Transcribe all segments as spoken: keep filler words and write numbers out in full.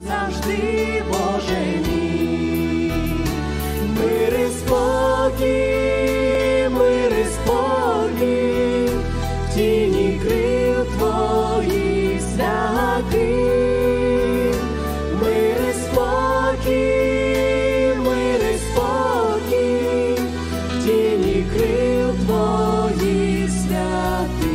Завжди, Боже мій, мир і спокій, мир і спокій, в тіні крил Твоїх святих. Мир і спокій, мир і спокій, в тіні крил Твоїх святих.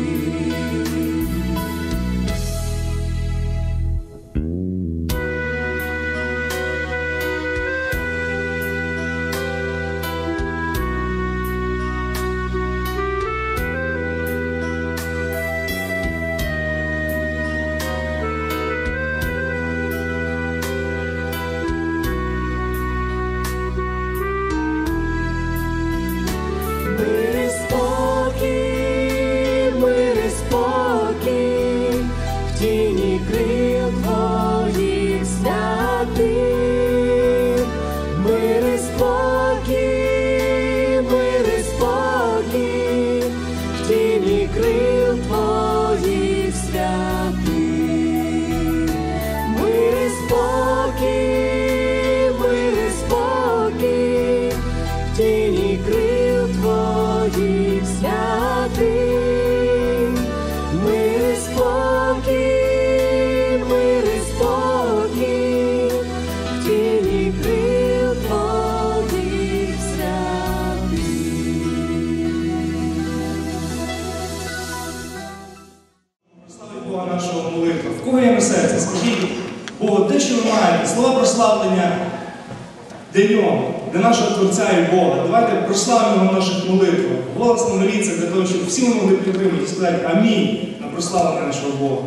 В кого є на серці? Скажіть, Богу, те, що ви маєте, слова прославлення для Нього, для нашого Творця і Бога. Давайте прославимо в наших молитвах. Голосно моліться для того, щоб всі ми могли підтримати і сказати амінь на прославлення нашого Бога.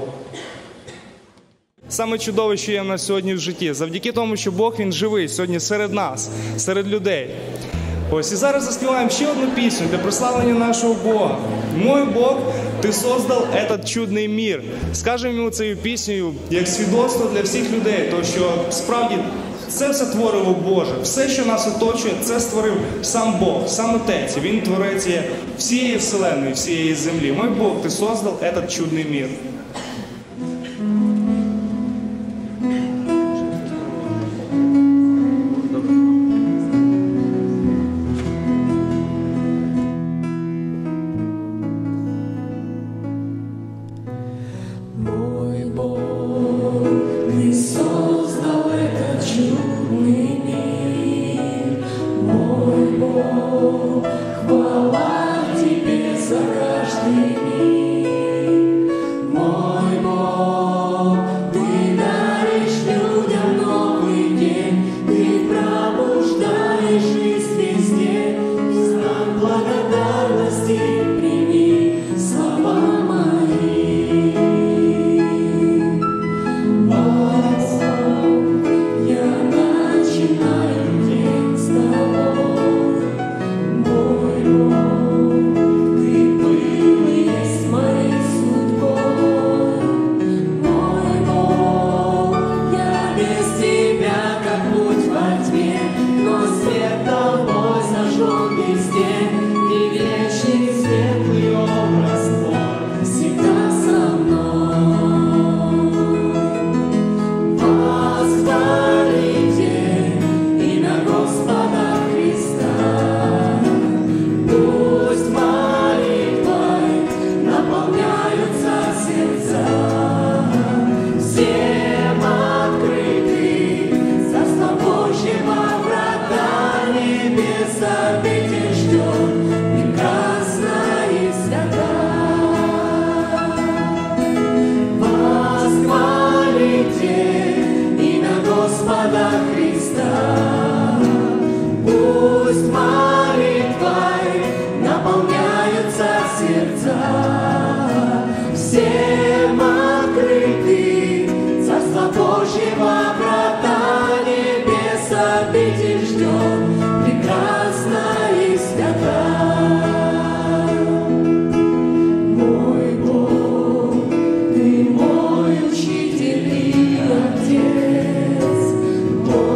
Саме чудове, що є в нас сьогодні в житті, завдяки тому, що Бог, Він живий сьогодні серед нас, серед людей. Ось, і зараз заспіваємо ще одну пісню для прославлення нашого Бога. «Мой Бог, Ти создав этот чудний мир». Скажемо йому цією піснею як свідоцтво для всіх людей, тому що справді це все творило Боже. Все, що нас оточує, це створив сам Бог, сам Отець. Він творець є всієї вселенної, всієї землі. «Мой Бог, Ти создав этот чудний мир». Мой учитель и Отец, мой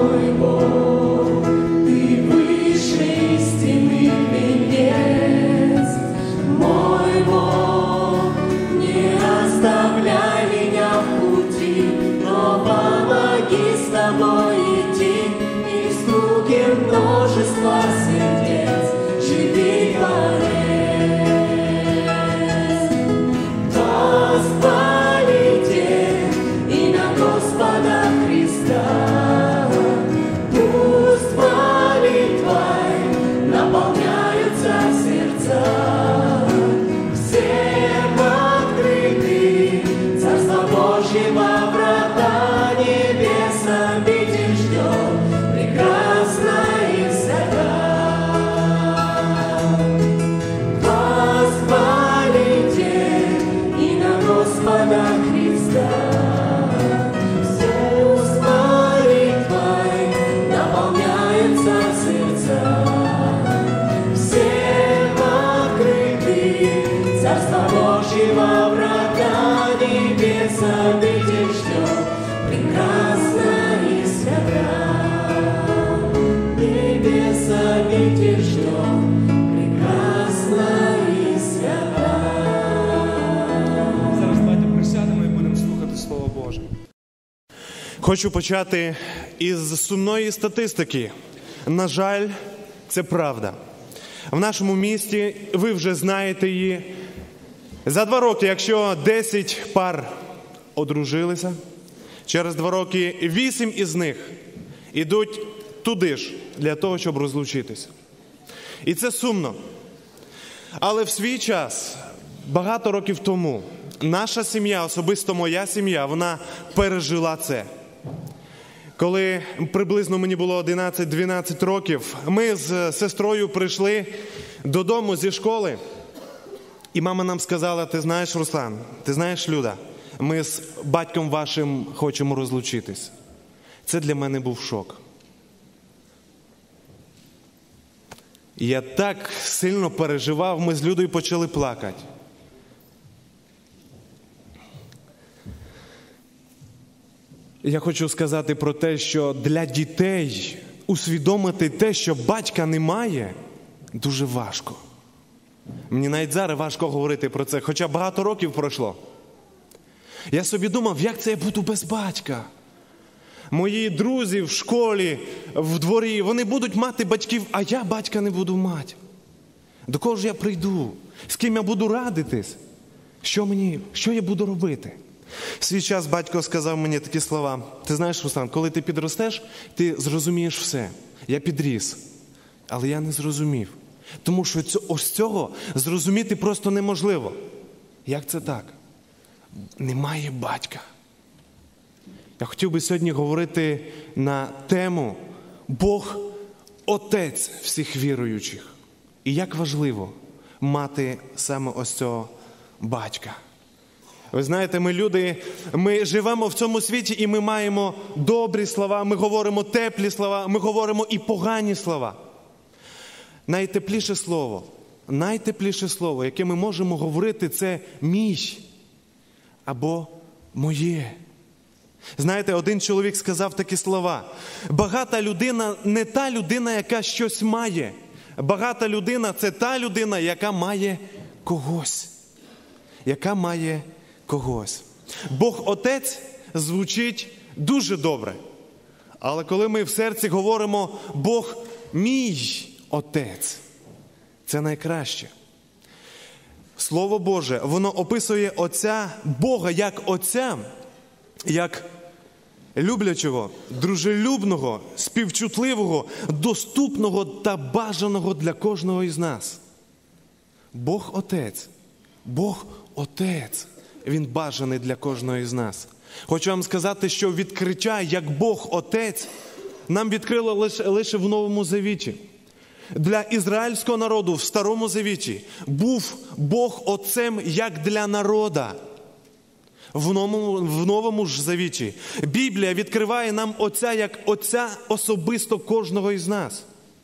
Хочу почати із сумної статистики. На жаль, це правда. В нашому місті, ви вже знаєте її, за два роки, якщо десять пар одружилися, через два роки вісім із них ідуть туди ж, для того, щоб розлучитися. І це сумно. Але в свій час, багато років тому, наша сім'я, особисто моя сім'я, вона пережила це. Коли приблизно мені було одинадцять-дванадцять років, ми з сестрою прийшли додому зі школи, і мама нам сказала: ти знаєш, Руслан, ти знаєш, Люда, ми з батьком вашим хочемо розлучитись. Це для мене був шок. Я так сильно переживав, ми з Людою почали плакати. Я хочу сказати про те, що для дітей усвідомити те, що батька немає, дуже важко. Мені навіть зараз важко говорити про це, хоча багато років пройшло. Я собі думав, як це я буду без батька? Мої друзі в школі, в дворі, вони будуть мати батьків, а я батька не буду мати. До кого ж я прийду? З ким я буду радитись? Що мені, що я буду робити? В свій час батько сказав мені такі слова: ти знаєш, Руслан, коли ти підростеш, ти зрозумієш все. Я підріс, але я не зрозумів. Тому що ось цього зрозуміти просто неможливо. Як це так? Немає батька. Я хотів би сьогодні говорити на тему «Бог – Отець всіх віруючих». І як важливо мати саме ось цього батька. Ви знаєте, ми люди, ми живемо в цьому світі і ми маємо добрі слова, ми говоримо теплі слова, ми говоримо і погані слова. Найтепліше слово, найтепліше слово, яке ми можемо говорити, це «мій» або «моє». Знаєте, один чоловік сказав такі слова: багата людина не та людина, яка щось має. Багата людина – це та людина, яка має когось. Яка має когось. Бог-Отець звучить дуже добре. Але коли ми в серці говоримо «Бог мій Отець», це найкраще. Слово Боже, воно описує Отця, Бога як Отця, як люблячого, дружелюбного, співчутливого, доступного та бажаного для кожного із нас. Бог-Отець, Бог-Отець, Він бажаний для кожного із нас. Хочу вам сказати, що відкриття як Бог-Отець нам відкрило лише, лише в Новому Завіті. Для ізраїльського народу в Старому Завіті був Бог Отцем як для народа. В новому, в Новому ж Завіті Біблія відкриває нам Отця як Отця особисто кожного із нас.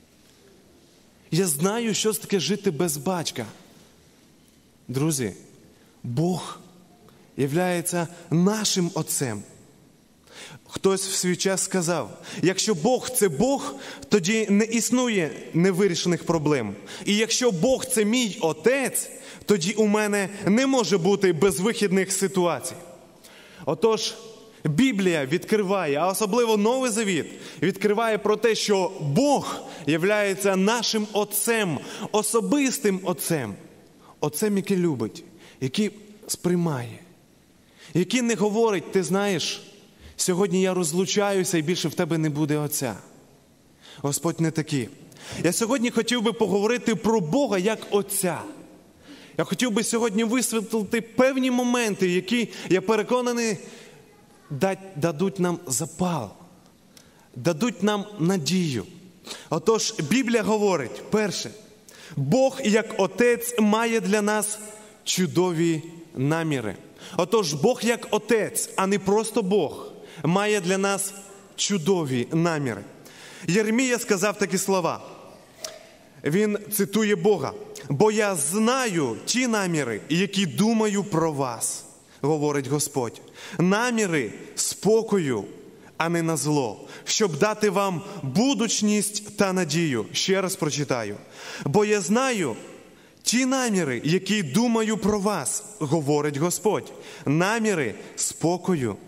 Я знаю, що це таке жити без батька. Друзі, Бог являється нашим Отцем. Хтось в свій час сказав: якщо Бог – це Бог, тоді не існує невирішених проблем. І якщо Бог – це мій Отець, тоді у мене не може бути безвихідних ситуацій. Отож, Біблія відкриває, а особливо Новий Завіт, відкриває про те, що Бог являється нашим Отцем, особистим Отцем. Отцем, який любить, який сприймає, який не говорить: ти знаєш, сьогодні я розлучаюся і більше в тебе не буде Отця. Господь не такий. Я сьогодні хотів би поговорити про Бога як Отця. Я хотів би сьогодні висвітлити певні моменти, які, я переконаний, дадуть нам запал, дадуть нам надію. Отож, Біблія говорить, перше, Бог як Отець має для нас чудові наміри. Отож, Бог як Отець, а не просто Бог, має для нас чудові наміри. Єремія сказав такі слова. Він цитує Бога. «Бо я знаю ті наміри, які думаю про вас», говорить Господь. «Наміри спокою, а не на зло, щоб дати вам будучність та надію». Ще раз прочитаю. «Бо я знаю ті наміри, які думаю про вас», говорить Господь. «Наміри спокою,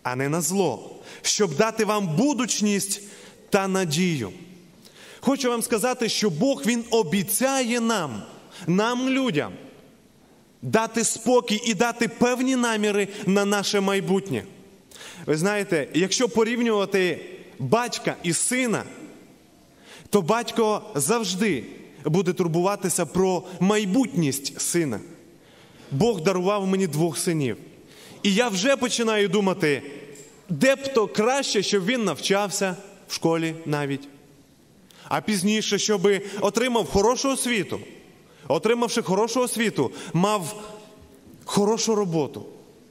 а не на зло, щоб дати вам будучність та надію. Хочу вам сказати, що Бог, Він обіцяє нам, нам, людям, дати спокій і дати певні наміри на наше майбутнє. Ви знаєте, якщо порівнювати батька і сина, то батько завжди буде турбуватися про майбутність сина. Бог дарував мені двох синів. І я вже починаю думати, де б то краще, щоб він навчався в школі навіть. А пізніше, щоб отримав хорошу освіту. Отримавши хорошу освіту, мав хорошу роботу.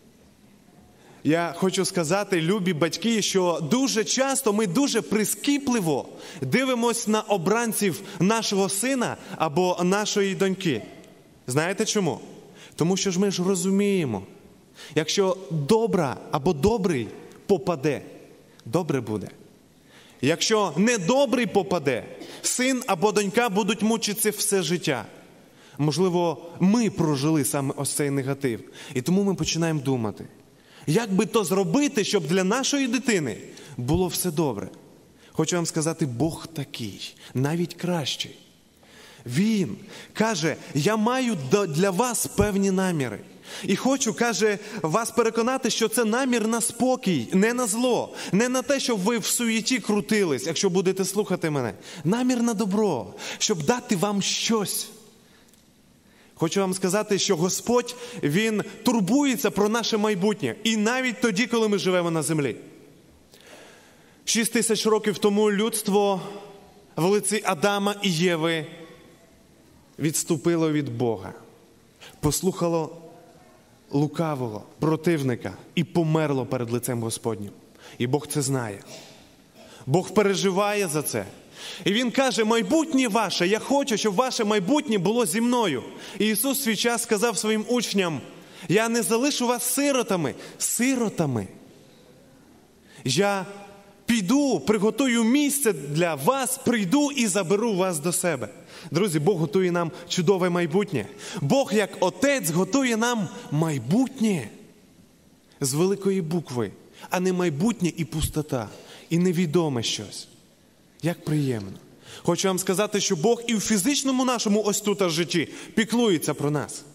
Я хочу сказати, любі батьки, що дуже часто ми дуже прискіпливо дивимося на обранців нашого сина або нашої доньки. Знаєте чому? Тому що ж ми ж розуміємо, якщо добра або добрий попаде, добре буде. Якщо недобрий попаде, син або донька будуть мучитися все життя. Можливо, ми прожили саме ось цей негатив. І тому ми починаємо думати, як би то зробити, щоб для нашої дитини було все добре. Хочу вам сказати, Бог такий, навіть кращий. Він каже, я маю для вас певні наміри. І хочу, каже, вас переконати, що це намір на спокій, не на зло, не на те, щоб ви в суєті крутились, якщо будете слухати мене. Намір на добро, щоб дати вам щось. Хочу вам сказати, що Господь, Він турбується про наше майбутнє. І навіть тоді, коли ми живемо на землі. Шість тисяч років тому людство в лиці Адама і Єви відступило від Бога. Послухало лукавого, противника і померло перед лицем Господнім. І Бог це знає. Бог переживає за це. І Він каже, майбутнє ваше, я хочу, щоб ваше майбутнє було зі мною. І Ісус в свій час сказав своїм учням, я не залишу вас сиротами, сиротами. Я піду, приготую місце для вас, прийду і заберу вас до себе. Друзі, Бог готує нам чудове майбутнє. Бог, як Отець, готує нам майбутнє з великої букви, а не майбутнє і пустота, і невідоме щось. Як приємно. Хочу вам сказати, що Бог і в фізичному нашому ось тут житті піклується про нас.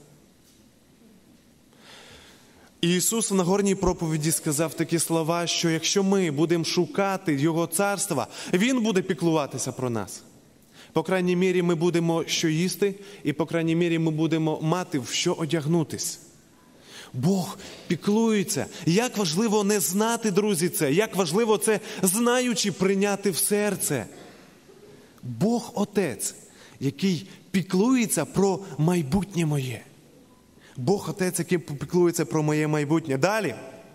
І Ісус в Нагорній проповіді сказав такі слова, що якщо ми будемо шукати Його царства, Він буде піклуватися про нас. По крайній мірі ми будемо що їсти, і по крайній мірі ми будемо мати в що одягнутись. Бог піклується. Як важливо не знати, друзі, це. Як важливо це, знаючи, прийняти в серце. Бог Отець, який піклується про майбутнє моє. Бог Отець, який піклується про моє майбутнє. Далі.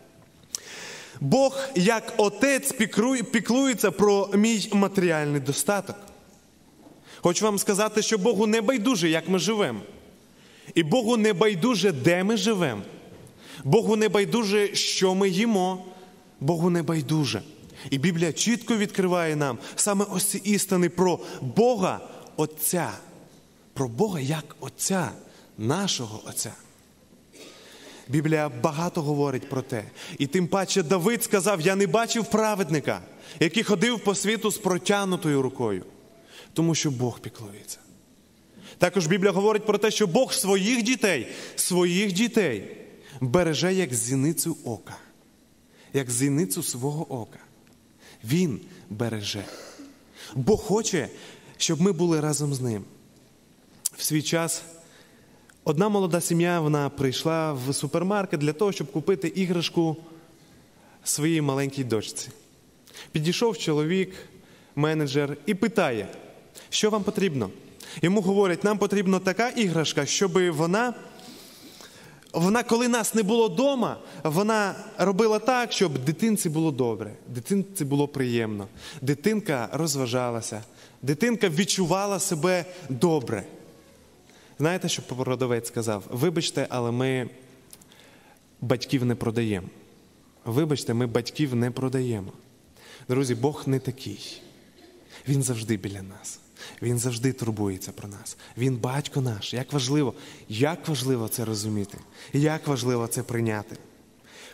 Бог, як Отець, піклується про мій матеріальний достаток. Хочу вам сказати, що Богу не байдуже, як ми живемо. І Богу не байдуже, де ми живемо. Богу не байдуже, що ми їмо. Богу не байдуже. І Біблія чітко відкриває нам саме ось ці істини про Бога Отця. Про Бога як Отця, нашого Отця. Біблія багато говорить про те. І тим паче Давид сказав, я не бачив праведника, який ходив по світу з протягнутою рукою. Тому що Бог піклується. Також Біблія говорить про те, що Бог своїх дітей, своїх дітей береже як зіницю ока. Як зіницю свого ока. Він береже. Бог хоче, щоб ми були разом з Ним. В свій час одна молода сім'я, вона прийшла в супермаркет для того, щоб купити іграшку своїй маленькій дочці. Підійшов чоловік, менеджер, і питає, що вам потрібно? Йому говорять, нам потрібна така іграшка, щоб вона, вона, коли нас не було вдома, вона робила так, щоб дитинці було добре, дитинці було приємно, дитинка розважалася, дитинка відчувала себе добре. Знаєте, що продавець сказав? Вибачте, але ми батьків не продаємо. Вибачте, ми батьків не продаємо. Друзі, Бог не такий. Він завжди біля нас. Він завжди турбується про нас. Він батько наш. Як важливо, як важливо це розуміти. Як важливо це прийняти.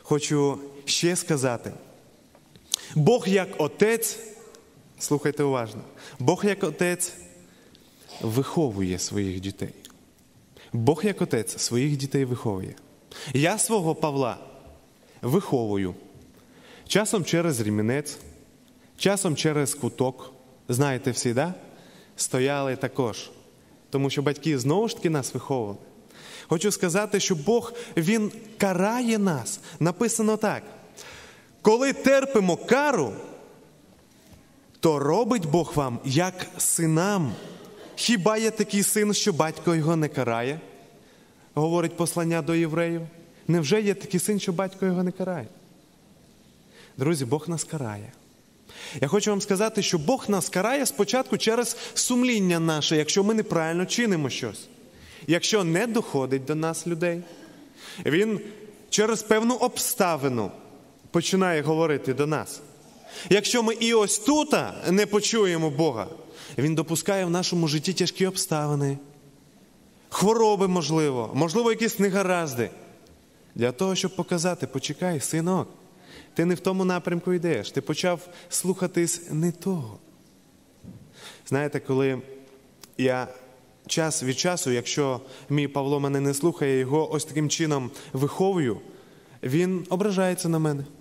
хочу ще сказати. Бог як Отець, слухайте уважно, Бог як Отець виховує своїх дітей. Бог як Отець своїх дітей виховує. Я свого Павла виховую. Часом через ремінець, часом через куток. Знаєте всі, да? Стояли також. Тому що батьки знову ж таки нас виховували. Хочу сказати, що Бог, Він карає нас. Написано так. Коли терпимо кару, то робить Бог вам, як синам. Хіба є такий син, що батько його не карає? Говорить послання до євреїв. Невже є такий син, що батько його не карає? Друзі, Бог нас карає. Я хочу вам сказати, що Бог нас карає спочатку через сумління наше, якщо ми неправильно чинимо щось. Якщо не доходить до нас людей, Він через певну обставину починає говорити до нас. Якщо ми і ось тут не почуємо Бога, Він допускає в нашому житті тяжкі обставини, хвороби, можливо, можливо, якісь негаразди. Для того, щоб показати, почекай, синок, ти не в тому напрямку йдеш, ти почав слухатись не того. Знаєте, коли я час від часу, якщо мій Павло мене не слухає, його ось таким чином виховую, він ображається на мене.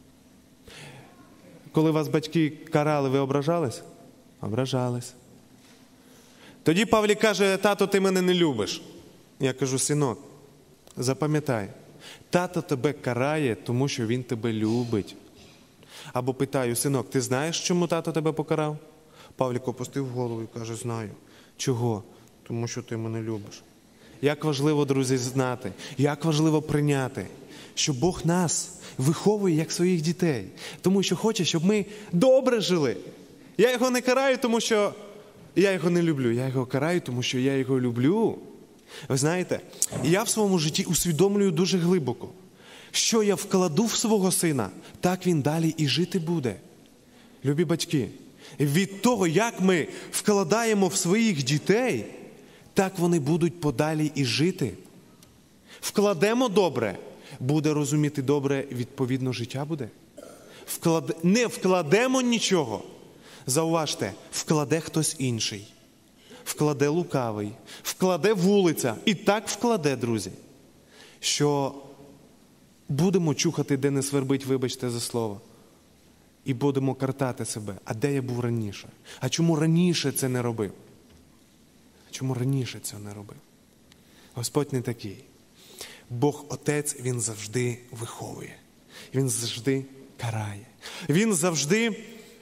Коли вас батьки карали, ви ображались? Ображались. Тоді Павлі каже, тато, ти мене не любиш. Я кажу, синок, запам'ятай, тато тебе карає, тому що він тебе любить. Або питаю, синок, ти знаєш, чому тато тебе покарав? Павлік опустив голову і каже, знаю. Чого? Тому що ти мене любиш. Як важливо, друзі, знати, як важливо прийняти, що Бог нас виховує як своїх дітей, тому що хоче, щоб ми добре жили. Я його не караю, тому що я його не люблю. Я його караю, тому що я його люблю. Ви знаєте, я в своєму житті усвідомлюю дуже глибоко, що я вкладу в свого сина, так він далі і жити буде. Любі батьки, від того, як ми вкладаємо в своїх дітей, так вони будуть подалі і жити. Вкладемо добре, буде розуміти добре, відповідно життя буде. Вклад... Не вкладемо нічого, зауважте, вкладе хтось інший. Вкладе лукавий, вкладе вулиця. І так вкладе, друзі, що будемо чухати, де не свербить, вибачте за слово. І будемо картати себе. А де я був раніше? А чому раніше це не робив? Чому раніше це не робив? Господь не такий. Бог Отець, Він завжди виховує. Він завжди карає. Він завжди,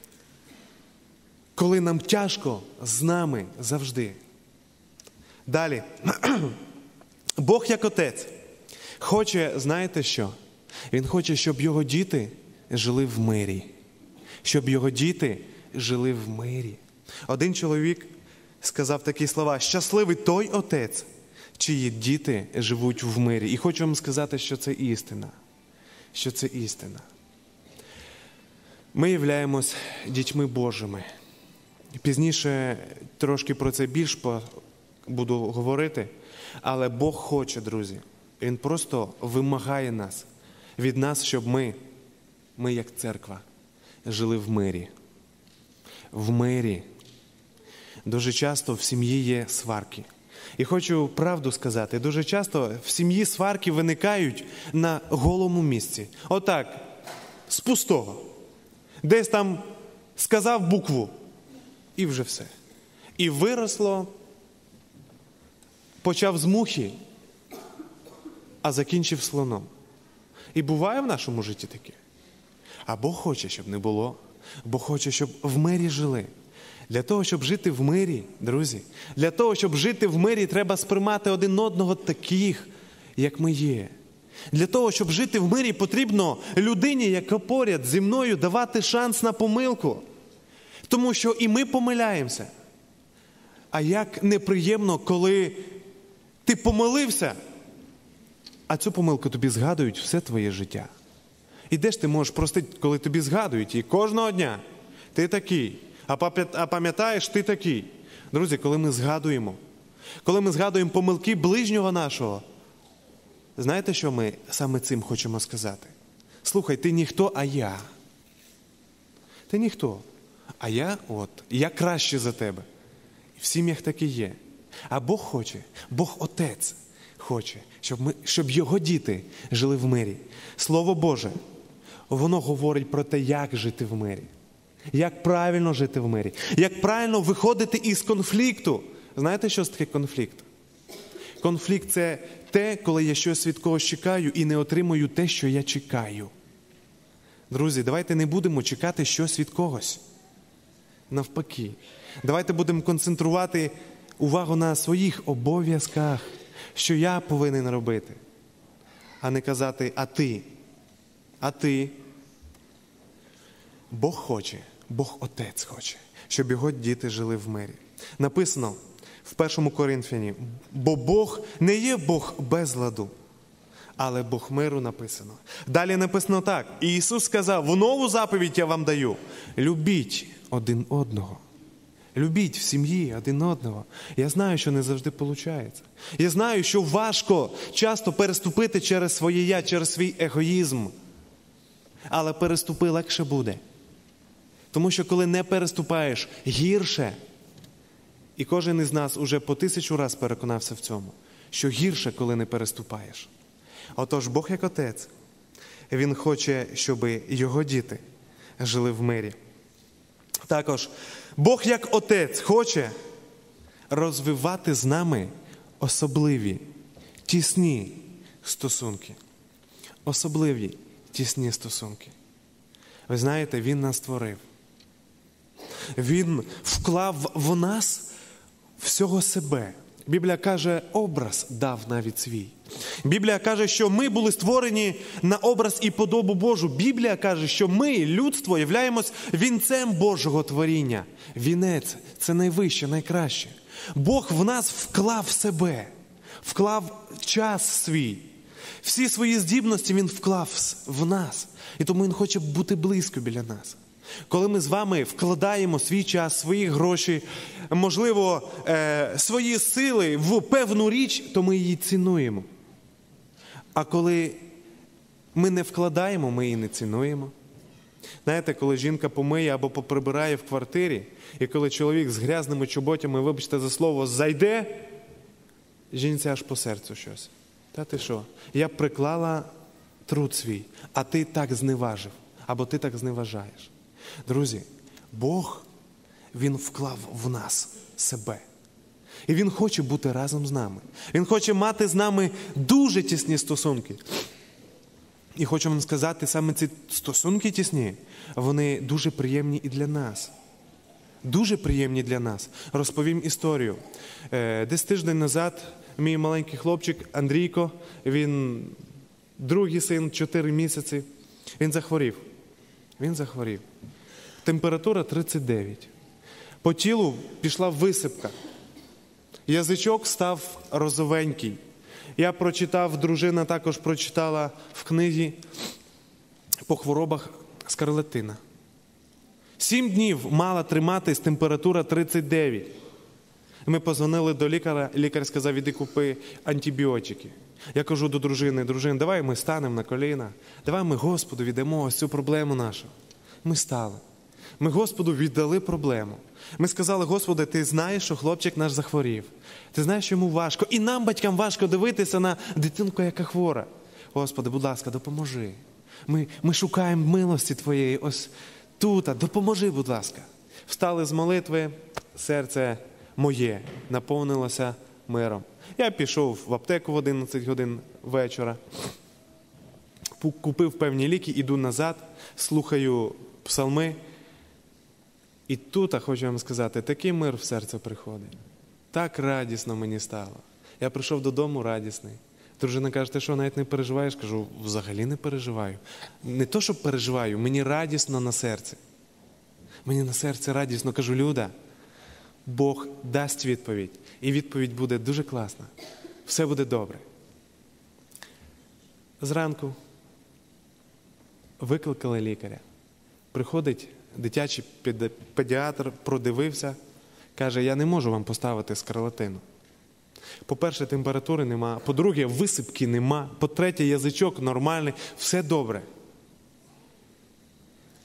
коли нам тяжко, з нами завжди. Далі. Бог як Отець хоче, знаєте що? Він хоче, щоб його діти жили в мирі. Щоб його діти жили в мирі. Один чоловік сказав такі слова: щасливий той отець, чиї діти живуть в мирі. І хочу вам сказати, що це істина. Що це істина. Ми являємось дітьми Божими. Пізніше трошки про це більш буду говорити, але Бог хоче, друзі. Він просто вимагає нас, від нас, щоб ми, ми як церква, жили в мирі. В мирі. Дуже часто в сім'ї є сварки. І хочу правду сказати, дуже часто в сім'ї сварки виникають на голому місці. Отак, з пустого. Десь там сказав букву, і вже все. І виросло, почав з мухи, а закінчив слоном. І буває в нашому житті таке. А Бог хоче, щоб не було. Бог хоче, щоб в мирі жили. Для того, щоб жити в мирі, друзі, для того, щоб жити в мирі, треба сприймати один одного таких, як ми є. Для того, щоб жити в мирі, потрібно людині, яка поряд зі мною, давати шанс на помилку. Тому що і ми помиляємося. А як неприємно, коли ти помилився, а цю помилку тобі згадують все твоє життя. І де ж ти можеш простити, коли тобі згадують? І кожного дня ти такий, а пам'ятаєш, ти такий. Друзі, коли ми згадуємо, коли ми згадуємо помилки ближнього нашого, знаєте, що ми саме цим хочемо сказати? Слухай, ти ніхто, а я. Ти ніхто, а я от, я краще за тебе. В сім'ях так і є. А Бог хоче, Бог Отець хоче, щоб, ми, щоб його діти жили в мирі. Слово Боже, воно говорить про те, як жити в мирі. Як правильно жити в мирі. Як правильно виходити із конфлікту. Знаєте, що це таке конфлікт? Конфлікт – це те, коли я щось від когось чекаю і не отримую те, що я чекаю. Друзі, давайте не будемо чекати щось від когось. Навпаки. Давайте будемо концентрувати увагу на своїх обов'язках, що я повинен робити. А не казати, а ти, а ти. Бог хоче, Бог Отець хоче, щоб його діти жили в мирі. Написано в першому Коринфяні, бо Бог не є Бог безладу, але Бог миру написано. Далі написано так. І Ісус сказав, в нову заповідь я вам даю. Любіть один одного. Любіть в сім'ї один одного. Я знаю, що не завжди виходить. Я знаю, що важко часто переступити через своє я, через свій егоїзм. Але переступи легше буде. Тому що коли не переступаєш, гірше. І кожен із нас уже по тисячу раз переконався в цьому, що гірше, коли не переступаєш. Отож, Бог як Отець, Він хоче, щоб його діти жили в мирі. Також, Бог як Отець хоче розвивати з нами особливі, тісні стосунки. Особливі, тісні стосунки. Ви знаєте, Він нас створив. Він вклав в нас всього себе. Біблія каже, образ дав навіть свій. Біблія каже, що ми були створені на образ і подобу Божу. Біблія каже, що ми, людство, являємось вінцем Божого творіння. Вінець – це найвище, найкраще. Бог в нас вклав себе, вклав час свій. Всі свої здібності Він вклав в нас. І тому Він хоче бути близько біля нас. Коли ми з вами вкладаємо свій час, свої гроші, можливо, е, свої сили в певну річ, то ми її цінуємо. А коли ми не вкладаємо, ми її не цінуємо. Знаєте, коли жінка помиє або поприбирає в квартирі, і коли чоловік з грязними чоботями, вибачте за слово, зайде, жінці аж по серцю щось. Та ти що? Я б приклала труд свій, а ти так зневажив, або ти так зневажаєш. Друзі, Бог, Він вклав в нас себе. І Він хоче бути разом з нами. Він хоче мати з нами дуже тісні стосунки. І хочу вам сказати, саме ці стосунки тісні, вони дуже приємні і для нас. Дуже приємні для нас. Розповім історію. Десь тиждень назад мій маленький хлопчик Андрійко, він другий син, чотири місяці, він захворів. Він захворів. Температура тридцять дев'ять. По тілу пішла висипка. Язичок став розовенький. Я прочитав, дружина також прочитала в книзі по хворобах скарлатина. Сім днів мала триматись температура тридцять дев'ять. Ми позвонили до лікаря, лікар сказав, іди купи антибіотики. Я кажу до дружини, дружина, давай ми станемо на коліна, давай ми Господу віддамо ось цю проблему нашу. Ми стали. Ми Господу віддали проблему. Ми сказали, Господи, Ти знаєш, що хлопчик наш захворів. Ти знаєш, що йому важко. І нам, батькам, важко дивитися на дитинку, яка хвора. Господи, будь ласка, допоможи. Ми, ми шукаємо милості Твоєї ось тут. Допоможи, будь ласка. Встали з молитви, серце моє наповнилося миром. Я пішов в аптеку в одинадцять годин вечора, купив певні ліки, іду назад, слухаю псалми. І тут, хочу вам сказати, такий мир в серце приходить. Так радісно мені стало. Я прийшов додому радісний. Дружина каже, ти що, навіть не переживаєш? Кажу, взагалі не переживаю. Не то, що переживаю, мені радісно на серці. Мені на серці радісно. Кажу, Люда, Бог дасть відповідь. І відповідь буде дуже класна. Все буде добре. Зранку викликали лікаря. Приходить дитячий педіатр, продивився, каже, я не можу вам поставити скарлатину. По-перше, температури нема, по-друге, висипки нема, по-третє, язичок нормальний, все добре.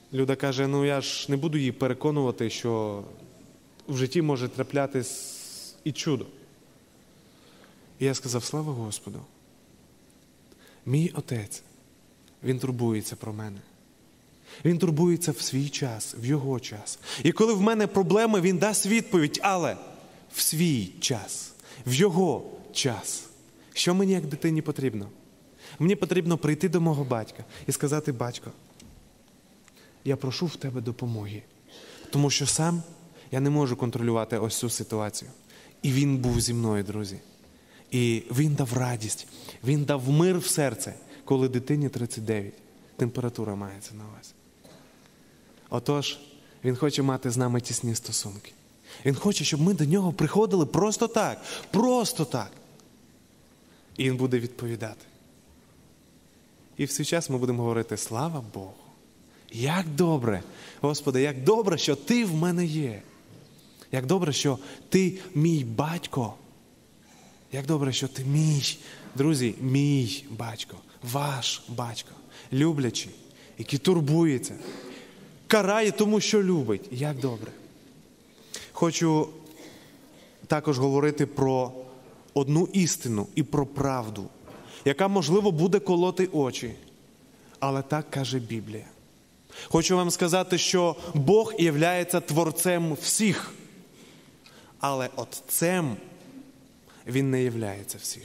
Люда каже, ну я ж не буду її переконувати, що в житті може траплятись і чудо. І я сказав, слава Господу, мій отець, він турбується про мене. Він турбується в свій час, в його час. І коли в мене проблеми, він дасть відповідь, але в свій час, в його час. Що мені як дитині потрібно? Мені потрібно прийти до мого батька і сказати, батько, я прошу в тебе допомоги. Тому що сам я не можу контролювати ось цю ситуацію. І він був зі мною, друзі. І він дав радість, він дав мир в серце, коли дитині тридцять дев'ять. Температура мається на увазі. Отож, він хоче мати з нами тісні стосунки. Він хоче, щоб ми до нього приходили просто так, просто так. І він буде відповідати. І в цей час ми будемо говорити, слава Богу, як добре, Господи, як добре, що Ти в мене є. Як добре, що Ти мій батько. Як добре, що Ти мій, друзі, мій батько, ваш батько, люблячий, який турбується, карає тому, що любить. Як добре. Хочу також говорити про одну істину і про правду, яка, можливо, буде колоти очі, але так каже Біблія. Хочу вам сказати, що Бог являється творцем всіх, але отцем Він не являється всіх.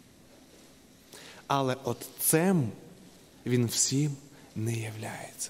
Але отцем Він всім не являється.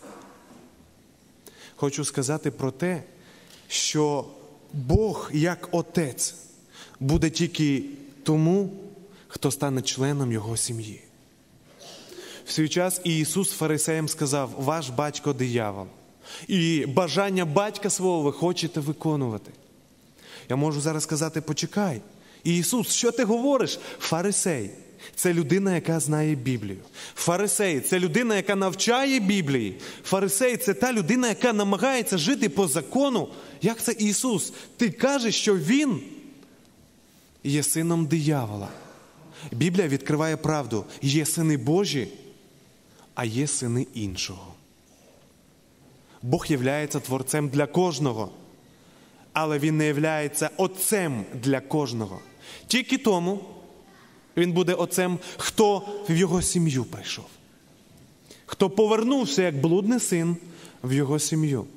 Хочу сказати про те, що Бог як Отець буде тільки тому, хто стане членом Його сім'ї. В свій час Ісус фарисеям сказав, ваш батько диявол. І бажання батька свого ви хочете виконувати. Я можу зараз сказати, почекай. Ісус, що ти говориш? Фарисей – це людина, яка знає Біблію. Фарисей – це людина, яка навчає Біблії. Фарисей – це та людина, яка намагається жити по закону. Як це Ісус? Ти кажеш, що Він є сином диявола. Біблія відкриває правду. Є сини Божі, а є сини іншого. Бог являється творцем для кожного, але Він не являється отцем для кожного. Тільки тому Він буде отцем, хто в його сім'ю прийшов. Хто повернувся, як блудний син, в його сім'ю.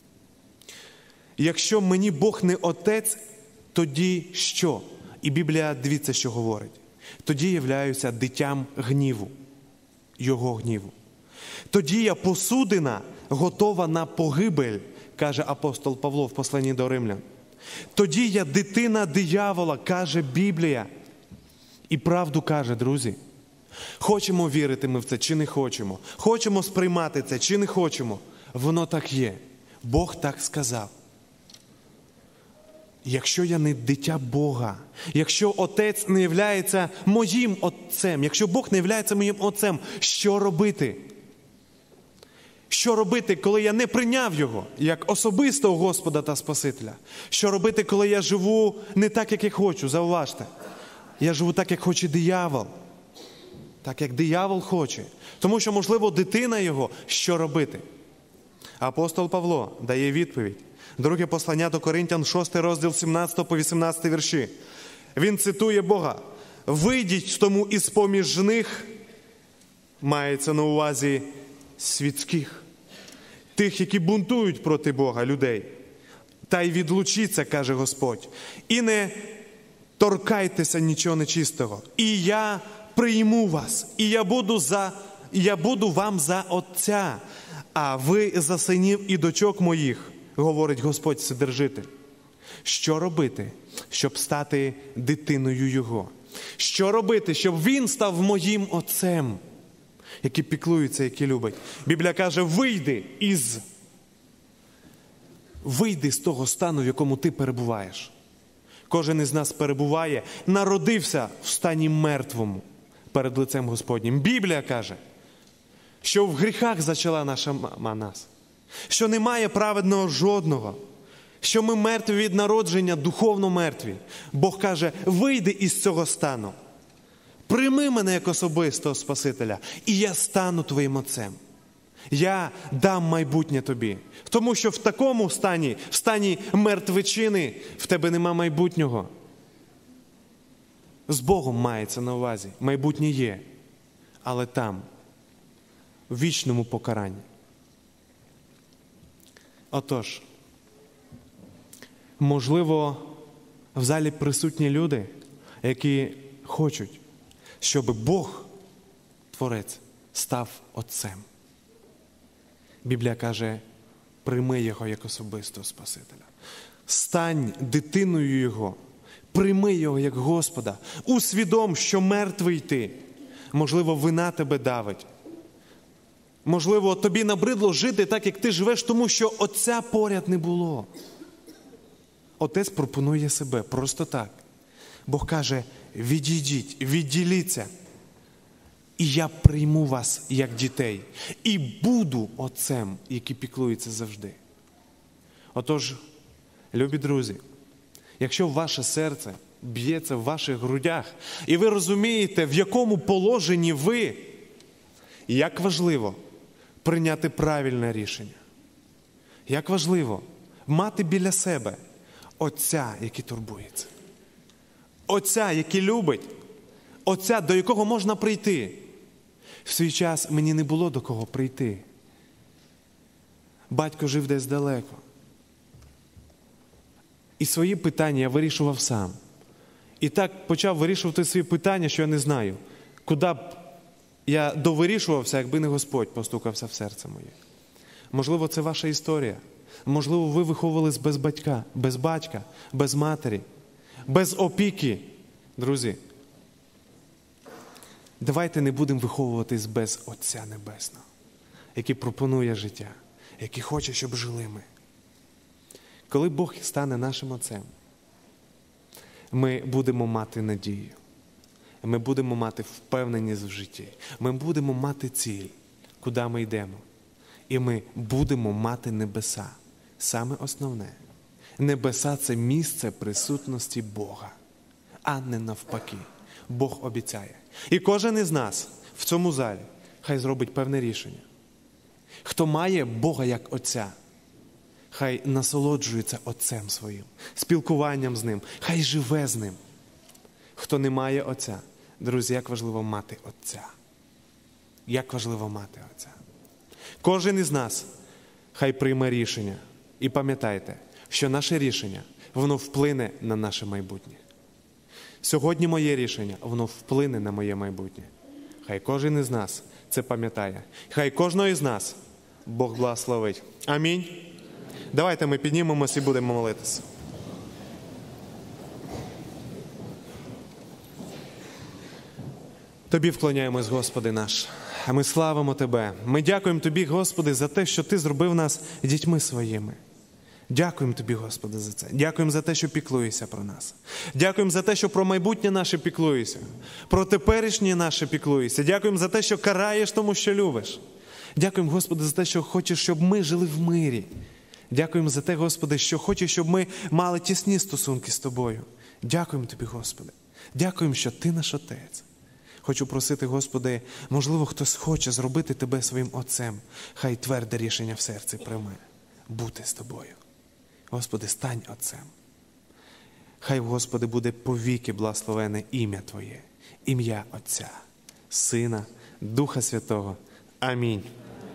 Якщо мені Бог не отець, тоді що? І Біблія, дивіться, що говорить. Тоді являюся дитям гніву, його гніву. Тоді я посудина, готова на погибель, каже апостол Павло в посланні до Римлян. Тоді я дитина диявола, каже Біблія. І правду каже, друзі. Хочемо вірити ми в це, чи не хочемо. Хочемо сприймати це, чи не хочемо. Воно так є. Бог так сказав. Якщо я не дитя Бога, якщо Отець не являється моїм Отцем, якщо Бог не являється моїм Отцем, що робити? Що робити, коли я не прийняв Його, як особистого Господа та Спасителя? Що робити, коли я живу не так, як я хочу? Зауважте. Я живу так, як хоче диявол. Так, як диявол хоче. Тому що, можливо, дитина його, що робити? Апостол Павло дає відповідь. Друге послання до Коринтян, шостий розділ, сімнадцятий по вісімнадцятий вірші. Він цитує Бога. «Вийдіть тому із поміж них», мається на увазі світських, тих, які бунтують проти Бога, людей. «Та й відлучіться, каже Господь, і не торкайтеся нічого нечистого. І я прийму вас, і я буду, за, я буду вам за Отця, а ви за синів і дочок моїх, говорить Господь Вседержитель». Що робити, щоб стати дитиною Його? Що робити, щоб Він став моїм Отцем, який піклується, який любить? Біблія каже, вийди із, вийди з того стану, в якому ти перебуваєш. Кожен із нас перебуває, народився в стані мертвому перед лицем Господнім. Біблія каже, що в гріхах зачала наша мама нас, що немає праведного жодного, що ми мертві від народження, духовно мертві. Бог каже, вийди із цього стану, прийми мене як особистого Спасителя, і я стану твоїм Отцем. Я дам майбутнє тобі. Тому що в такому стані, в стані мертвечини, в тебе нема майбутнього. З Богом мається на увазі. Майбутнє є. Але там, в вічному покаранні. Отож, можливо, в залі присутні люди, які хочуть, щоб Бог, Творець, став Отцем. Біблія каже, прийми Його як особистого Спасителя. Стань дитиною Його, прийми Його як Господа. Усвідом, що мертвий ти. Можливо, вина тебе давить. Можливо, тобі набридло жити так, як ти живеш, тому що Отця поряд не було. Отець пропонує себе просто так. Бог каже, відійдіть, відділіться. І я прийму вас як дітей. І буду Отцем, який піклується завжди. Отож, любі друзі, якщо ваше серце б'ється в ваших грудях, і ви розумієте, в якому положенні ви, як важливо прийняти правильне рішення. Як важливо мати біля себе Отця, який турбується. Отця, який любить. Отця, до якого можна прийти. В свій час мені не було до кого прийти. Батько жив десь далеко. І свої питання я вирішував сам. І так почав вирішувати свої питання, що я не знаю, куди б я довирішувався, якби не Господь постукався в серце моє. Можливо, це ваша історія. Можливо, ви виховувались без батька, без батька, без матері, без опіки. Друзі, давайте не будемо виховуватись без Отця Небесного, який пропонує життя, який хоче, щоб жили ми. Коли Бог стане нашим Отцем, ми будемо мати надію. Ми будемо мати впевненість в житті. Ми будемо мати ціль, куди ми йдемо. І ми будемо мати небеса. Саме основне. Небеса – це місце присутності Бога, а не навпаки. Бог обіцяє. І кожен із нас в цьому залі хай зробить певне рішення. Хто має Бога як Отця, хай насолоджується Отцем своїм, спілкуванням з Ним, хай живе з Ним. Хто не має Отця, друзі, як важливо мати Отця. Як важливо мати Отця. Кожен із нас хай прийме рішення. І пам'ятайте, що наше рішення, воно вплине на наше майбутнє. Сьогодні моє рішення, воно вплине на моє майбутнє. Хай кожен із нас це пам'ятає. Хай кожного із нас Бог благословить. Амінь. Давайте ми піднімемось і будемо молитися. Тобі вклоняємось, Господи наш. А ми славимо Тебе. Ми дякуємо Тобі, Господи, за те, що Ти зробив нас дітьми своїми. Дякуємо Тобі, Господи, за це. Дякуємо за те, що піклуєшся про нас. Дякуємо за те, що про майбутнє наше піклуєшся. Про теперішнє наше піклуєшся. Дякуємо за те, що караєш тому, що любиш. Дякуємо, Господи, за те, що хочеш, щоб ми жили в мирі. Дякуємо за те, Господи, що хочеш, щоб ми мали тісні стосунки з Тобою. Дякуємо Тобі, Господи. Дякуємо, що Ти наш Отець. Хочу просити, Господи, можливо, хтось хоче зробити Тебе своїм Отцем. Хай тверде рішення в серці прийме. Бути з Тобою. Господи, стань Отцем. Хай, Господи, буде повіки благословене ім'я Твоє. Ім'я Отця, Сина, Духа Святого. Амінь.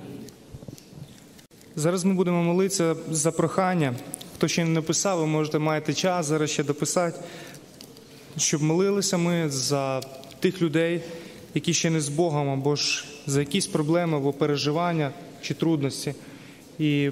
Зараз ми будемо молитися за прохання. Хто ще не написав, ви можете, маєте час зараз ще дописати, щоб молилися ми за тих людей, які ще не з Богом, або ж за якісь проблеми, або переживання чи трудності. І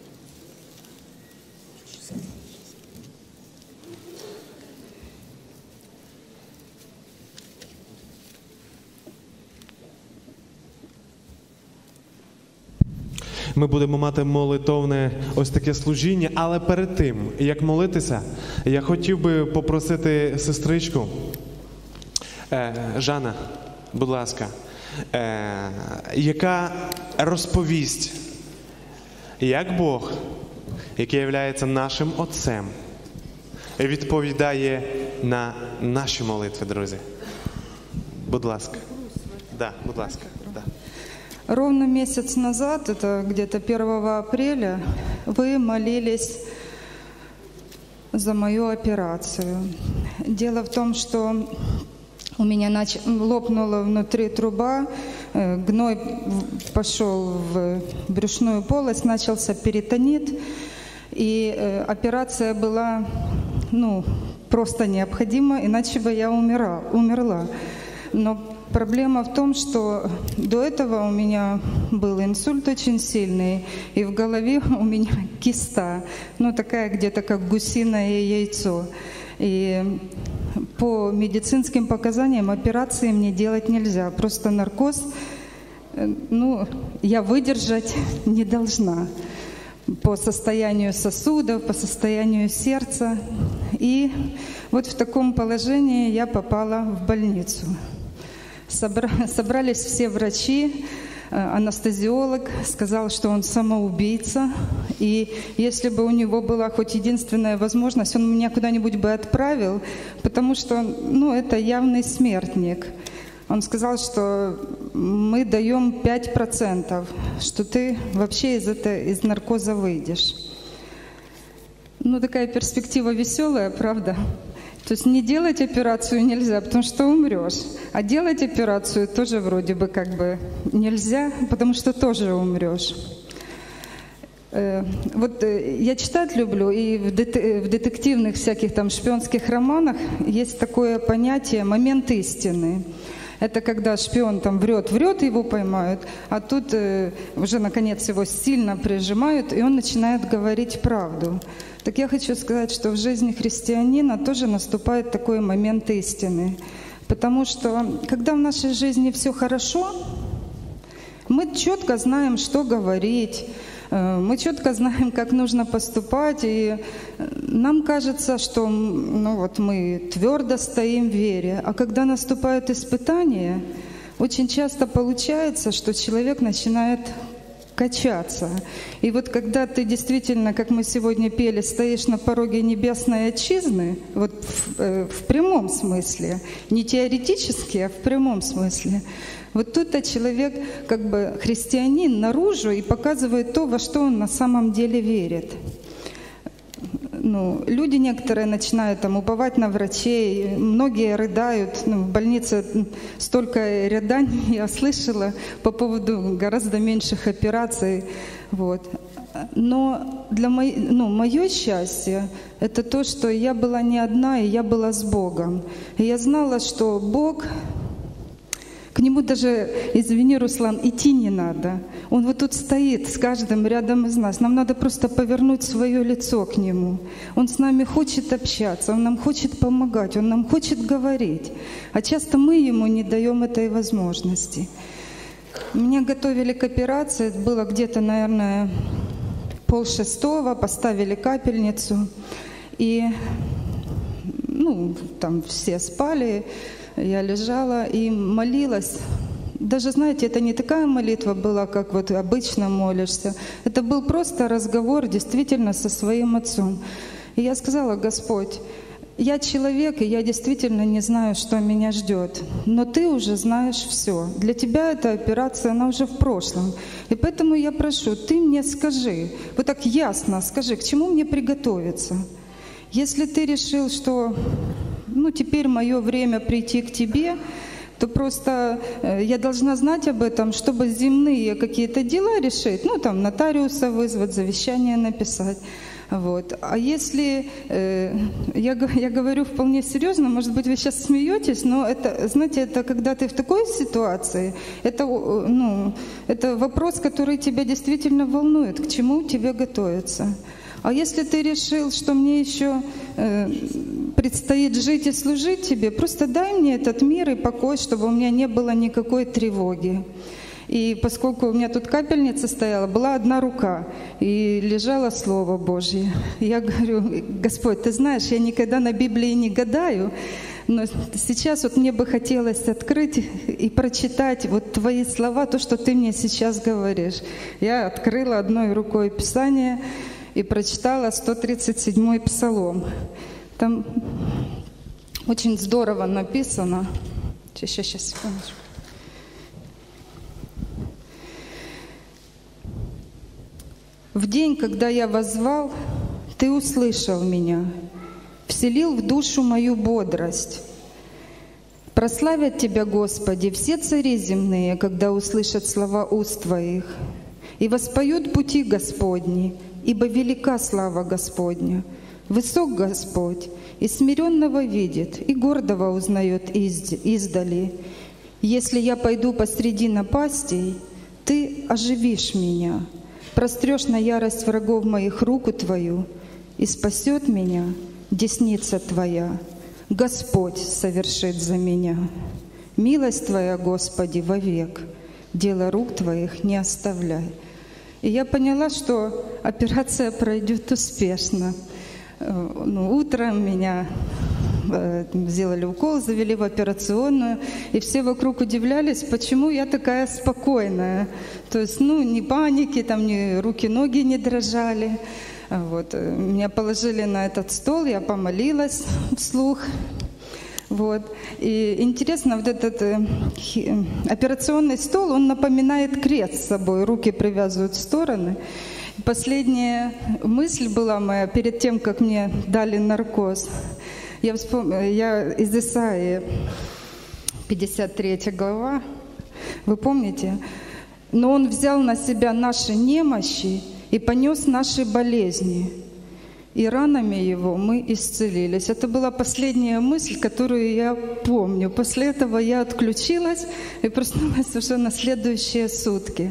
Ми будемо мати молитовне ось таке служіння, але перед тим, як молитися, я хотів би попросити сестричку, е, Жанна, будь ласка, е, яка розповість, як Бог, який є нашим Отцем, відповідає на наші молитви, друзі. Будь ласка. Да, будь ласка. Да. Ровно месяц назад, это где-то первого апреля, вы молились за мою операцию. Дело в том, что у меня нач... лопнула внутри труба, гной пошел в брюшную полость, начался перитонит, и операция была, ну, просто необходима, иначе бы я умирала, умерла. Но проблема в том, что до этого у меня был инсульт очень сильный, и в голове у меня киста, ну такая где-то как гусиное яйцо. И по медицинским показаниям операции мне делать нельзя, просто наркоз, ну, я выдержать не должна по состоянию сосудов, по состоянию сердца. И вот в таком положении я попала в больницу. Собра... Собрались все врачи, анестезиолог сказал, что он самоубийца, и если бы у него была хоть единственная возможность, он меня куда-нибудь бы отправил, потому что, ну, это явный смертник. Он сказал, что мы даем пять процентов, что ты вообще из, это, из наркоза выйдешь. Ну, такая перспектива веселая, правда? То есть не делать операцию нельзя, потому что умрешь. А делать операцию тоже вроде бы как бы нельзя, потому что тоже умрешь. Вот я читать люблю, и в детективных всяких там шпионских романах есть такое понятие «момент истины». Это когда шпион там врет, врет, его поймают, а тут э, уже наконец его сильно прижимают, и он начинает говорить правду. Так я хочу сказать, что в жизни христианина тоже наступает такой момент истины. Потому что когда в нашей жизни все хорошо, мы четко знаем, что говорить, мы четко знаем, как нужно поступать, и нам кажется, что, ну вот, мы твердо стоим в вере. А когда наступают испытания, очень часто получается, что человек начинает качаться. И вот когда ты действительно, как мы сегодня пели, стоишь на пороге небесной отчизны, вот в, э, в прямом смысле, не теоретически, а в прямом смысле, вот тут-то человек, как бы христианин, наружу и показывает то, во что он на самом деле верит. Ну, люди некоторые начинают там уповать на врачей, многие рыдают. Ну, в больнице столько рыданий я слышала по поводу гораздо меньших операций. Вот. Но для мо... ну, мое счастье — это то, что я была не одна, и я была с Богом. И я знала, что Бог... К нему даже, извини, Руслан, идти не надо. Он вот тут стоит с каждым рядом из нас. Нам надо просто повернуть свое лицо к нему. Он с нами хочет общаться, он нам хочет помогать, он нам хочет говорить. А часто мы ему не даем этой возможности. Меня готовили к операции, это было где-то, наверное, полшестого, поставили капельницу. И, ну, там все спали. Я лежала и молилась. Даже, знаете, это не такая молитва была, как вот обычно молишься. Это был просто разговор действительно со своим отцом. И я сказала: Господь, я человек, и я действительно не знаю, что меня ждет. Но Ты уже знаешь все. Для Тебя эта операция, она уже в прошлом. И поэтому я прошу, Ты мне скажи, вот так ясно скажи, к чему мне приготовиться. Если Ты решил, что... ну, теперь мое время прийти к Тебе, то просто э, я должна знать об этом, чтобы земные какие-то дела решить, ну, там, нотариуса вызвать, завещание написать. Вот. А если, э, я, я говорю вполне серьезно, может быть, вы сейчас смеетесь, но это, знаете, это когда ты в такой ситуации, это, ну, это вопрос, который тебя действительно волнует, к чему тебе готовиться. А если ты решил, что мне еще э, предстоит жить и служить тебе, просто дай мне этот мир и покой, чтобы у меня не было никакой тревоги. И поскольку у меня тут капельница стояла, была одна рука, и лежало Слово Божье. Я говорю: Господь, Ты знаешь, я никогда на Библии не гадаю, но сейчас вот мне бы хотелось открыть и прочитать вот Твои слова, то, что Ты мне сейчас говоришь. Я открыла одной рукой Писание и прочитала сто тридцать седьмой Псалом. Там очень здорово написано. Сейчас, сейчас, секундочку. В день, когда я воззвал, Ты услышал меня, вселил в душу мою бодрость. Прославят Тебя, Господи, все цари земные, когда услышат слова уст Твоих, и воспоют пути Господни, ибо велика слава Господня. Высок Господь, и смиренного видит, и гордого узнает издали. Если я пойду посреди напастей, Ты оживишь меня, прострешь на ярость врагов моих руку Твою, и спасет меня десница Твоя. Господь совершит за меня. Милость Твоя, Господи, вовек, дело рук Твоих не оставляй. И я поняла, что операция пройдет успешно. Ну, утром меня сделали укол, завели в операционную, и все вокруг удивлялись, почему я такая спокойная. То есть, ну, ни паники, там, ни руки-ноги не дрожали. Вот. Меня положили на этот стол, я помолилась вслух. Вот. И интересно, вот этот э, операционный стол, он напоминает крест с собой, руки привязывают в стороны. Последняя мысль была моя перед тем, как мне дали наркоз. Я, вспом... я из Исаии, пятьдесят третья глава, вы помните? «Но Он взял на себя наши немощи и понес наши болезни, и ранами Его мы исцелились». Это была последняя мысль, которую я помню. После этого я отключилась и проснулась уже на следующие сутки.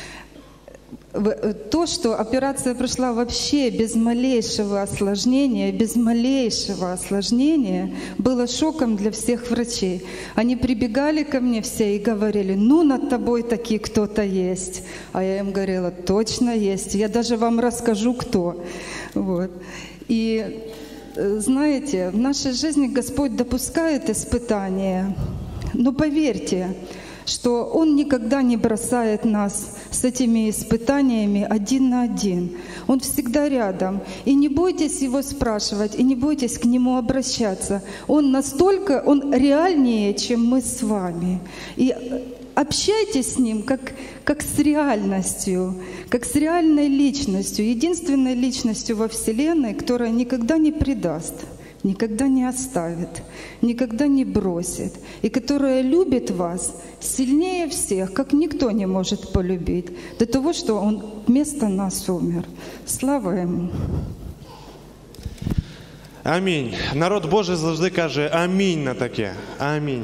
То, что операция прошла вообще без малейшего осложнения, без малейшего осложнения, было шоком для всех врачей. Они прибегали ко мне все и говорили: ну, над тобой таки кто-то есть. А я им говорила: точно есть. Я даже вам расскажу, кто. Вот. И знаете, в нашей жизни Господь допускает испытания, но поверьте, что Он никогда не бросает нас с этими испытаниями один на один. Он всегда рядом. И не бойтесь Его спрашивать, и не бойтесь к Нему обращаться. Он настолько, Он реальнее, чем мы с вами. И общайтесь с Ним как, как с реальностью, как с реальной личностью, единственной личностью во Вселенной, которая никогда не предаст, никогда не оставит, никогда не бросит, и которая любит вас сильнее всех, как никто не может полюбить, до того, что Он вместо нас умер. Слава Ему! Амінь. Народ Божий завжди каже амінь на таке. Амінь.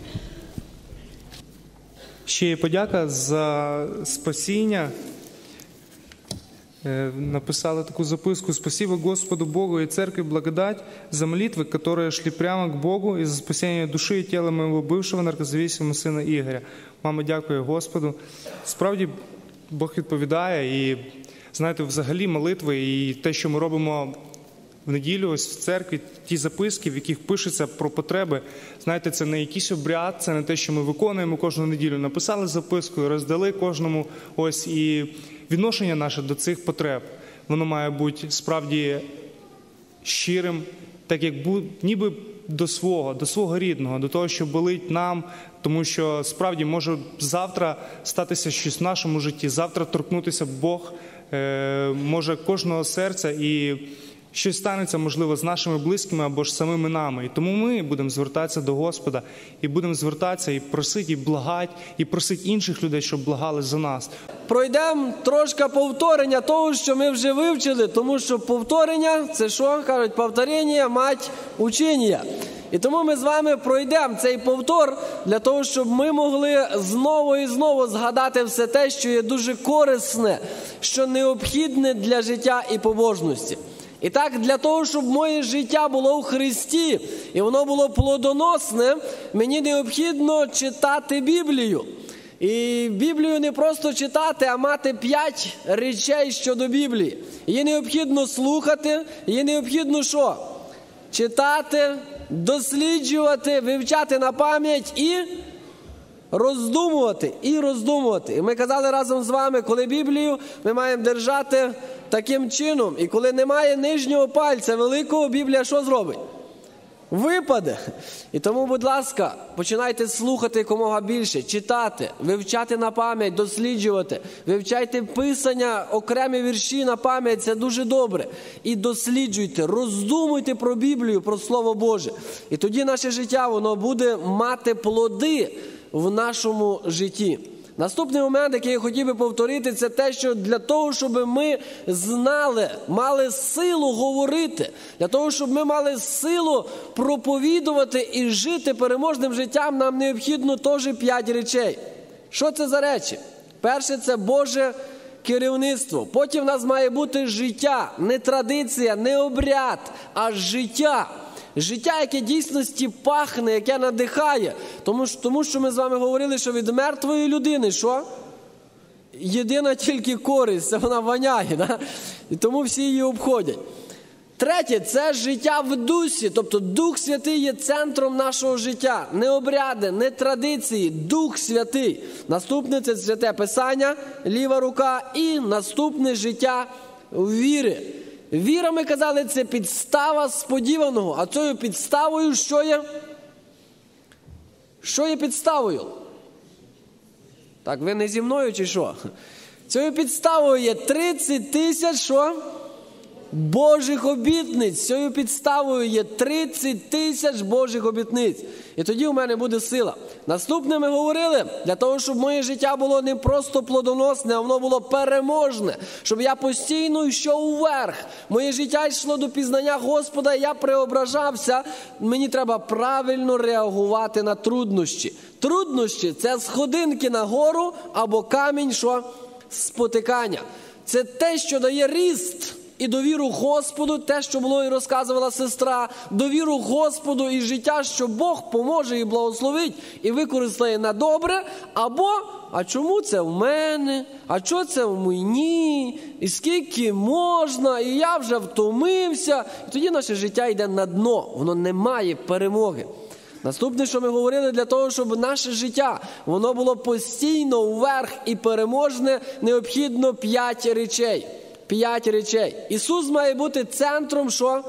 Ще є подяка за спасіння. Написали такую записку: «Спасибо Господу Богу и Церкви благодать за молитвы, которые шли прямо к Богу, и за спасение души и тела моего бывшего наркозависимого сина Ігоря». Мама, дякую Господу. Справді, Бог відповідає, і, знаєте, взагалі молитви і те, що ми робимо в неділю ось в церкві, ті записки, в яких пишеться про потреби, знаєте, це не якийсь обряд, це не те, що ми виконуємо кожну неділю. Написали записку і роздали кожному ось, і відношення наше до цих потреб, воно має бути справді щирим, так як ніби до свого, до свого рідного, до того, що болить нам, тому що справді може завтра статися щось в нашому житті, завтра торкнутися Бог е, може кожного серця, і щось станеться, можливо, з нашими близькими або ж самими нами. І тому ми будемо звертатися до Господа, і будемо звертатися і просити, і благати, і просити інших людей, щоб благали за нас. Пройдемо трошки повторення того, що ми вже вивчили, тому що повторення – це що? Кажуть, повторення – мать учення. І тому ми з вами пройдемо цей повтор для того, щоб ми могли знову і знову згадати все те, що є дуже корисне, що необхідне для життя і побожності. І так, для того, щоб моє життя було у Христі, і воно було плодоносне, мені необхідно читати Біблію. І Біблію не просто читати, а мати п'ять речей щодо Біблії. Її необхідно слухати, її необхідно що? Читати, досліджувати, вивчати на пам'ять і роздумувати, і роздумувати. І ми казали разом з вами, коли Біблію ми маємо держати таким чином. І коли немає нижнього пальця великого, Біблія що зробить? випаде. І тому, будь ласка, починайте слухати якомога більше, читати, вивчати на пам'ять, досліджувати. Вивчайте Писання, окремі вірші на пам'ять, це дуже добре. І досліджуйте, роздумуйте про Біблію, про Слово Боже. І тоді наше життя, воно буде мати плоди в нашому житті. Наступний момент, який я хотів би повторити, це те, що для того, щоб ми знали, мали силу говорити, для того, щоб ми мали силу проповідувати і жити переможним життям, нам необхідно теж п'ять речей. Що це за речі? Перше – це Боже керівництво. Потім в нас має бути життя, не традиція, не обряд, а життя. Життя, яке дійсності пахне, яке надихає. Тому, тому що ми з вами говорили, що від мертвої людини, що? Єдина тільки користь, це вона воняє. Да? І тому всі її обходять. Третє – це життя в дусі. Тобто Дух Святий є центром нашого життя. Не обряди, не традиції, Дух Святий. Наступне – це Святе Писання, ліва рука. І наступне – життя віри. Віра, ми казали, це підстава сподіваного. А цією підставою що є? Що є підставою? Так, ви не зі мною чи що? Цією підставою є тридцять тисяч, що? Божих обітниць. Цією підставою є тридцять тисяч Божих обітниць. І тоді у мене буде сила. Наступне ми говорили, для того, щоб моє життя було не просто плодоносне, а воно було переможне. Щоб я постійно йшов уверх. Моє життя йшло до пізнання Господа, і я преображався. Мені треба правильно реагувати на труднощі. Труднощі – це сходинки на гору або камінь, що? Спотикання. Це те, що дає ріст. І довіру Господу, те, що було і розказувала сестра, довіру Господу і життя, що Бог поможе і благословить, і використає на добре, або, а чому це в мене, а що це в мені, і скільки можна, і я вже втомився. І тоді наше життя йде на дно, воно не має перемоги. Наступне, що ми говорили, для того, щоб наше життя, воно було постійно вверх і переможне, необхідно п'ять речей. П'ять речей. Ісус має бути центром, що?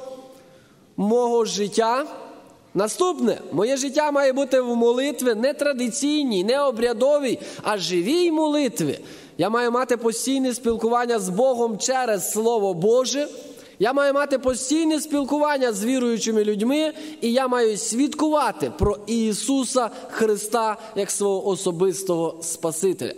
Мого життя. Наступне. Моє життя має бути в молитві не традиційній, не обрядовій, а живій молитві. Я маю мати постійне спілкування з Богом через Слово Боже. Я маю мати постійне спілкування з віруючими людьми, і я маю свідкувати про Ісуса Христа як свого особистого Спасителя.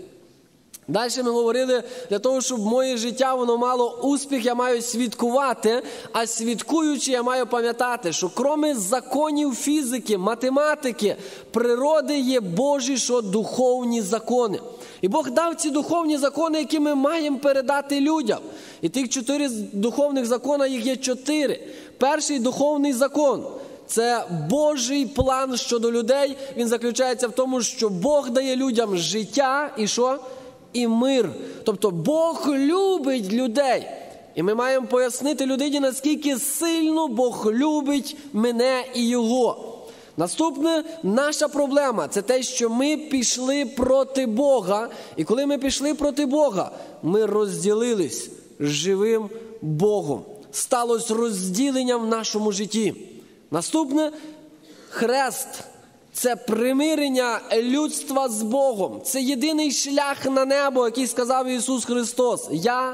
Далі ми говорили, для того, щоб моє життя воно мало успіх, я маю свідкувати, а свідкуючи, я маю пам'ятати, що крім законів фізики, математики, природи є Божі, що духовні закони. І Бог дав ці духовні закони, які ми маємо передати людям. І тих чотири духовних закони, їх є чотири. Перший духовний закон – це Божий план щодо людей. Він заключається в тому, що Бог дає людям життя і що? І мир. Тобто Бог любить людей. І ми маємо пояснити людині, наскільки сильно Бог любить мене і його. Наступне, наша проблема – це те, що ми пішли проти Бога. І коли ми пішли проти Бога, ми розділились з живим Богом. Сталося розділення в нашому житті. Наступне – хрест. Це примирення людства з Богом. Це єдиний шлях на небо, який сказав Ісус Христос. Я,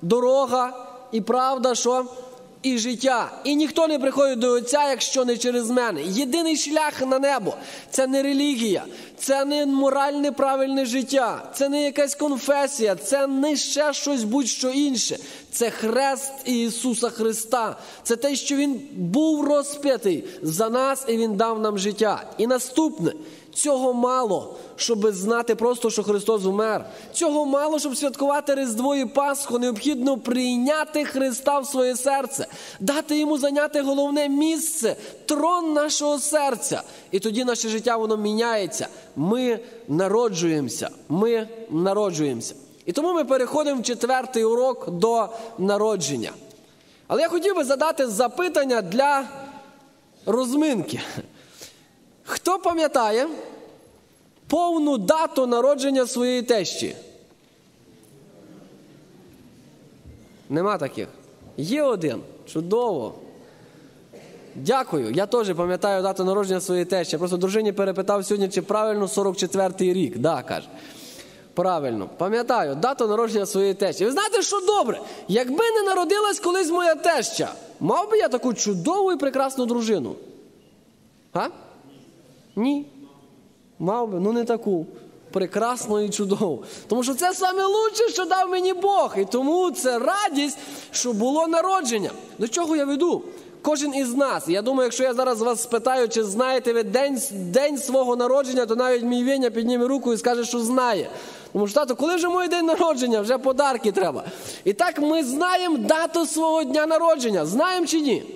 дорога і правда, що? І життя. І ніхто не приходить до Отця, якщо не через мене. Єдиний шлях на небо – це не релігія, це не моральне правильне життя, це не якась конфесія, це не ще щось будь-що інше. Це хрест Ісуса Христа. Це те, що Він був розп'ятий за нас, і Він дав нам життя. І наступне – цього мало, щоб знати просто, що Христос вмер. Цього мало, щоб святкувати Різдво і Пасху. Необхідно прийняти Христа в своє серце, дати Йому зайняти головне місце, трон нашого серця. І тоді наше життя, воно міняється. Ми народжуємося. Ми народжуємося. І тому ми переходимо в четвертий урок до народження. Але я хотів би задати запитання для розминки. Хто пам'ятає повну дату народження своєї тещі? Нема таких? Є один. Чудово. Дякую. Я теж пам'ятаю дату народження своєї тещі. Я просто дружині перепитав сьогодні, чи правильно сорок четвертий рік. Да, каже. Правильно. Пам'ятаю дату народження своєї тещі. Ви знаєте, що добре? Якби не народилась колись моя теща, мав би я таку чудову і прекрасну дружину? А? Ні. Мав би, ну не таку. Прекрасну і чудову. Тому що це саме лучше, що дав мені Бог. І тому це радість, що було народження. До чого я веду? Кожен із нас. Я думаю, якщо я зараз вас спитаю, чи знаєте ви день, день свого народження, то навіть мій Веня підніме руку і скаже, що знає. Тому що, тато, коли вже мій день народження? Вже подарки треба. І так ми знаємо дату свого дня народження. Знаємо чи ні?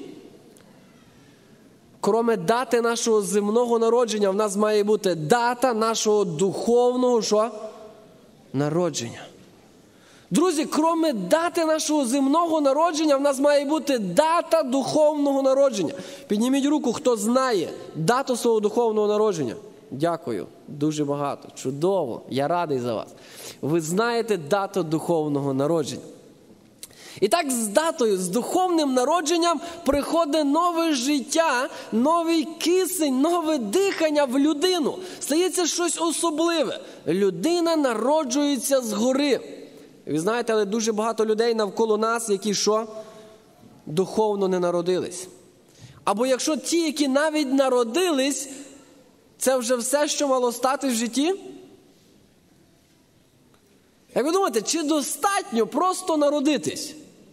Кроме дати нашого земного народження, в нас має бути дата нашого духовного, що? Народження. Друзі, кроме дати нашого земного народження, в нас має бути дата духовного народження. Підніміть руку, хто знає дату свого духовного народження. Дякую. Дуже багато. Чудово. Я радий за вас. Ви знаєте дату духовного народження. І так з датою, з духовним народженням приходить нове життя, новий кисень, нове дихання в людину. Стається щось особливе. Людина народжується згори. Ви знаєте, але дуже багато людей навколо нас, які що? Духовно не народились. Або якщо ті, які навіть народились, це вже все, що мало стати в житті? Як ви думаєте, чи достатньо просто народитись?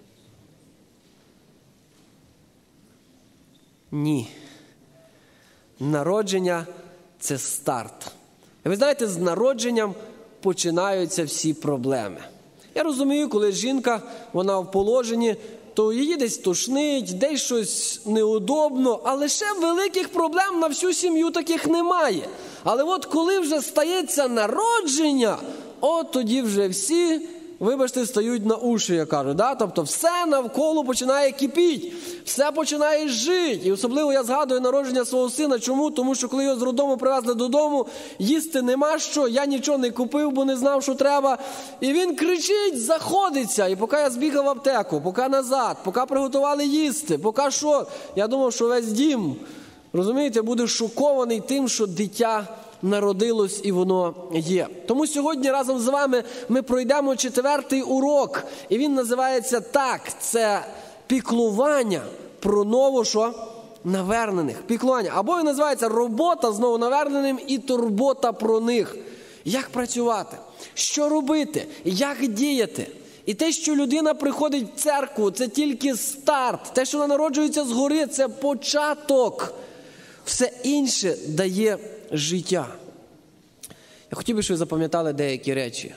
Ні. Народження – це старт. І ви знаєте, з народженням починаються всі проблеми. Я розумію, коли жінка, вона в положенні, то її десь тошнить, десь щось неудобно, але ще великих проблем на всю сім'ю таких немає. Але от коли вже стається народження, от тоді вже всі, вибачте, стають на уші, я кажу. Да? Тобто все навколо починає кипіти, все починає жити. І особливо я згадую народження свого сина. Чому? Тому що коли його з роддому привезли додому, їсти нема що, я нічого не купив, бо не знав, що треба. І він кричить, заходиться. І поки я збігав в аптеку, поки назад, поки приготували їсти, поки що, я думав, що весь дім, розумієте, буде шокований тим, що дитя народилось і воно є. Тому сьогодні разом з вами ми пройдемо четвертий урок. І він називається так. Це піклування про ново, що? Навернених. Піклування. Або він називається робота з новонаверненим і турбота про них. Як працювати? Що робити? Як діяти? І те, що людина приходить в церкву, це тільки старт. Те, що вона народжується згори, це початок. Все інше дає життя. Я хотів би, щоб ви запам'ятали деякі речі.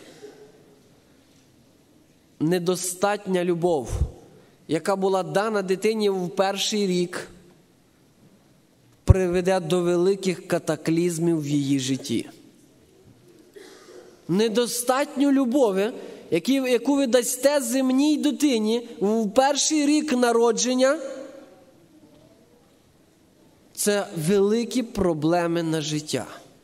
Недостатня любов, яка була дана дитині в перший рік, приведе до великих катаклізмів в її житті. Недостатню любові, яку ви дасте земній дитині в перший рік народження, це великі проблеми на життя.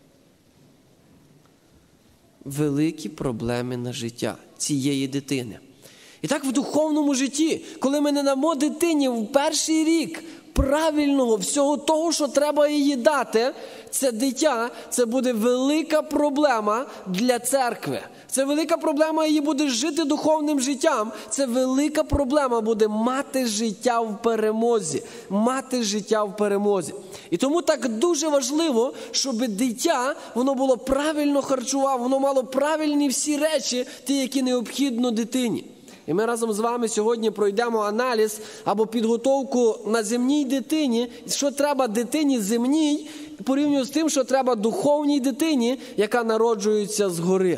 Великі проблеми на життя цієї дитини. І так в духовному житті, коли ми не дамо дитині в перший рік правильного всього того, що треба їй дати, це дитя, це буде велика проблема для церкви. Це велика проблема, її буде жити духовним життям. Це велика проблема буде мати життя в перемозі. Мати життя в перемозі. І тому так дуже важливо, щоб дитя, воно було правильно харчувало, воно мало правильні всі речі, ті, які необхідно дитині. І ми разом з вами сьогодні пройдемо аналіз або підготовку на земній дитині, що треба дитині земній, порівняно з тим, що треба духовній дитині, яка народжується згори.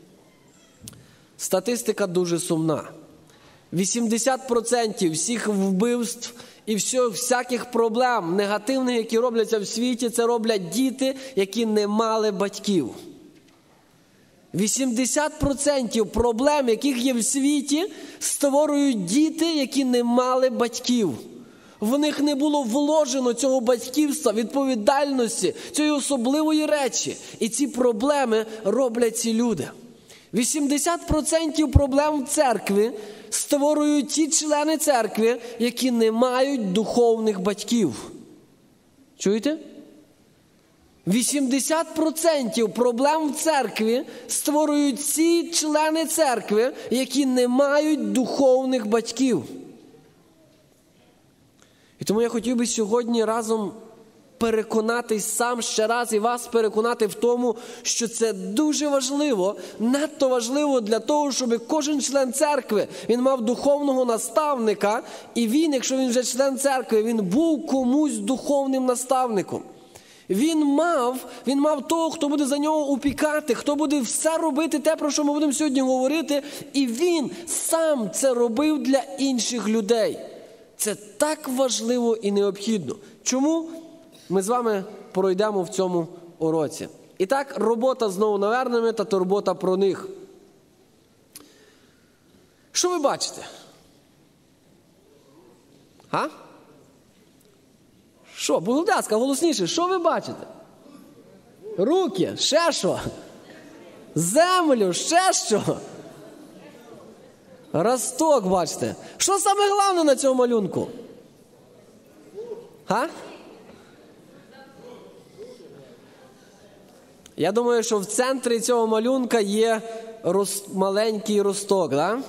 Статистика дуже сумна. вісімдесят відсотків всіх вбивств і всяких проблем негативних, які робляться в світі, це роблять діти, які не мали батьків. вісімдесят відсотків проблем, яких є в світі, створюють діти, які не мали батьків. В них не було вложено цього батьківства, відповідальності, цієї особливої речі. І ці проблеми роблять ці люди. вісімдесят відсотків проблем в церкві створюють ті члени церкви, які не мають духовних батьків. Чуєте? вісімдесят відсотків проблем в церкві створюють ці члени церкви, які не мають духовних батьків. І тому я хотів би сьогодні разом переконатись сам ще раз і вас переконати в тому, що це дуже важливо, надто важливо для того, щоб кожен член церкви, він мав духовного наставника, і він, якщо він вже член церкви, він був комусь духовним наставником. Він мав, він мав того, хто буде за нього опікати, хто буде все робити те, про що ми будемо сьогодні говорити, і він сам це робив для інших людей. Це так важливо і необхідно. Чому? Ми з вами пройдемо в цьому уроці. І так, робота з новонаверненими та турбота про них. Що ви бачите? А? Що? Будь ласка, голосніше. Що ви бачите? Руки. Ще що? Землю. Ще що? Росток, бачите. Що саме головне на цьому малюнку? А? Я думаю, що в центрі цього малюнка є роз... маленький росток, да?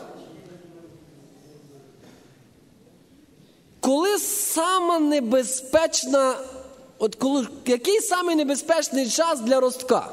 Коли сама небезпечна, от коли, який самий небезпечний час для ростка?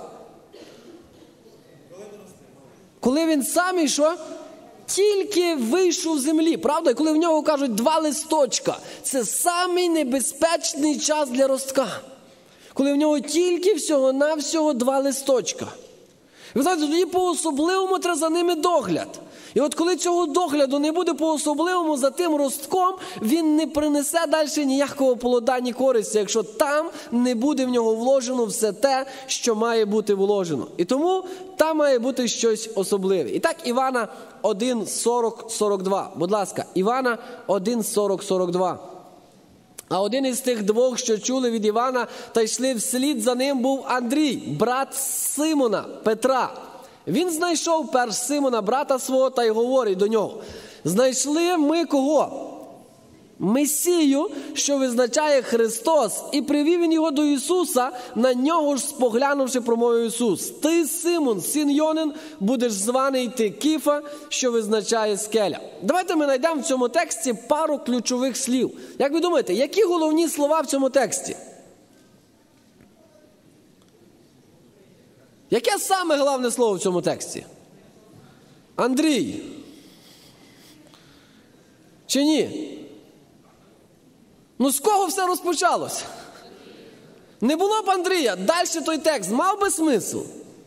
Коли він самий, що? Тільки вийшов з землі, правда? Коли в нього кажуть два листочка, це самий небезпечний час для ростка. Коли в нього тільки всього-навсього два листочка. Ви знаєте, тоді по-особливому треба за ними догляд. І от коли цього догляду не буде по-особливому за тим ростком, він не принесе далі ніякого плода, ні користі, якщо там не буде в нього вложено все те, що має бути вложено. І тому там має бути щось особливе. І так, Івана один, сорок, сорок два. Будь ласка, Івана один, сорок, сорок два. А один із тих двох, що чули від Івана та йшли вслід за ним, був Андрій, брат Симона, Петра. Він знайшов перш Симона, брата свого, та й говорить до нього: знайшли ми кого? Месію, що визначає Христос, і привів він його до Ісуса, на нього ж споглянувши, промовив Ісус: ти, Симон, син Йонин, будеш званий ти Кіфа, що визначає скеля. Давайте ми знайдемо в цьому тексті пару ключових слів. Як ви думаєте, які головні слова в цьому тексті? Яке саме головне слово в цьому тексті? Андрій. Чи ні? Ну, з кого все розпочалось? Не було б Андрія, далі той текст мав би смисл.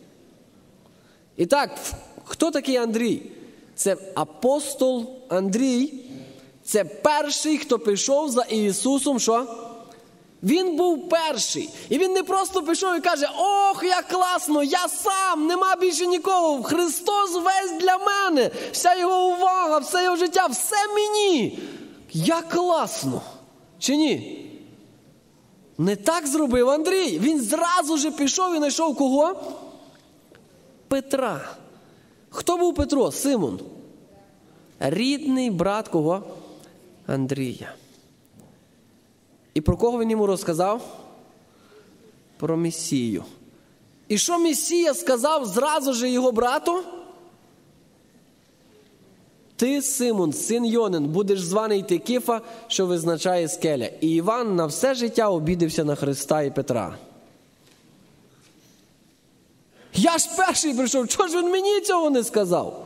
І так, хто такий Андрій? Це апостол Андрій. Це перший, хто пішов за Ісусом, що? Він був перший. І він не просто пішов і каже: ох, як класно, я сам, нема більше нікого, Христос весь для мене, вся його увага, все його життя, все мені. Як класно. Чи ні? Не так зробив Андрій. Він зразу же пішов і знайшов кого? Петра. Хто був Петро? Симон. Рідний брат кого? Андрія. І про кого він йому розказав? Про Месію. І що Месія сказав зразу же його брату? Ти, Симон, син Йонин, будеш званий ти Кіфа, що визначає скеля. І Іван на все життя обідився на Христа і Петра. Я ж перший прийшов, чого ж він мені цього не сказав?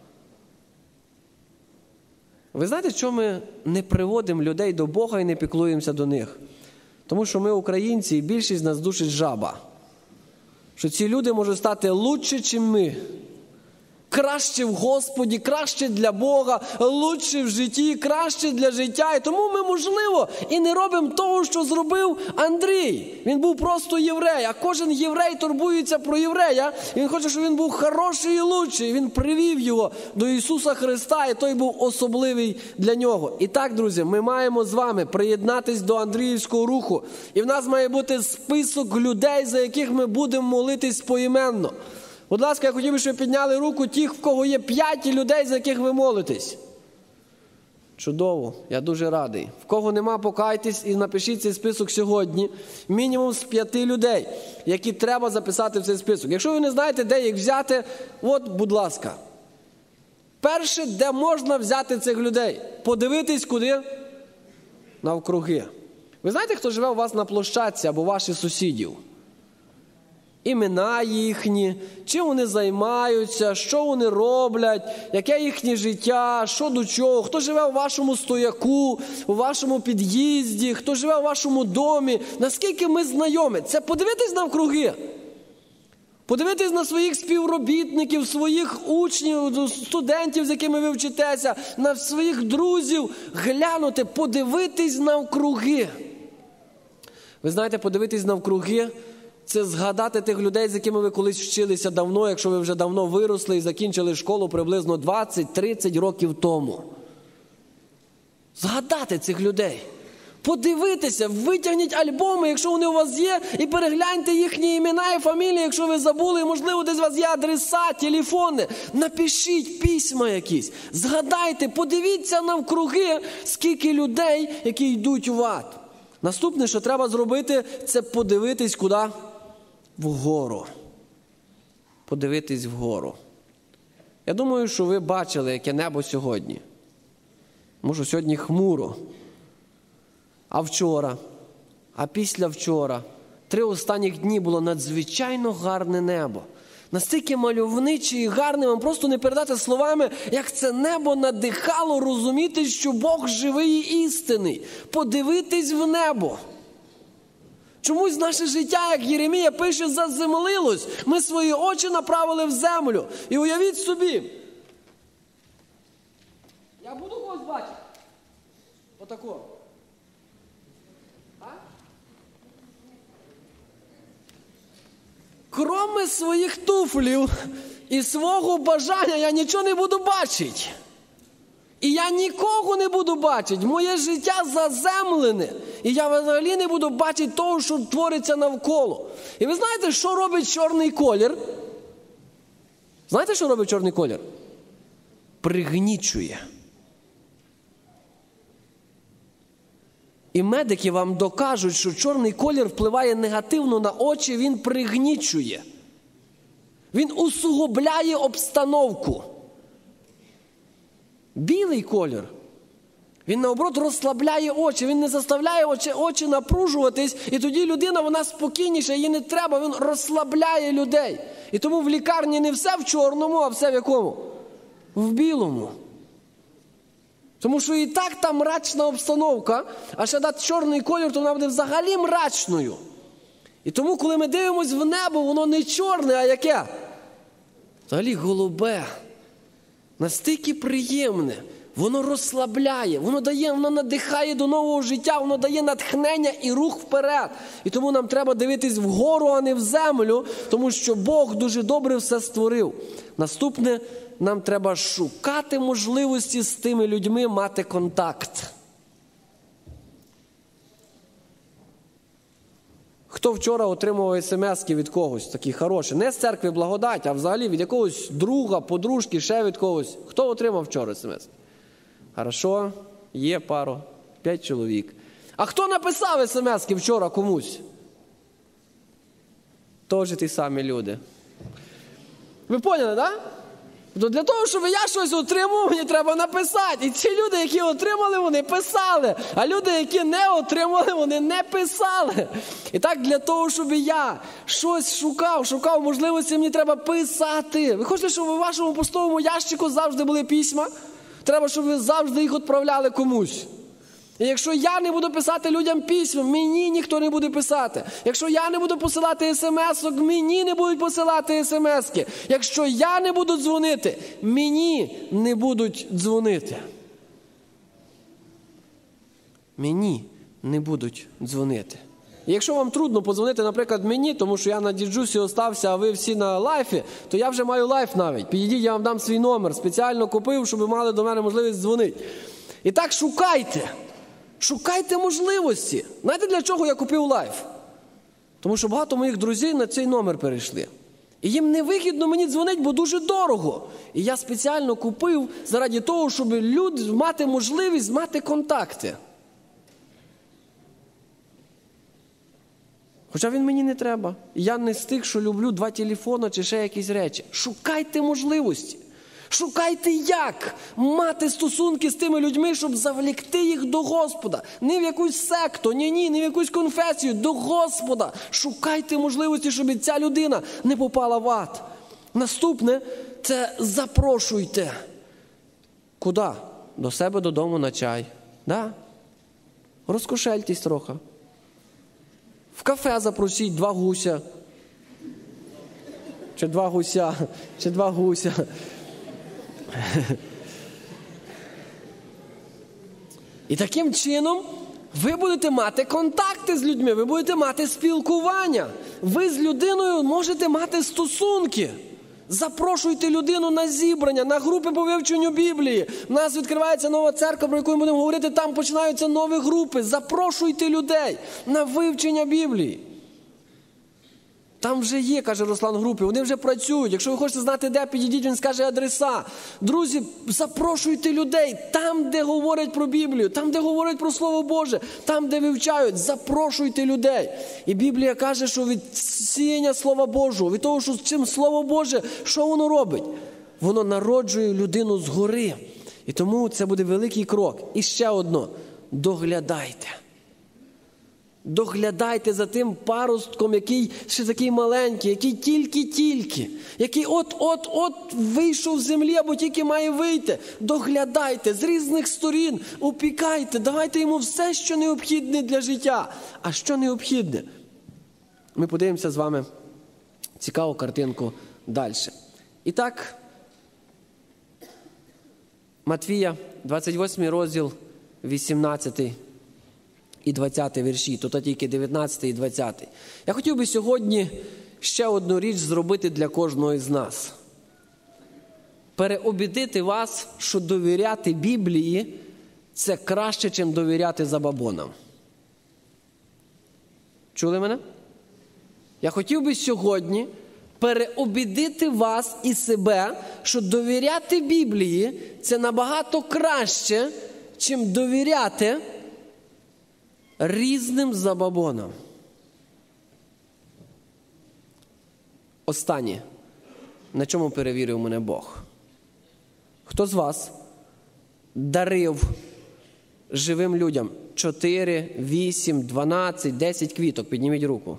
Ви знаєте, чому ми не приводимо людей до Бога і не піклуємося до них? Тому що ми, українці, і більшість з нас душить жаба. Що ці люди можуть стати лучше, ніж ми. Краще в Господі, краще для Бога, лучше в житті, краще для життя. І тому ми, можливо, і не робимо того, що зробив Андрій. Він був просто єврей, а кожен єврей турбується про єврея. І він хоче, щоб він був хороший і лучший. Він привів його до Ісуса Христа, і той був особливий для нього. І так, друзі, ми маємо з вами приєднатись до Андріївського руху. І в нас має бути список людей, за яких ми будемо молитись поіменно. Будь ласка, я хотів би, щоб ви підняли руку тих, в кого є п'ять людей, за яких ви молитесь. Чудово, я дуже радий. В кого нема, покайтесь і напишіть цей список сьогодні. Мінімум з п'яти людей, які треба записати в цей список. Якщо ви не знаєте, де їх взяти, от, будь ласка. Перше, де можна взяти цих людей? Подивитись куди? Навкруги. Ви знаєте, хто живе у вас на площадці або ваших сусідів? Імена їхні, чим вони займаються, що вони роблять, яке їхнє життя, що до чого, хто живе у вашому стояку, у вашому під'їзді, хто живе у вашому домі, наскільки ми знайомі. Це подивитись навкруги. Подивитись на своїх співробітників, своїх учнів, студентів, з якими ви вчитеся, на своїх друзів, глянути, подивитись навкруги. Ви знаєте, подивитись навкруги – це згадати тих людей, з якими ви колись вчилися давно, якщо ви вже давно виросли і закінчили школу приблизно двадцять-тридцять років тому. Згадати цих людей. Подивитися, витягніть альбоми, якщо вони у вас є, і перегляньте їхні імена і фамілії, якщо ви забули, і, можливо, десь у вас є адреса, телефони. Напишіть письма якісь, згадайте, подивіться навкруги, скільки людей, які йдуть в ад. Наступне, що треба зробити, це подивитись куди? Вгору. Подивитись вгору. Я думаю, що ви бачили, яке небо сьогодні. Може, сьогодні хмуро. А вчора, а після вчора, три останніх дні було надзвичайно гарне небо. Настільки мальовниче і гарне, вам просто не передати словами, як це небо надихало розуміти, що Бог живий і істинний. Подивитись в небо. Чомусь наше життя, як Єремія пише, заземлилось. Ми свої очі направили в землю. І уявіть собі, я буду когось бачити? Отако. А? Кроме своїх туфлів і свого бажання, я нічого не буду бачити. І я нікого не буду бачити. Моє життя заземлене. І я взагалі не буду бачити того, що твориться навколо. І ви знаєте, що робить чорний колір? Знаєте, що робить чорний колір? Пригнічує. І медики вам докажуть, що чорний колір впливає негативно на очі, він пригнічує. Він усугубляє обстановку. Білий колір, він, наоборот, розслабляє очі, він не заставляє очі, очі напружуватись, і тоді людина, вона спокійніша, їй не треба, він розслабляє людей. І тому в лікарні не все в чорному, а все в якому? В білому. Тому що і так там мрачна обстановка, а ще дати чорний колір, то вона буде взагалі мрачною. І тому, коли ми дивимося в небо, воно не чорне, а яке? Взагалі голубе. Настільки приємне, воно розслабляє, воно дає, воно надихає до нового життя, воно дає натхнення і рух вперед. І тому нам треба дивитись вгору, а не в землю, тому що Бог дуже добре все створив. Наступне, нам треба шукати можливості з тими людьми мати контакт. Хто вчора отримував смс-ки від когось, такі хороші, не з церкви благодать, а взагалі від якогось друга, подружки, ще від когось. Хто отримав вчора смс? Хорошо, є пару, п'ять чоловік. А хто написав смс-ки вчора комусь? Тож ті самі люди. Ви поняли, так? Да? Для того, щоб я щось отримав, мені треба написати. І ці люди, які отримали, вони писали. А люди, які не отримали, вони не писали. І так, для того, щоб я щось шукав, шукав можливості, мені треба писати. Ви хочете, щоб у вашому поштовому ящику завжди були письма? Треба, щоб ви завжди їх відправляли комусь. І якщо я не буду писати людям письма, мені ніхто не буде писати. Якщо я не буду посилати смс-ок, мені не будуть посилати смс-ки. Якщо я не буду дзвонити, мені не будуть дзвонити. Мені не будуть дзвонити. І якщо вам трудно подзвонити, наприклад, мені, тому що я на діджусі остався, а ви всі на лайфі, то я вже маю лайф навіть. Підійдіть, я вам дам свій номер. Спеціально купив, щоб ви мали до мене можливість дзвонити. І так шукайте. Шукайте можливості. Знаєте, для чого я купив лайф? Тому що багато моїх друзів на цей номер перейшли. І їм невигідно мені дзвонить, бо дуже дорого. І я спеціально купив заради того, щоб люди мати можливість мати контакти. Хоча він мені не треба. Я не з тих, що люблю два телефони чи ще якісь речі. Шукайте можливості. Шукайте, як мати стосунки з тими людьми, щоб завлекти їх до Господа. Не в якусь секту, ні-ні, не в якусь конфесію, до Господа. Шукайте можливості, щоб ця людина не попала в ад. Наступне – це запрошуйте. Куди? До себе додому на чай. Да? Розкошельтесь трохи. В кафе запросіть два гуся. Чи два гуся, чи два гуся. І таким чином ви будете мати контакти з людьми, ви будете мати спілкування. Ви з людиною можете мати стосунки. Запрошуйте людину на зібрання, на групи по вивченню Біблії. У нас відкривається нова церква, про яку ми будемо говорити, там починаються нові групи. Запрошуйте людей на вивчення Біблії. Там вже є, каже Руслан, групи, вони вже працюють. Якщо ви хочете знати, де, підійдіть, він скаже адреса. Друзі, запрошуйте людей там, де говорять про Біблію, там, де говорять про Слово Боже, там, де вивчають, запрошуйте людей. І Біблія каже, що від сіяння Слова Божого, від того, що чим Слово Боже, що воно робить? Воно народжує людину згори. І тому це буде великий крок. І ще одно, доглядайте. Доглядайте за тим паростком, який ще такий маленький, який тільки-тільки, який от-от-от вийшов з землі, або тільки має вийти. Доглядайте з різних сторін, опікайте, давайте йому все, що необхідне для життя. А що необхідне? Ми подивимося з вами цікаву картинку далі. І так, Матвія, двадцять восьмий розділ, вісімнадцятий і двадцятий вірші, тут тільки дев'ятнадцятий і двадцятий. Я хотів би сьогодні ще одну річ зробити для кожного із нас. Переобідити вас, що довіряти Біблії – це краще, ніж довіряти забабонам. Чули мене? Я хотів би сьогодні переобідити вас і себе, що довіряти Біблії – це набагато краще, чим довіряти різним забабонам. Останнє. На чому перевірив мене Бог? Хто з вас дарив живим людям чотири, вісім, дванадцять, десять квіток? Підніміть руку.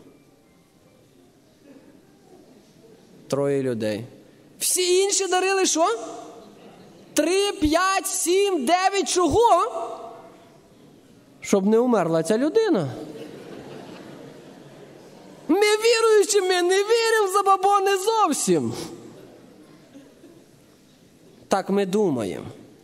Троє людей. Всі інші дарили що? Три, п'ять, сім, дев'ять. Чого? Щоб не умерла ця людина. Ми віруючі, ми не віримо в забабони зовсім. Так ми думаємо.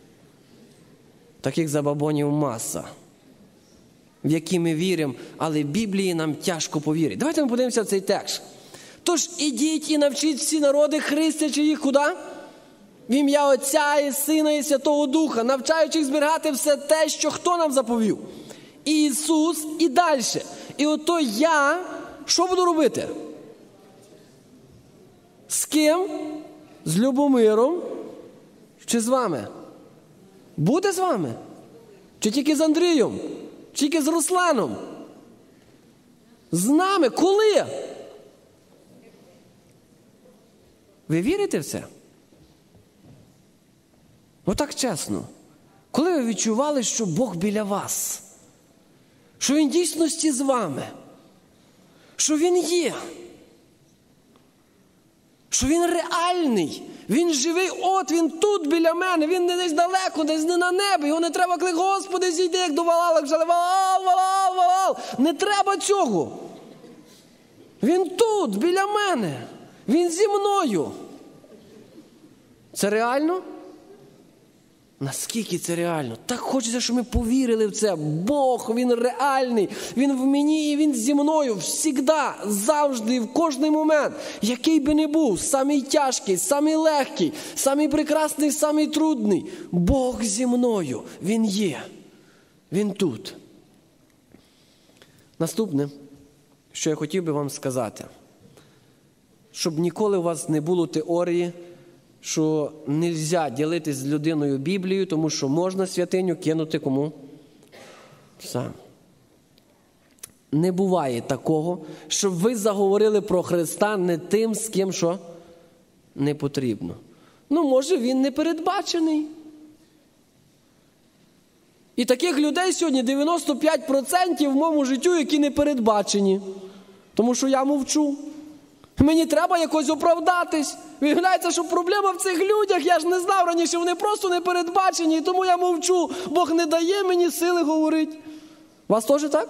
Таких забабонів маса, в які ми віримо, але Біблії нам тяжко повірити. Давайте ми подивимося в цей текст. Тож ідіть і навчіть всі народи, хрестячи їх куди? В ім'я Отця і Сина і Святого Духа, навчаючи їх зберігати все те, що хто нам заповів? Ісус і далі. І ото я, що буду робити? З ким? З Любомиром? Чи з вами? Буде з вами? Чи тільки з Андрієм? Чи тільки з Русланом? З нами? Коли? Ви вірите в це? Отак чесно. Коли ви відчували, що Бог біля вас? Що Він в дійсності з вами? Що Він є? Що Він реальний? Він живий, от Він тут біля мене, Він не десь далеко, десь не на небі. Його не треба клик, Господи, зійди, як до Валала, вже Валал, Валал, Валал. Не треба цього. Він тут, біля мене. Він зі мною. Це реально? Наскільки це реально? Так хочеться, щоб ми повірили в це. Бог, Він реальний. Він в мені і Він зі мною. Всігда, завжди, в кожний момент. Який би не був, самий тяжкий, самий легкий, самий прекрасний, самий трудний. Бог зі мною. Він є. Він тут. Наступне, що я хотів би вам сказати. щоб ніколи у вас не було теорії, що не можна ділитися з людиною Біблією, тому що можна святиню кинути кому? Сам. Не буває такого, щоб ви заговорили про Христа не тим, з ким що не потрібно. Ну, може, він не передбачений. І таких людей сьогодні дев'яносто п'ять відсотків в моєму життю, які не передбачені. Тому що я мовчу. Мені треба якось оправдатись. Виявляється, що проблема в цих людях, я ж не знав раніше, вони просто не передбачені, і тому я мовчу. Бог не дає мені сили говорити. У вас теж так?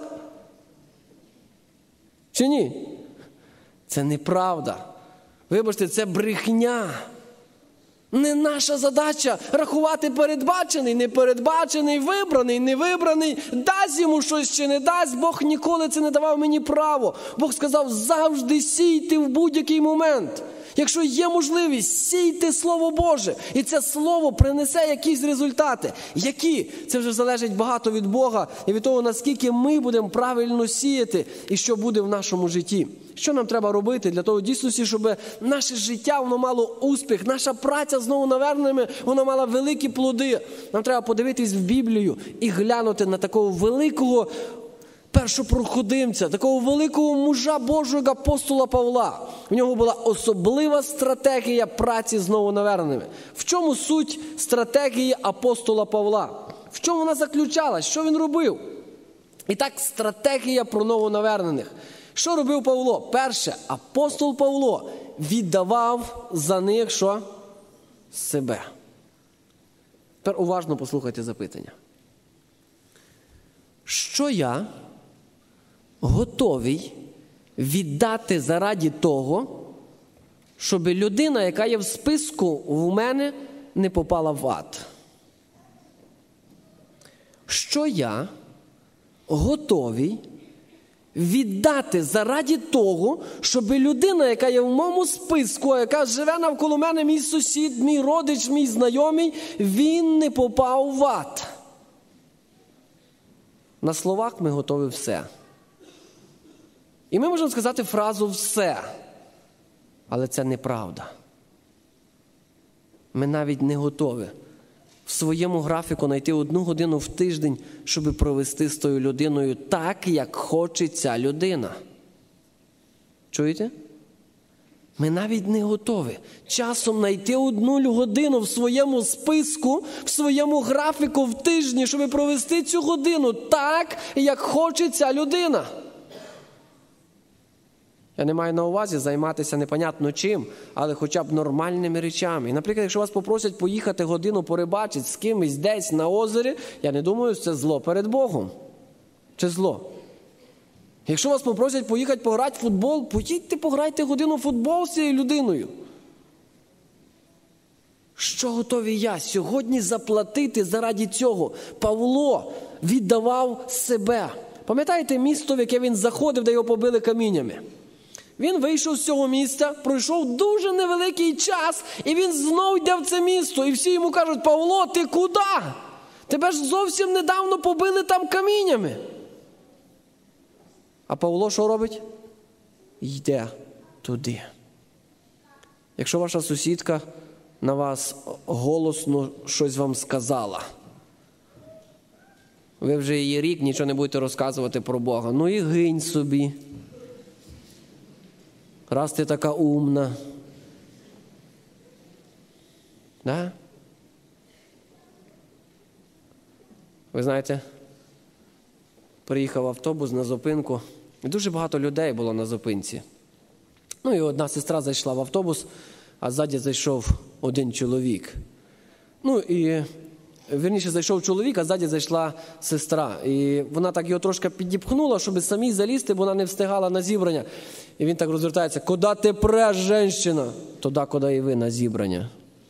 Чи ні? Це неправда. Вибачте, це брехня. Не наша задача рахувати передбачений, непередбачений, вибраний, невибраний, дасть йому щось чи не дасть. Бог ніколи це не давав мені право. Бог сказав, завжди сійте в будь-який момент. Якщо є можливість, сійте Слово Боже. І це Слово принесе якісь результати. Які? Це вже залежить багато від Бога і від того, наскільки ми будемо правильно сіяти і що буде в нашому житті. Що нам треба робити для того, дійсно, щоб наше життя, воно мало успіх, наша праця з новонаверненими, вона мала великі плоди. Нам треба подивитись в Біблію і глянути на такого великого першопроходимця, такого великого мужа Божого апостола Павла. В нього була особлива стратегія праці з новонаверненими. В чому суть стратегії апостола Павла? В чому вона заключалась? Що він робив? І так, стратегія про новонавернених. Що робив Павло? Перше, апостол Павло віддавав за них що? Себе. Тепер уважно послухайте запитання. Що я готовий віддати заради того, щоб людина, яка є в списку в мене, не попала в ад? Що я готовий віддати заради того, щоб людина, яка є в моєму списку, яка живе навколо мене, мій сусід, мій родич, мій знайомий, він не попав в ад? На словах ми готові все. І ми можемо сказати фразу «все». Але це неправда. Ми навіть не готові в своєму графіку знайти одну годину в тиждень, щоб провести з тою людиною так, як хоче ця людина. Чуєте? Ми навіть не готові часом знайти одну годину в своєму списку, в своєму графіку в тижні, щоб провести цю годину так, як хоче ця людина. Я не маю на увазі займатися непонятно чим, але хоча б нормальними речами. І, наприклад, якщо вас попросять поїхати годину порибачити з кимось десь на озері, я не думаю, що це зло перед Богом. Чи зло? Якщо вас попросять поїхати пограти в футбол, поїдьте пограйте годину в футбол з цією людиною. Що готовий я сьогодні заплатити заради цього? Павло віддавав себе. Пам'ятаєте місто, в яке він заходив, де його побили каміннями? Він вийшов з цього місця, пройшов дуже невеликий час, і він знов йде в це місто. І всі йому кажуть: Павло, ти куди? Тебе ж зовсім недавно побили там каміннями. А Павло що робить? Йде туди. Якщо ваша сусідка на вас голосно щось вам сказала, ви вже її рік нічого не будете розказувати про Бога. Ну і гинь собі. Раз ти така умна. Да? Ви знаєте, приїхав автобус на зупинку, і дуже багато людей було на зупинці. Ну і одна сестра зайшла в автобус, а ззаді зайшов один чоловік. Ну і, вірніше, зайшов чоловік, а ззаді зайшла сестра. І вона так його трошки підіпхнула, щоб самій залізти, бо вона не встигала на зібрання. І він так розвертається: «Куди ти преш, женщина?» «Туди, куди і ви на зібрання».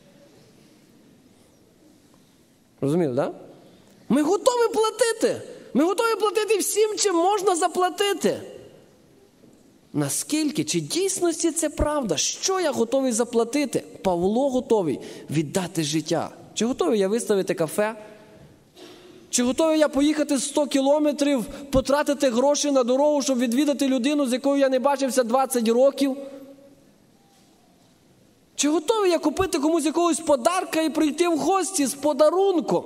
Розуміли, так? Да? Ми готові платити. Ми готові платити всім, чим можна заплатити. Наскільки? Чи дійсності це правда? Що я готовий заплатити? Павло готовий віддати життя. Чи готовий я виставити кафе? Чи готовий я поїхати сто кілометрів, потратити гроші на дорогу, щоб відвідати людину, з якою я не бачився двадцять років? Чи готовий я купити комусь якогось подарка і прийти в гості з подарунком?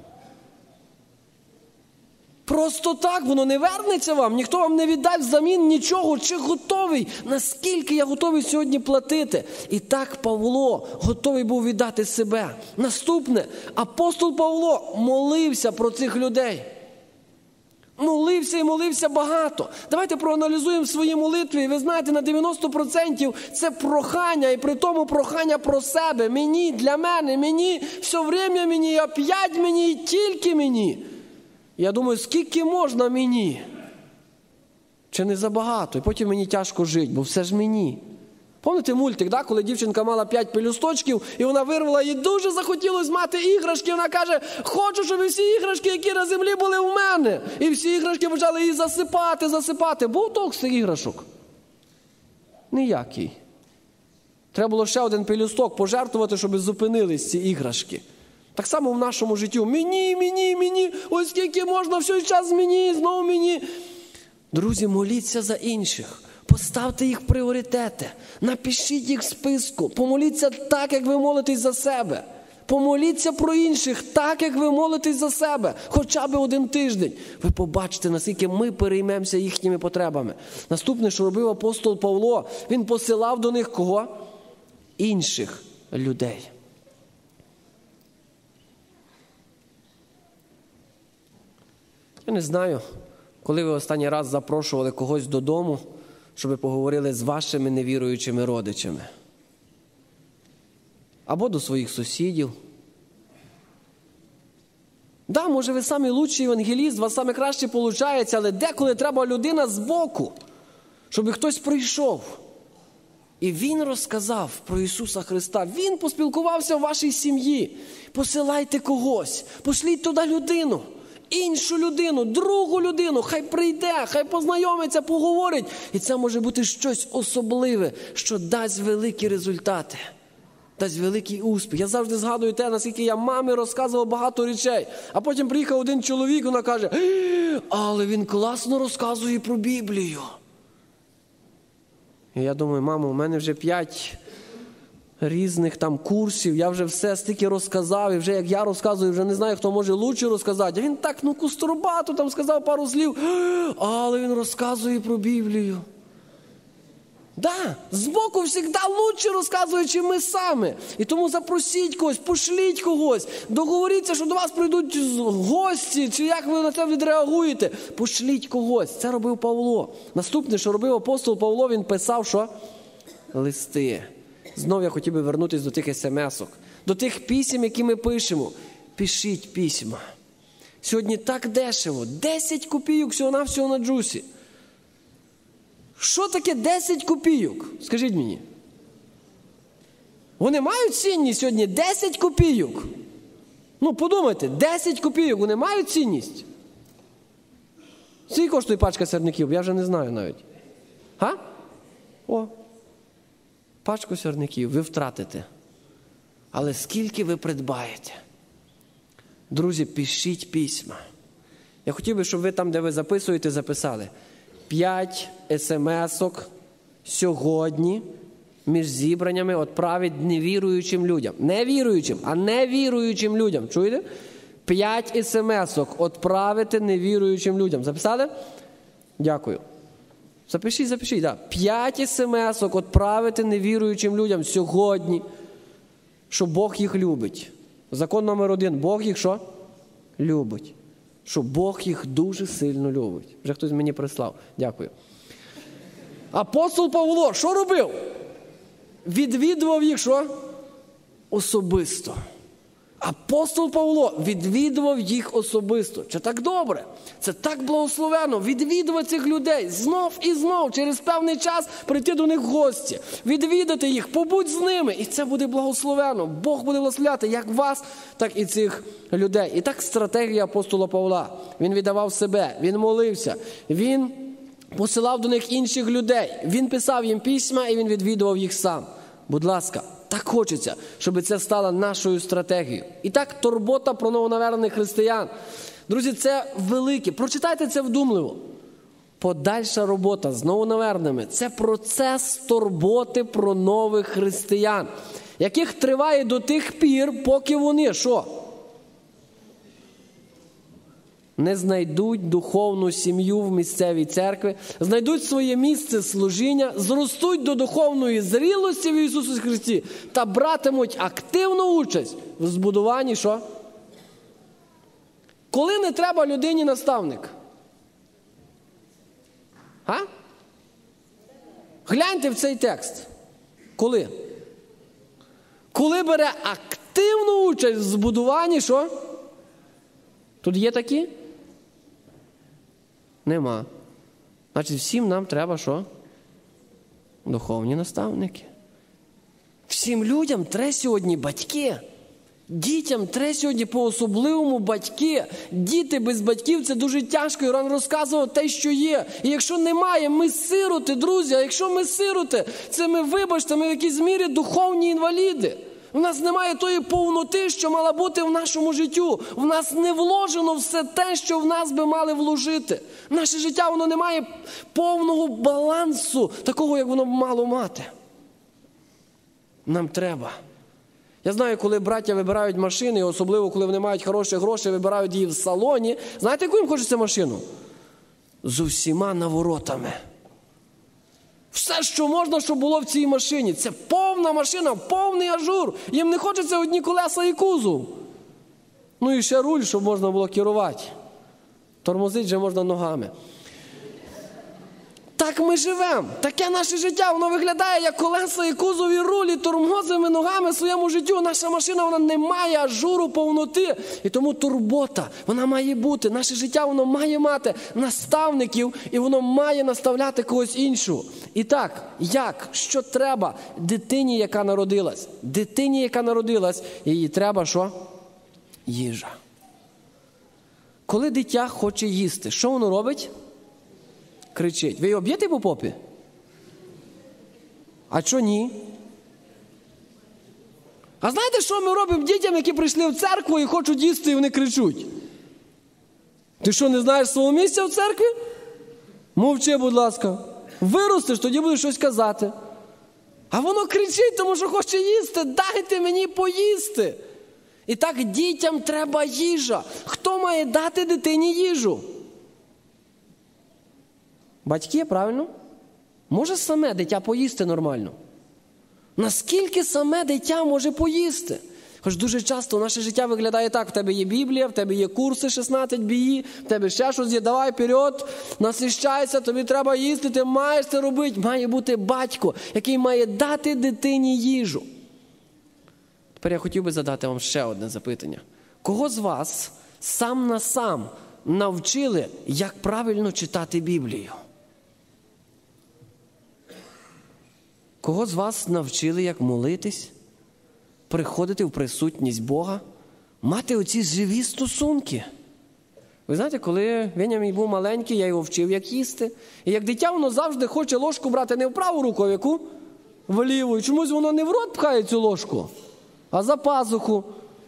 Просто так, воно не вернеться вам, ніхто вам не віддасть взамін нічого. Чи готовий? Наскільки я готовий сьогодні платити? І так Павло готовий був віддати себе. Наступне, апостол Павло молився про цих людей. Молився і молився багато. Давайте проаналізуємо свої молитви. І ви знаєте, на дев'яносто відсотків це прохання, і при тому прохання про себе. Мені, для мене, мені, все время мені, опять мені, і тільки мені. Я думаю, скільки можна мені? Чи не забагато? І потім мені тяжко жити, бо все ж мені. Пам'ятаєте мультик, да? Коли дівчинка мала п'ять пелюсточків, і вона вирвала, їй дуже захотілося мати іграшки. Вона каже, хочу, щоб всі іграшки, які на землі, були в мене. І всі іграшки почали її засипати, засипати. Був толк з цих іграшок? Ніякий. Треба було ще один пелюсток пожертвувати, щоб зупинились ці іграшки. Так само в нашому житті. Мені, мені, мені, ось скільки можна, все час мені, знову мені. Друзі, моліться за інших. Поставте їх в пріоритети. Напишіть їх в списку. Помоліться так, як ви молитесь за себе. Помоліться про інших так, як ви молитесь за себе. Хоча б один тиждень. Ви побачите, наскільки ми переймемося їхніми потребами. Наступне, що робив апостол Павло, він посилав до них кого? Інших людей. Я не знаю, коли ви останній раз запрошували когось додому, щоб поговорили з вашими невіруючими родичами. Або до своїх сусідів. Да, може ви самий лучший евангеліст, у вас саме краще виходить, але деколи треба людина збоку, щоб хтось прийшов. І він розказав про Ісуса Христа. Він поспілкувався в вашій сім'ї. Посилайте когось, пошліть туди людину. Іншу людину, другу людину, хай прийде, хай познайомиться, поговорить. І це може бути щось особливе, що дасть великі результати, дасть великий успіх. Я завжди згадую те, наскільки я мамі розказував багато речей. А потім приїхав один чоловік, вона каже, але він класно розказує про Біблію. І я думаю, мамо, у мене вже п'ять різних там курсів, я вже все стільки розказав, і вже як я розказую, вже не знаю, хто може лучше розказати. А він так, ну, куструбато там сказав пару слів, але він розказує про Біблію. Да, збоку завжди лучше розказує, чим ми самі. І тому запросіть когось, пошліть когось, договоріться, що до вас прийдуть гості, чи як ви на це відреагуєте. Пошліть когось. Це робив Павло. Наступне, що робив апостол Павло, він писав, що? Листи. Знов я хотів би вернутися до тих есемесок, до тих писем, які ми пишемо. Пишіть письма. Сьогодні так дешево. десять копійок всього-навсього на джусі. Що таке десять копійок? Скажіть мені. Вони мають цінність сьогодні десять копійок? Ну, подумайте, десять копійок, вони мають цінність? Скільки коштує пачка сірників? Я вже не знаю навіть. Га? О. Пачку сірників ви втратите. Але скільки ви придбаєте? Друзі, пишіть письма. Я хотів би, щоб ви там, де ви записуєте, записали. П'ять есемесок сьогодні між зібраннями відправить невіруючим людям. Не віруючим, а невіруючим людям. Чуєте? П'ять есемесок відправити невіруючим людям. Записали? Дякую. Запишіть, запишіть, так. Да. П'ять есемесок відправити невіруючим людям сьогодні, що Бог їх любить. Закон номер один. Бог їх що? Любить. Що Бог їх дуже сильно любить. Вже хтось мені прислав. Дякую. Апостол Павло, що робив? Відвідував їх, що? Особисто. Апостол Павло відвідував їх особисто. Це так добре. Це так благословено. Відвідувати цих людей. Знов і знов, через певний час прийти до них в гості. Відвідати їх, побудь з ними. І це буде благословено. Бог буде благословляти як вас, так і цих людей. І так стратегія апостола Павла. Він віддавав себе, він молився, він посилав до них інших людей. Він писав їм письма і він відвідував їх сам. Будь ласка. Так хочеться, щоб це стало нашою стратегією. І так, турбота про новонавернених християн. Друзі, це велике. Прочитайте це вдумливо. Подальша робота з новонаверненими – це процес турботи про нових християн. яких триває до тих пір, поки вони, що? Не знайдуть духовну сім'ю в місцевій церкві, знайдуть своє місце служіння, зростуть до духовної зрілості в Ісусі Христі та братимуть активну участь в збудуванні, що? Коли не треба людині наставник? А? Гляньте в цей текст. Коли? Коли бере активну участь в збудуванні, що? Тут є такі? Нема. Значить, всім нам треба що? Духовні наставники. Всім людям треба сьогодні батьки. Дітям треба сьогодні по-особливому батьки. Діти без батьків – це дуже тяжко. Іран розказував те, що є. І якщо немає, ми сироти, друзі. А якщо ми сироти, це ми, вибачте, ми в якійсь мірі духовні інваліди. У нас немає тої повноти, що мала бути в нашому життю. В нас не вложено все те, що в нас би мали вложити. Наше життя, воно не має повного балансу, такого, як воно б мало мати. Нам треба. Я знаю, коли браття вибирають машини, особливо, коли вони мають хороші гроші, вибирають її в салоні. Знаєте, яку їм хочеться машину? З усіма наворотами. Все, що можна, щоб було в цій машині. Це повна машина, повний ажур. Їм не хочеться одні колеса і кузов. Ну і ще руль, щоб можна було керувати. Тормозити вже можна ногами. Так ми живемо. Таке наше життя, воно виглядає як колеса і кузов, і руль, і тормозимо ногами в своєму життю. Наша машина, вона не має ажуру, повноти. І тому турбота, вона має бути. Наше життя, воно має мати наставників, і воно має наставляти когось іншого. І так, як? Що треба дитині, яка народилась? Дитині, яка народилась, їй треба що? Їжа. Коли дитя хоче їсти, що воно робить? Кричить. Ви його б'єте по попі? А що ні? А знаєте, що ми робимо дітям, які прийшли в церкву і хочуть їсти, і вони кричуть? Ти що, не знаєш свого місця в церкві? Мовчи, будь ласка. Виростеш, тоді будеш щось казати. А воно кричить, тому що хоче їсти. Дайте мені поїсти. І так дітям треба їжа. Хто має дати дитині їжу? Батьки, правильно? Може саме дитя поїсти нормально? Наскільки саме дитя може поїсти? Хоч дуже часто наше життя виглядає так. В тебе є Біблія, в тебе є курси шістнадцять бі і, в тебе ще щось є. Давай вперед, насищайся, тобі треба їсти, ти маєш це робити. Має бути батько, який має дати дитині їжу. Тепер я хотів би задати вам ще одне запитання. Кого з вас сам на сам навчили, як правильно читати Біблію? Кого з вас навчили, як молитись, приходити в присутність Бога, мати оці живі стосунки? Ви знаєте, коли Веня мій був маленький, я його вчив, як їсти. І як дитя, воно завжди хоче ложку брати не в праву руку, а в яку? В ліву. І чомусь воно не в рот пхає цю ложку, а за пазуху.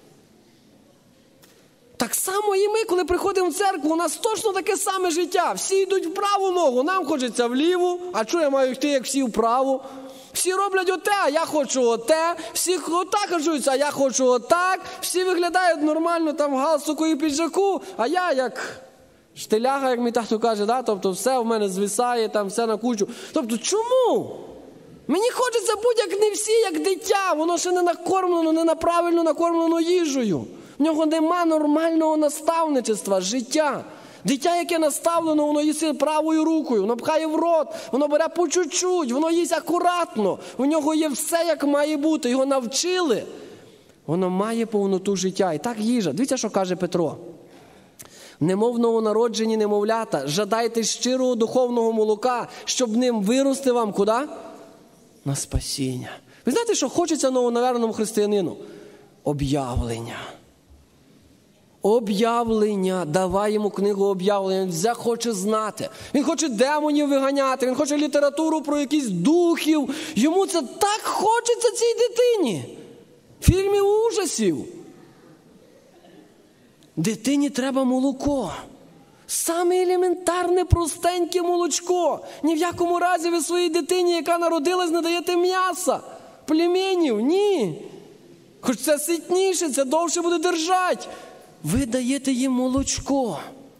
Так само і ми, коли приходимо в церкву, у нас точно таке саме життя. Всі йдуть в праву ногу, нам хочеться в ліву, а що я маю йти, як всі в праву? Всі роблять оте, а я хочу оте. Всі отак кажуться, а я хочу отак. Всі виглядають нормально там в галстуку і піджаку, а я як штиляга, як мій тато каже, да? Тобто все в мене звисає, там все на кучу. Тобто чому? Мені хочеться бути, як не всі, як дитя. Воно ще не накормлено, не на правильно накормлено їжею. В нього нема нормального наставничества, життя. Дитя, яке наставлено, воно їсть правою рукою, воно пхає в рот, воно бере по чуть-чуть, воно їсть акуратно. У нього є все, як має бути. Його навчили. Воно має повноту життя. І так їжа. Дивіться, що каже Петро. Немов новонароджені немовлята, жадайте щирого духовного молока, щоб ним вирости вам куди? На спасіння. Ви знаєте, що хочеться новонаверненому християнину? Об'явлення. Об'явлення. Давай йому книгу об'явлення. Він все хоче знати. Він хоче демонів виганяти. Він хоче літературу про якісь духів. Йому це так хочеться цій дитині. Фільмів ужасів. Дитині треба молоко. Саме елементарне, простеньке молочко. Ні в якому разі ви своїй дитині, яка народилась, не даєте м'яса. Племенів? Ні. Хоч це ситніше, це довше буде держати. Ви даєте їм молочко.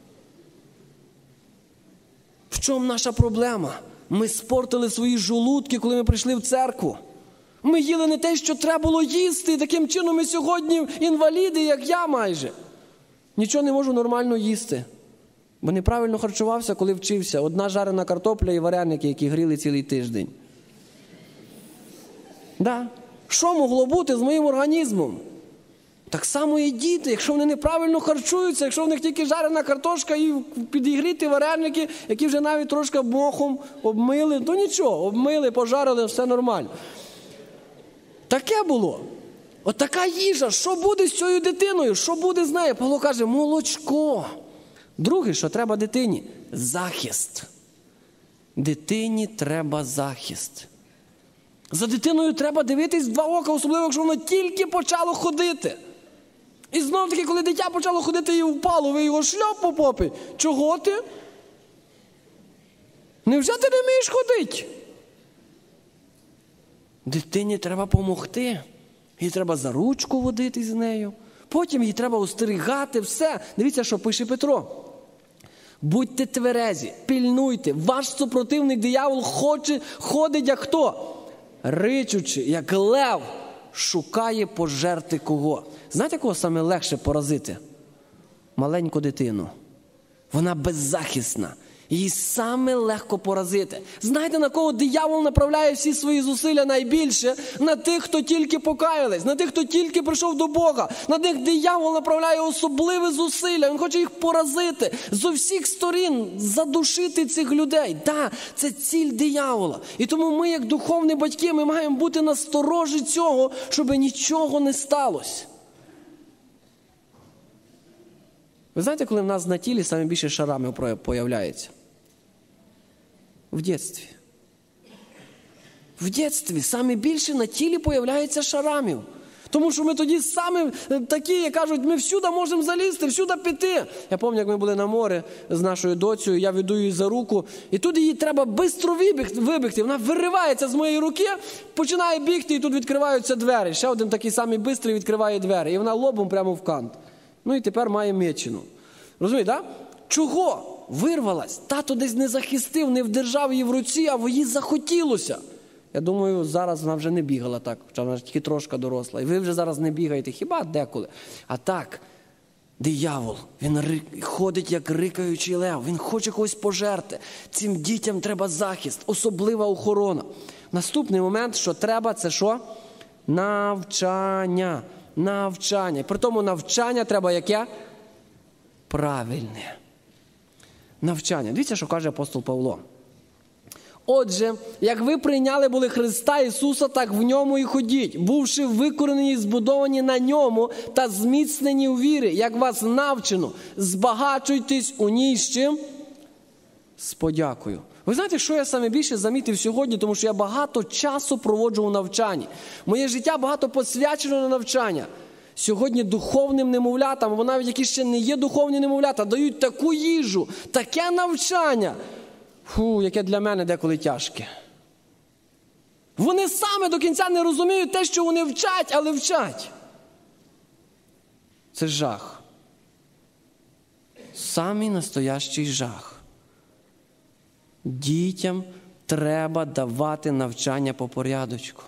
В чому наша проблема? Ми спортили свої желудки, коли ми прийшли в церкву. Ми їли не те, що треба було їсти, і таким чином ми сьогодні інваліди, як я майже. Нічого не можу нормально їсти. Бо неправильно харчувався, коли вчився. Одна жарена картопля і вареники, які гріли цілий тиждень. Да. Що могло бути з моїм організмом? Так само і діти, якщо вони неправильно харчуються, якщо в них тільки жарена картошка і підігріті вареники, які вже навіть трошки мохом обмили, то нічого, обмили, пожарили, все нормально. Таке було. От така їжа, що буде з цією дитиною, що буде з нею? Павло каже, молочко. Друге, що треба дитині? Захист. Дитині треба захист. За дитиною треба дивитись в два ока, особливо, якщо воно тільки почало ходити. І знов-таки, коли дитя почало ходити і впало, ви його шльоп по попі. Чого ти? Невже ти не вмієш ходити? Дитині треба допомогти. Їй треба за ручку водити з нею. Потім їй треба остерігати все. Дивіться, що пише Петро. Будьте тверезі, пильнуйте. Ваш супротивник диявол хоче, ходить як хто? Ричучи, як лев, шукає пожерти кого. Знаєте, кого саме легше поразити? Маленьку дитину. Вона беззахисна. Її саме легко поразити. Знаєте, на кого диявол направляє всі свої зусилля найбільше? На тих, хто тільки покаялись, на тих, хто тільки прийшов до Бога. На них диявол направляє особливе зусилля. Він хоче їх поразити з усіх сторін, задушити цих людей. Так, це ціль диявола. І тому ми, як духовні батьки, ми маємо бути насторожі цього, щоб нічого не сталося. Ви знаєте, коли в нас на тілі саме більше шарами появляється? В дитинстві. В дитинстві саме більше на тілі появляється шарамів. Тому що ми тоді саме такі, як кажуть, ми всюди можемо залізти, всюди піти. Я пам'ятаю, як ми були на морі з нашою доцею, я веду її за руку, і тут їй треба швидко вибігти. Вона виривається з моєї руки, починає бігти, і тут відкриваються двері. Ще один такий самий швидкий відкриває двері, і вона лобом прямо в кант. Ну і тепер має мечину. Розумієте, так? Чого? Вирвалась. Тато десь не захистив, не вдержав її в руці, а їй захотілося. Я думаю, зараз вона вже не бігала так, хоча вона тільки трошки доросла. І ви вже зараз не бігаєте, хіба деколи. А так, диявол, він ходить як рикаючий лев, він хоче когось пожерти. Цим дітям треба захист, особлива охорона. Наступний момент, що треба, це що? Навчання. Навчання. При тому навчання треба яке? Правильне. Навчання. Дивіться, що каже апостол Павло. Отже, як ви прийняли були Христа Ісуса, так в ньому і ходіть, бувши викорені і збудовані на ньому та зміцнені у вірі, як вас навчено, збагачуйтесь у ній з чим? З подякою. Ви знаєте, що я саме більше замітив сьогодні, тому що я багато часу проводжу у навчанні. Моє життя багато посвячено на навчання. Сьогодні духовним немовлятам, або навіть які ще не є духовні немовлята, дають таку їжу, таке навчання, фу, яке для мене деколи тяжке. Вони саме до кінця не розуміють те, що вони вчать, але вчать. Це жах. Самий настоящий жах. Дітям треба давати навчання по порядочку.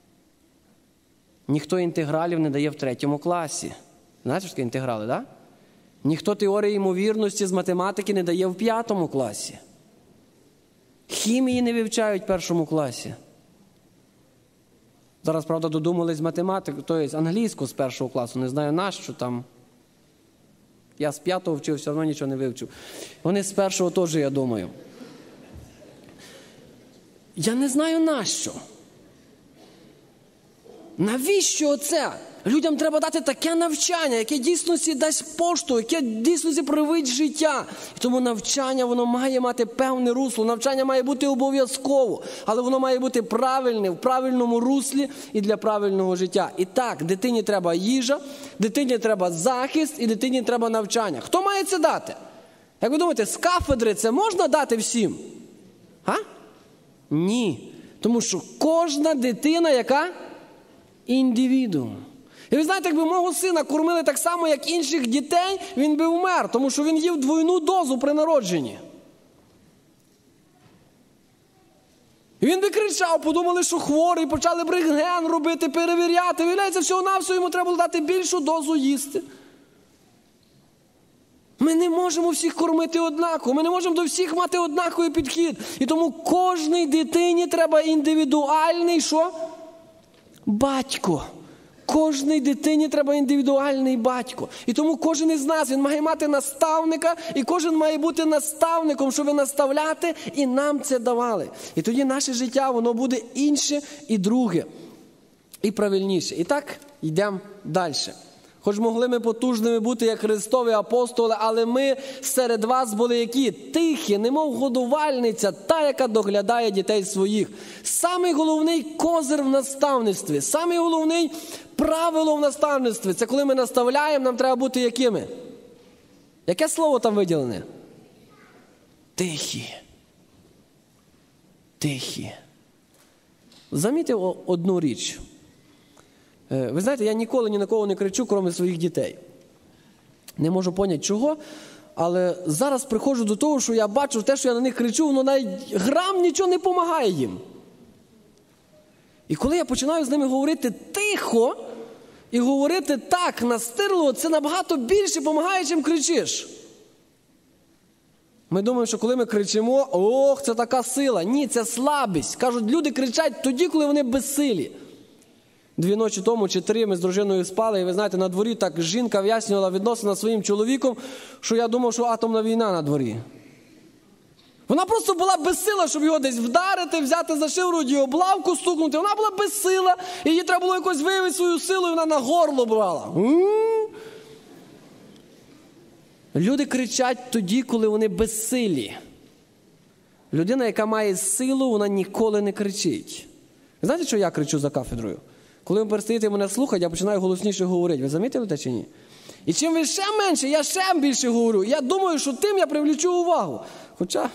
Ніхто інтегралів не дає в третьому класі. Знаєте, що таке інтеграли, так? Да? Ніхто теорії ймовірності з математики не дає в п'ятому класі. Хімії не вивчають в першому класі. Зараз, правда, додумались математику, тобто англійську з першого класу. Не знаю нащо там. Я з п'ятого вчив, все одно нічого не вивчив. Вони з першого теж, я думаю. Я не знаю нащо. Навіщо це? Людям треба дати таке навчання, яке дійсності дасть поштовх, яке дійсності проявить життя. І тому навчання, воно має мати певне русло, навчання має бути обов'язково, але воно має бути правильне, в правильному руслі і для правильного життя. І так, дитині треба їжа, дитині треба захист і дитині треба навчання. Хто має це дати? Як ви думаєте, з кафедри це можна дати всім? А? Ні. Тому що кожна дитина, яка? Індивідуум. І ви знаєте, якби мого сина кормили так само, як інших дітей, він би вмер, тому що він їв двойну дозу при народженні. І він би кричав, подумали, що хворий, почали б рентген робити, перевіряти. Виявляється, всього-навсього йому треба було дати більшу дозу їсти. Ми не можемо всіх кормити однаково, ми не можемо до всіх мати однаковий підхід. І тому кожній дитині треба індивідуальний, що? Батько. Кожній дитині треба індивідуальний батько. І тому кожен із нас, він має мати наставника, і кожен має бути наставником, щоб наставляти, і нам це давали. І тоді наше життя, воно буде інше і друге, і правильніше. І так, йдемо далі. Хоч могли ми потужними бути, як Христові апостоли, але ми серед вас були які? Тихі, немов годувальниця, та, яка доглядає дітей своїх. Самий головний козир в наставництві, самий головний правило в наставництві, це коли ми наставляємо, нам треба бути якими? Яке слово там виділене? Тихі. Тихі. Замітив одну річ. Ви знаєте, я ніколи ні на кого не кричу, крім своїх дітей. Не можу поняти, чого, але зараз приходжу до того, що я бачу те, що я на них кричу, воно навіть грам нічого не допомагає їм. І коли я починаю з ними говорити тихо і говорити так, настирливо, це набагато більше допомагає, чим кричиш. Ми думаємо, що коли ми кричимо, ох, це така сила. Ні, це слабість. Кажуть, люди кричать тоді, коли вони безсилі. Дві ночі тому, чи три, ми з дружиною спали, і ви знаєте, на дворі так жінка вияснювала відносини зі своїм чоловіком, що я думав, що атомна війна на дворі. Вона просто була безсила, щоб його десь вдарити, взяти за шиворот і облавку стукнути. Вона була безсила, і їй треба було якось виявити свою силу, і вона на горло брала. Люди кричать тоді, коли вони безсилі. Людина, яка має силу, вона ніколи не кричить. Ви знаєте, що я кричу за кафедрою? Коли ви перестаєте мене слухати, я починаю голосніше говорити. Ви замітили те чи ні? І чим ви ще менше, я ще більше говорю. Я думаю, що тим я привлічу увагу. Хоча...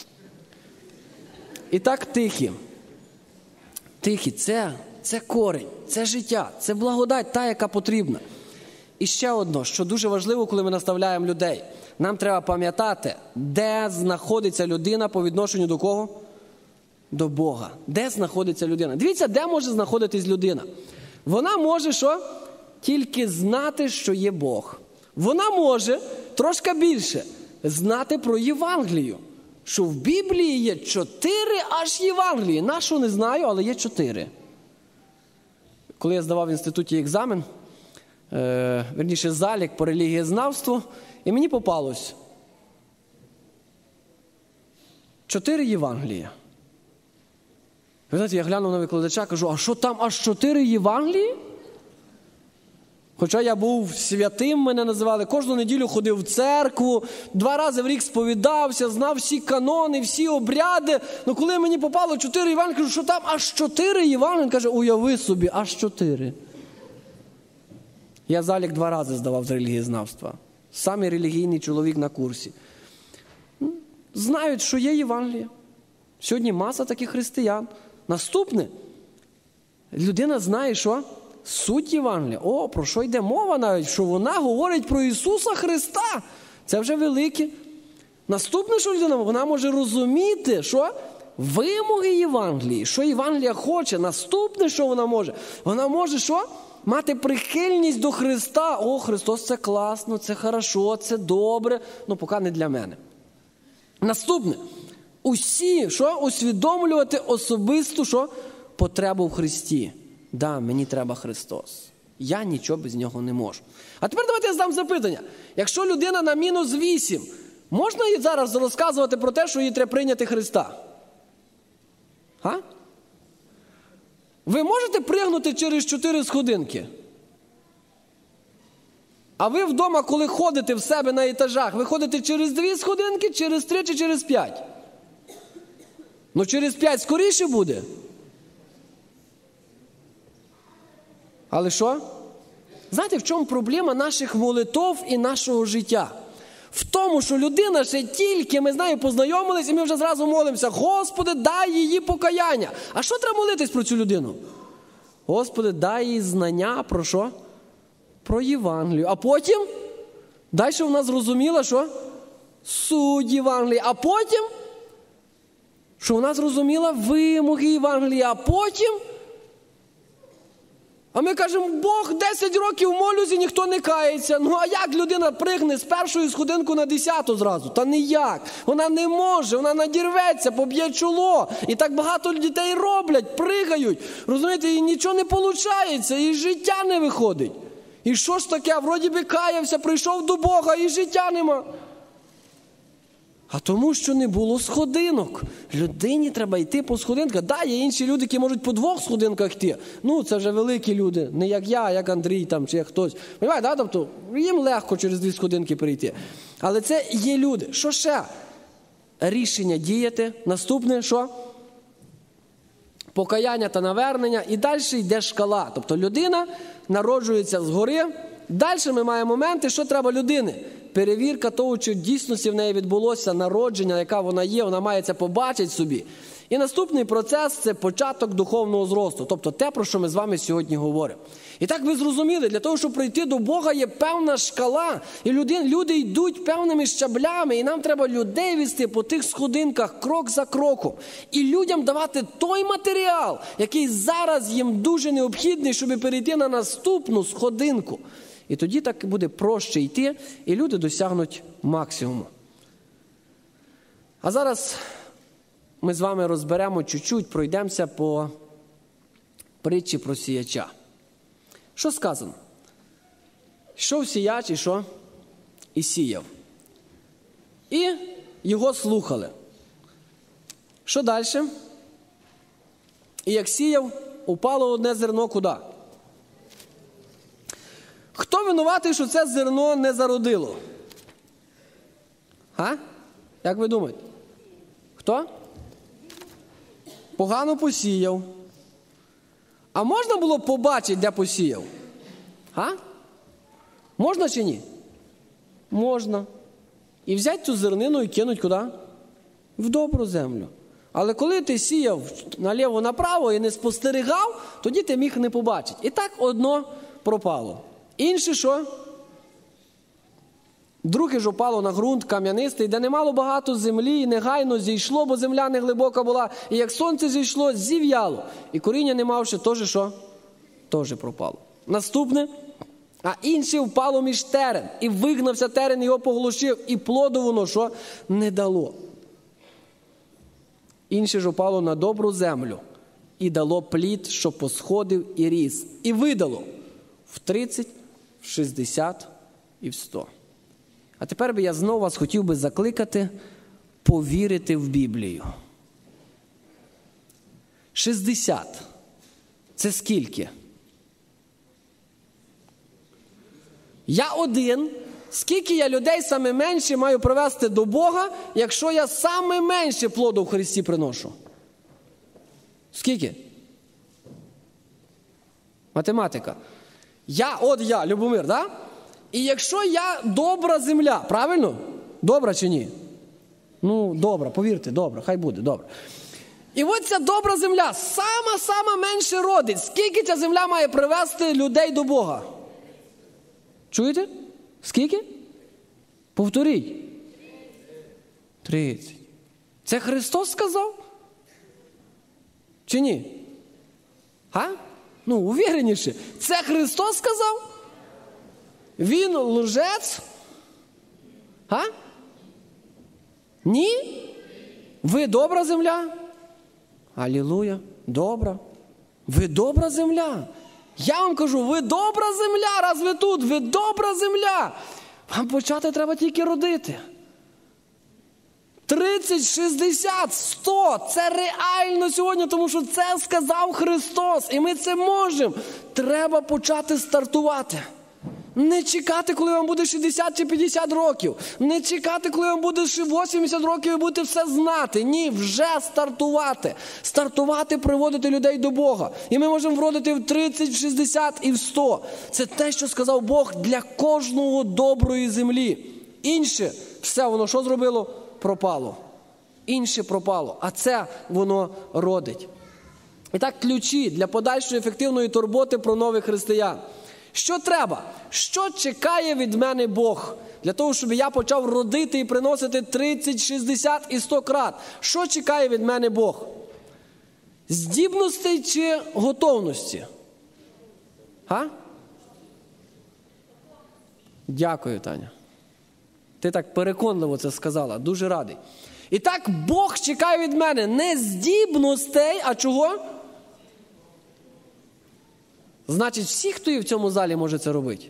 І так тихі. Тихі – це, це корінь, це життя, це благодать та, яка потрібна. І ще одно, що дуже важливо, коли ми наставляємо людей. Нам треба пам'ятати, де знаходиться людина по відношенню до кого? До Бога. Де знаходиться людина? Дивіться, де може знаходитись людина. Вона може що? Тільки знати, що є Бог. Вона може трошки більше знати про Євангелію. Що в Біблії є чотири аж Євангелії. Нашу не знаю, але є чотири. Коли я здавав в інституті екзамен, е, верніше залік по релігієзнавству, і мені попалось чотири Євангелія. Ви знаєте, я глянув на викладача, кажу, а що там аж чотири Євангелії? Хоча я був святим, мене називали, кожну неділю ходив в церкву, два рази в рік сповідався, знав всі канони, всі обряди. Ну коли мені попало чотири Євангелія, кажу, що там аж чотири Євангелія? Він каже, уяви собі, аж чотири. Я залік два рази здавав з релігієзнавства. Самий релігійний чоловік на курсі. Знають, що є Євангелія. Сьогодні маса таких християн. Наступне. Людина знає, що? Суть Євангелія. О, про що йде мова навіть? Що вона говорить про Ісуса Христа. Це вже велике. Наступне, що людина, вона може розуміти, що? Вимоги Євангелії. Що Євангелія хоче. Наступне, що вона може? Вона може, що? Мати прихильність до Христа. О, Христос, це класно, це хорошо, це добре. Ну, поки не для мене. Наступне. Усі, що? Усвідомлювати особисту, що? Потребу в Христі. Да, мені треба Христос. Я нічого без нього не можу. А тепер давайте я задам запитання. Якщо людина на мінус вісім, можна їй зараз розказувати про те, що їй треба прийняти Христа? А? Ви можете пригнути через чотири сходинки? А ви вдома, коли ходите в себе на етажах, ви ходите через дві сходинки, через три чи через п'ять? Ну, через п'ять скоріше буде. Але що? Знаєте, в чому проблема наших молитов і нашого життя? В тому, що людина ще тільки, ми з нею познайомились, і ми вже зразу молимося: Господи, дай її покаяння. А що треба молитись про цю людину? Господи, дай їй знання про що? Про Євангелію. А потім, далі вона зрозуміла, що? Суть Євангелії. А потім, що вона зрозуміла вимоги Євангелії. А потім, а ми кажемо: Бог, десять років молюсь і ніхто не кається. Ну а як людина пригне з першої сходинку на десяту зразу? Та ніяк. Вона не може, вона надірветься, поб'є чоло. І так багато дітей роблять, пригають. Розумієте, і нічого не виходить, і життя не виходить. І що ж таке? Вроді би каявся, прийшов до Бога, і життя нема. А тому, що не було сходинок. Людині треба йти по сходинках. Да, є інші люди, які можуть по двох сходинках йти. Ну, це вже великі люди. Не як я, як Андрій там, чи як хтось. Понимаєте, да? Тобто, їм легко через дві сходинки перейти. Але це є люди. Що ще? Рішення діяти. Наступне, що? Покаяння та навернення. І далі йде шкала. Тобто, людина народжується згори. Далі ми маємо моменти, що треба людини. Перевірка того, чи в дійсності в неї відбулося народження, яка вона є, вона має це побачити собі. І наступний процес – це початок духовного зросту. Тобто те, про що ми з вами сьогодні говоримо. І так ви зрозуміли, для того, щоб прийти до Бога, є певна шкала. І люди, люди йдуть певними щаблями, і нам треба людей вести по тих сходинках крок за кроком. І людям давати той матеріал, який зараз їм дуже необхідний, щоб перейти на наступну сходинку. І тоді так буде проще йти, і люди досягнуть максимуму. А зараз ми з вами розберемо чуть-чуть, пройдемося по притчі про сіяча. Що сказано? Йшов сіяч і що? І сіяв. І його слухали. Що далі? І як сіяв, упало одне зерно куди? Хто винуватий, що це зерно не зародило? А? Як ви думаєте? Хто? Погано посіяв. А можна було побачити, де посіяв? А? Можна чи ні? Можна. І взяти цю зернину і кинуть куди? В добру землю. Але коли ти сіяв наліво-направо і не спостерігав, тоді ти міг не побачити. І так одно пропало. Інше що? Друге ж упало на ґрунт кам'янистий, де немало багато землі, і негайно зійшло, бо земля не глибока була. І як сонце зійшло, зів'яло. І коріння не мавши, теж що? Теж пропало. Наступне. А інше впало між терен. І вигнався терен, його поглушив. І плоду воно що? Не дало. Інше ж упало на добру землю. І дало плід, що посходив і ріс. І видало в тридцять, в шістдесят і в сто. А тепер би я знову вас хотів би закликати повірити в Біблію. шістдесят. Це скільки? Я один. Скільки я людей саме менше маю привести до Бога, якщо я саме менше плоду в Христі приношу? Скільки? Математика. Я, от я, Любомир, да? І якщо я добра земля, правильно? Добра чи ні? Ну, добра, повірте, добра, хай буде, добра. І от ця добра земля, сама-сама менше родить. Скільки ця земля має привести людей до Бога? Чуєте? Скільки? Повторіть. тридцять. Це Христос сказав? Чи ні? А? Ну, увіреніше. Це Христос сказав? Він лжець? А? Ні? Ви добра земля? Алілуя. Добра. Ви добра земля. Я вам кажу, ви добра земля, раз ви тут, ви добра земля. Вам почати треба тільки родити. тридцять, шістдесят, сто. Це реально сьогодні, тому що це сказав Христос. І ми це можемо. Треба почати стартувати. Не чекати, коли вам буде шістдесят чи п'ятдесят років. Не чекати, коли вам буде вісімдесят років і будете все знати. Ні, вже стартувати. Стартувати, приводити людей до Бога. І ми можемо вродити в тридцять, в шістдесят і в сто. Це те, що сказав Бог для кожного доброї землі. Інше все воно що зробило? Пропало. Інше пропало, а це воно родить. І так, ключі для подальшої ефективної турботи про нових християн. Що треба? Що чекає від мене Бог? Для того, щоб я почав родити і приносити тридцять, шістдесят і сто крат. Що чекає від мене Бог? Здібностей чи готовності? А? Дякую, Таня. Ти так переконливо це сказала. Дуже радий. І так, Бог чекає від мене не здібностей, а чого? Значить, всі, хто є в цьому залі, може це робити.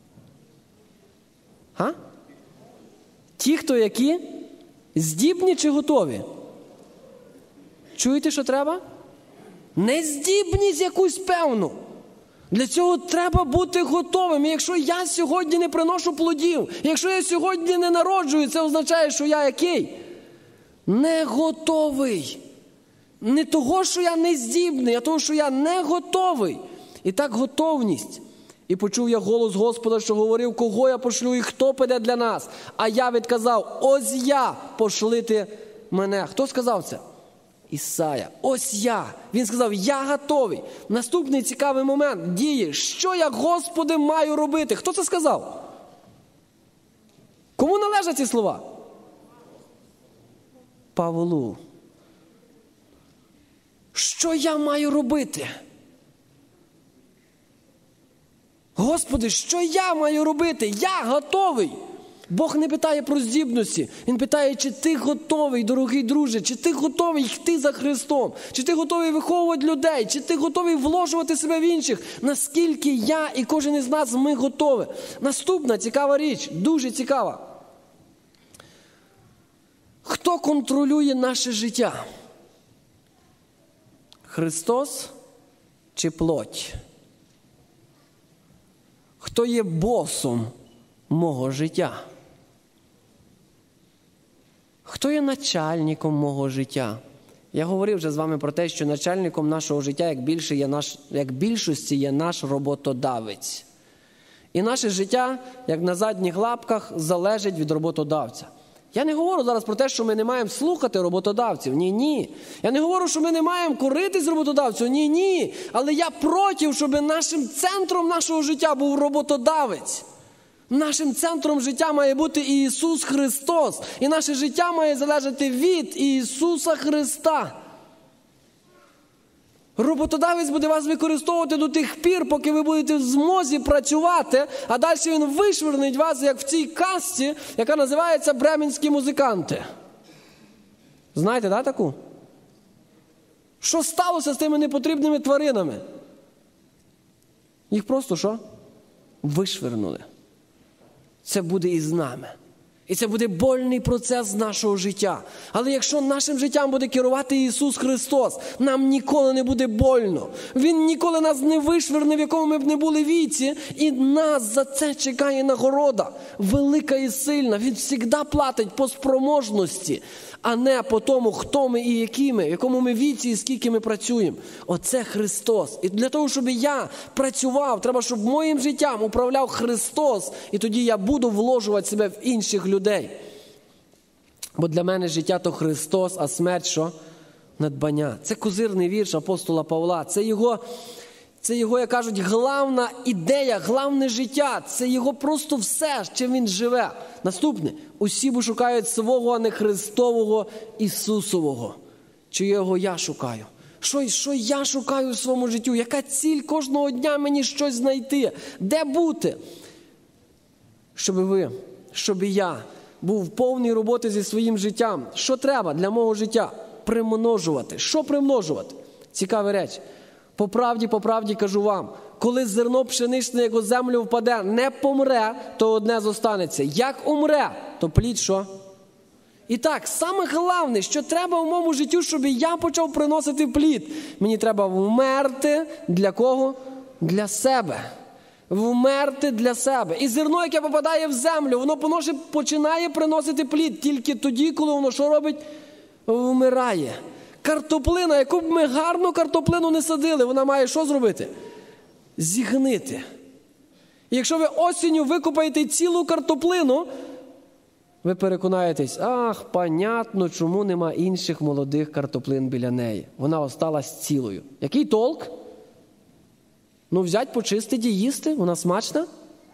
А? Ті, хто які? Здібні чи готові? Чуєте, що треба? Не здібність якусь певну. Для цього треба бути готовим. І якщо я сьогодні не приношу плодів, якщо я сьогодні не народжую, це означає, що я який? Не готовий. Не того, що я не здібний, а того, що я не готовий. І так готовність. І почув я голос Господа, що говорив, кого я пошлю і хто піде для нас. А я відказав, ось я, пошлите мене. Хто сказав це? Ісая. Ось я. Він сказав, я готовий. Наступний цікавий момент дії. Що я, Господи, маю робити? Хто це сказав? Кому належать ці слова? Павлу. Що я маю робити? Господи, що я маю робити? Я готовий. Бог не питає про здібності. Він питає, чи ти готовий, дорогий друже, чи ти готовий йти за Христом, чи ти готовий виховувати людей, чи ти готовий вложувати себе в інших. Наскільки я і кожен із нас, ми готові. Наступна цікава річ, дуже цікава. Хто контролює наше життя? Христос чи плоть? Хто є босом мого життя? Хто є начальником мого життя? Я говорив вже з вами про те, що начальником нашого життя, як, більше є наш, як більшості, є наш роботодавець. І наше життя, як на задніх лапках, залежить від роботодавця. Я не говорю зараз про те, що ми не маємо слухати роботодавців. Ні-ні. Я не говорю, що ми не маємо коритись роботодавцю. Ні-ні. Але я проти, щоб нашим центром нашого життя був роботодавець. Нашим центром життя має бути Ісус Христос. І наше життя має залежати від Ісуса Христа. Роботодавець буде вас використовувати до тих пір, поки ви будете в змозі працювати, а далі він вишвернить вас, як в цій казці, яка називається «Бременські музиканти». Знаєте, да, таку? Що сталося з тими непотрібними тваринами? Їх просто що? Вишвернули. Це буде і з нами. І це буде больний процес нашого життя. Але якщо нашим життям буде керувати Ісус Христос, нам ніколи не буде больно. Він ніколи нас не вишверне, в якому ми б не були віці, і нас за це чекає нагорода. Велика і сильна. Він завжди платить по спроможності, а не по тому, хто ми і які ми, в якому ми віці і скільки ми працюємо. Оце Христос. І для того, щоб я працював, треба, щоб моїм життям управляв Христос, і тоді я буду вложувати себе в інших людей. Бо для мене життя то Христос, а смерть що? Надбання. Це козирний вірш апостола Павла. Це його, це його, як кажуть, главна ідея, главне життя. Це його просто все, чим він живе. Наступне. Усі бо шукають свого, а не Христового, Ісусового. Чи його я шукаю? Що, що я шукаю в своєму житті? Яка ціль кожного дня мені щось знайти? Де бути? Щоб ви, щоб я був в повній роботі зі своїм життям. Що треба для мого життя? Примножувати. Що примножувати? Цікава реч. По правді, по правді кажу вам, коли зерно пшеничне, як у землю впаде, не помре, то одне зостанеться. Як умре, то плід що? І так, саме головне, що треба в моєму життю, щоб я почав приносити плід. Мені треба вмерти для кого? Для себе. Вмерти для себе. І зерно, яке попадає в землю, воно починає приносити плід тільки тоді, коли воно що робить? Вмирає. Картоплина, яку б ми гарну картоплину не садили, вона має що зробити? Зігнити. І якщо ви осінню викопаєте цілу картоплину, ви переконаєтесь, ах, понятно, чому нема інших молодих картоплин біля неї. Вона осталась цілою. Який толк? Ну, взять, почистити і їсти, вона смачна.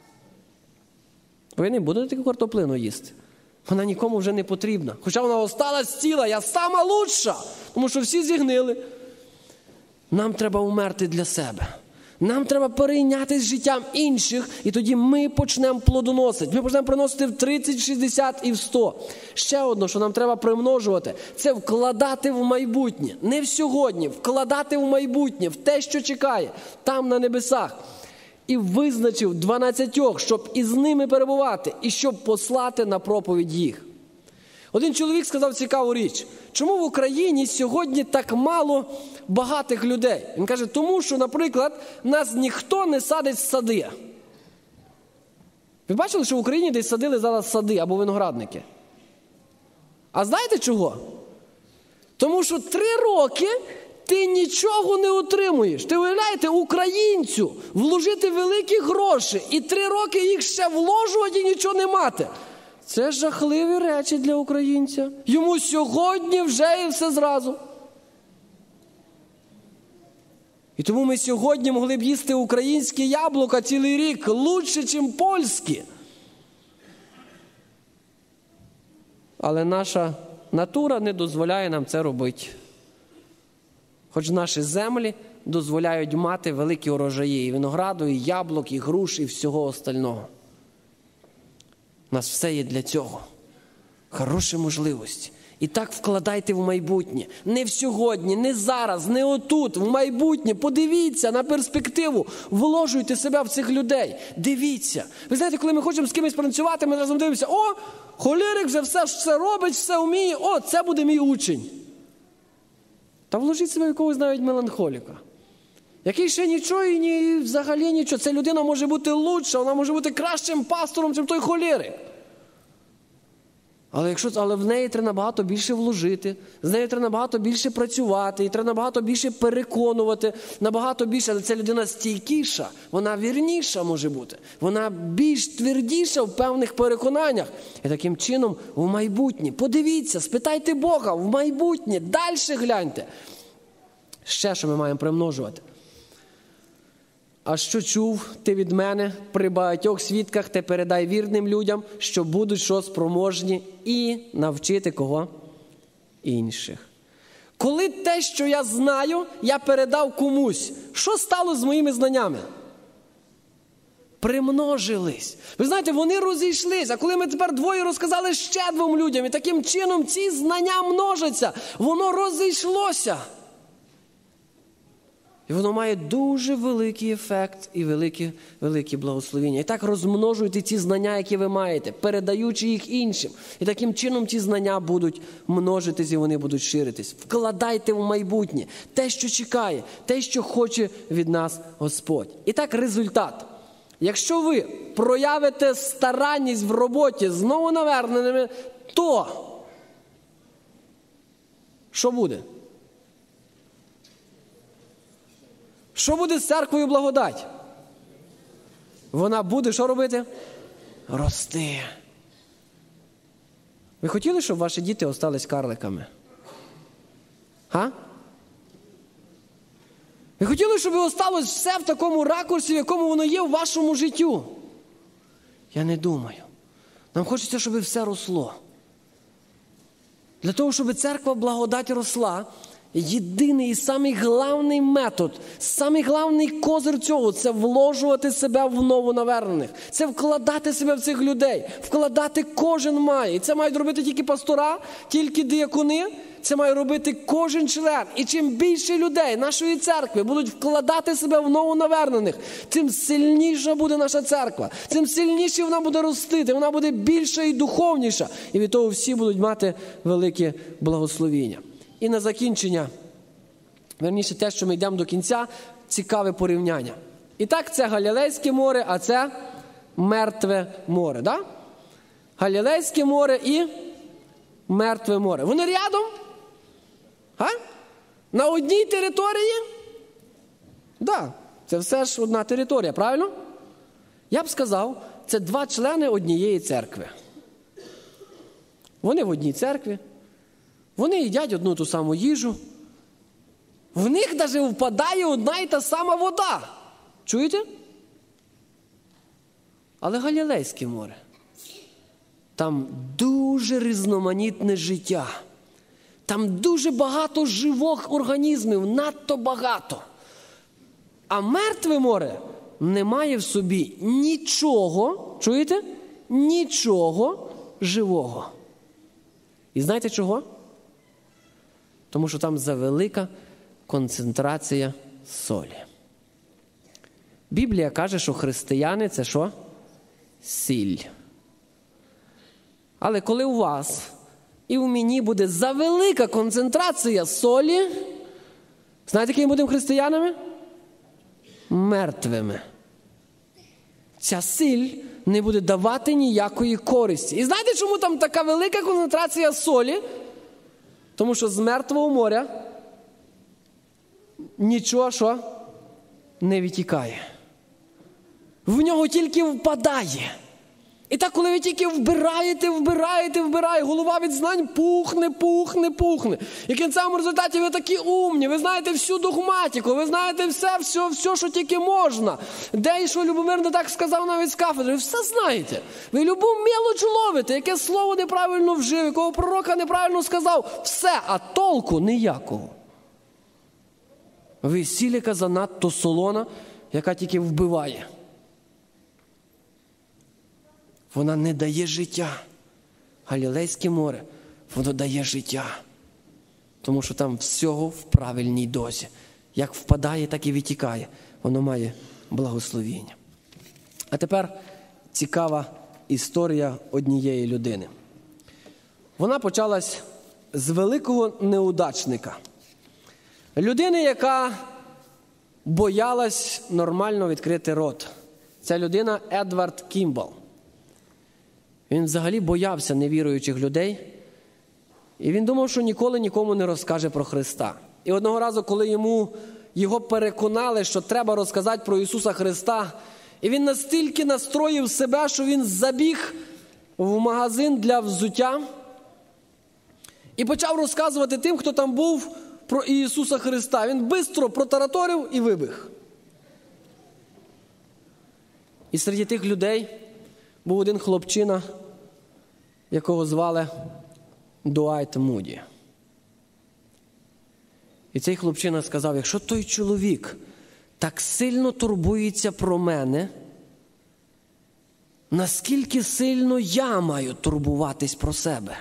Ви не будете таку картоплину їсти. Вона нікому вже не потрібна. Хоча вона осталась ціла, я сама лучша, тому що всі зігнили. Нам треба умерти для себе. Нам треба перейнятися життям інших, і тоді ми почнемо плодоносити. Ми почнемо приносити в тридцять, шістдесят і в сто. Ще одне, що нам треба примножувати, це вкладати в майбутнє. Не в сьогодні, вкладати в майбутнє, в те, що чекає, там на небесах. І визначив дванадцятьох, щоб із ними перебувати, і щоб послати на проповідь їх. Один чоловік сказав цікаву річ. Чому в Україні сьогодні так мало багатих людей? Він каже, тому що, наприклад, нас ніхто не садить сади. Ви бачили, що в Україні десь садили зараз сади або виноградники? А знаєте чого? Тому що три роки ти нічого не отримуєш. Ти уявляєте, українцю вложити великі гроші і три роки їх ще вложувати і нічого не мати. Це жахливі речі для українця. Йому сьогодні вже і все зразу. І тому ми сьогодні могли б їсти українські яблука цілий рік лучше, ніж польські. Але наша натура не дозволяє нам це робити. Хоч наші землі дозволяють мати великі урожаї і винограду, і яблук, і груш, і всього остального. У нас все є для цього. Хороші можливості. І так вкладайте в майбутнє. Не в сьогодні, не зараз, не отут, в майбутнє. Подивіться на перспективу. Вложуйте себе в цих людей. Дивіться. Ви знаєте, коли ми хочемо з кимось працювати, ми разом дивимося, о, холерик вже все, все робить, все вміє, о, це буде мій учень. Та вложіть себе в якогось навіть меланхоліка. Який ще нічого і ні, взагалі нічого. Ця людина може бути лучша, вона може бути кращим пастором, ніж той холерик. Але, якщо, але в неї треба набагато більше вложити, з нею треба набагато більше працювати, і треба набагато більше переконувати, набагато більше, але ця людина стійкіша, вона вірніша може бути, вона більш твердіша в певних переконаннях. І таким чином в майбутнє, подивіться, спитайте Бога, в майбутнє, далі гляньте. Ще що ми маємо примножувати. А що чув ти від мене при багатьох свідках, те передай вірним людям, що будуть що спроможні і навчити кого? Інших. Коли те, що я знаю, я передав комусь, що стало з моїми знаннями? Примножились. Ви знаєте, вони розійшлись, а коли ми тепер двоє розказали ще двом людям, і таким чином ці знання множаться, воно розійшлося. І воно має дуже великий ефект і велике, велике благословення. І так розмножуйте ті знання, які ви маєте, передаючи їх іншим. І таким чином ті знання будуть множитись і вони будуть ширитись. Вкладайте в майбутнє те, що чекає, те, що хоче від нас Господь. І так результат. Якщо ви проявите старанність в роботі з новонаверненими, то що буде? Що буде з церквою благодать? Вона буде що робити? Рости. Ви хотіли, щоб ваші діти остались карликами? Га? Ви хотіли, щоб осталось все в такому ракурсі, в якому воно є в вашому життю? Я не думаю. Нам хочеться, щоб все росло. Для того, щоб церква благодать росла, єдиний і самий головний метод, самий головний козир цього – це вложувати себе в новонавернених. Це вкладати себе в цих людей. Вкладати кожен має. І це мають робити тільки пастора, тільки диякони. Це має робити кожен член. І чим більше людей нашої церкви будуть вкладати себе в новонавернених, тим сильніша буде наша церква. Тим сильніше вона буде ростити, вона буде більша і духовніша. І від того всі будуть мати велике благословіння. І на закінчення, верніше те, що ми йдемо до кінця, цікаве порівняння. І так, це Галілейське море, а це Мертве море. Да? Галілейське море і Мертве море. Вони рядом? А? На одній території? Да, це все ж одна територія, правильно? Я б сказав, це два члени однієї церкви. Вони в одній церкві, вони їдять одну ту саму їжу, в них навіть впадає одна і та сама вода. Чуєте? Але Галілейське море, там дуже різноманітне життя. Там дуже багато живих організмів, надто багато. А Мертве море не має в собі нічого, чуєте? Нічого живого. І знаєте чого? Тому що там завелика концентрація солі. Біблія каже, що християни – це що? Сіль. Але коли у вас і у мені буде завелика концентрація солі, знаєте, якими будемо християнами? Мертвими. Ця сіль не буде давати ніякої користі. І знаєте, чому там така велика концентрація солі? Тому що з Мертвого моря нічого, що не відтікає. В нього тільки впадає. І так, коли ви тільки вбираєте, вбираєте, вбираєте, голова від знань пухне, пухне, пухне. І в кінцевому результаті ви такі умні, ви знаєте всю догматику, ви знаєте все, все, все, що тільки можна. Де і що Любомир не так сказав навіть з кафедри, ви все знаєте. Ви любу мелоч ловите, яке слово неправильно вжив, якого пророка неправильно сказав. Все, а толку ніякого. Ви сіль, яка занадто солона, яка тільки вбиває. Вона не дає життя. Галілейське море, воно дає життя. Тому що там всього в правильній дозі. Як впадає, так і витікає. Воно має благословіння. А тепер цікава історія однієї людини. Вона почалась з великого неудачника. Людини, яка боялась нормально відкрити рот. Ця людина Едвард Кімбл. Він взагалі боявся невіруючих людей. І він думав, що ніколи нікому не розкаже про Христа. І одного разу, коли йому його переконали, що треба розказати про Ісуса Христа, і він настільки настроїв себе, що він забіг в магазин для взуття і почав розказувати тим, хто там був, про Ісуса Христа. Він швидко протараторив і вибіг. І серед тих людей був один хлопчина, якого звали Дуайт Муді. І цей хлопчина сказав, якщо той чоловік так сильно турбується про мене, наскільки сильно я маю турбуватись про себе?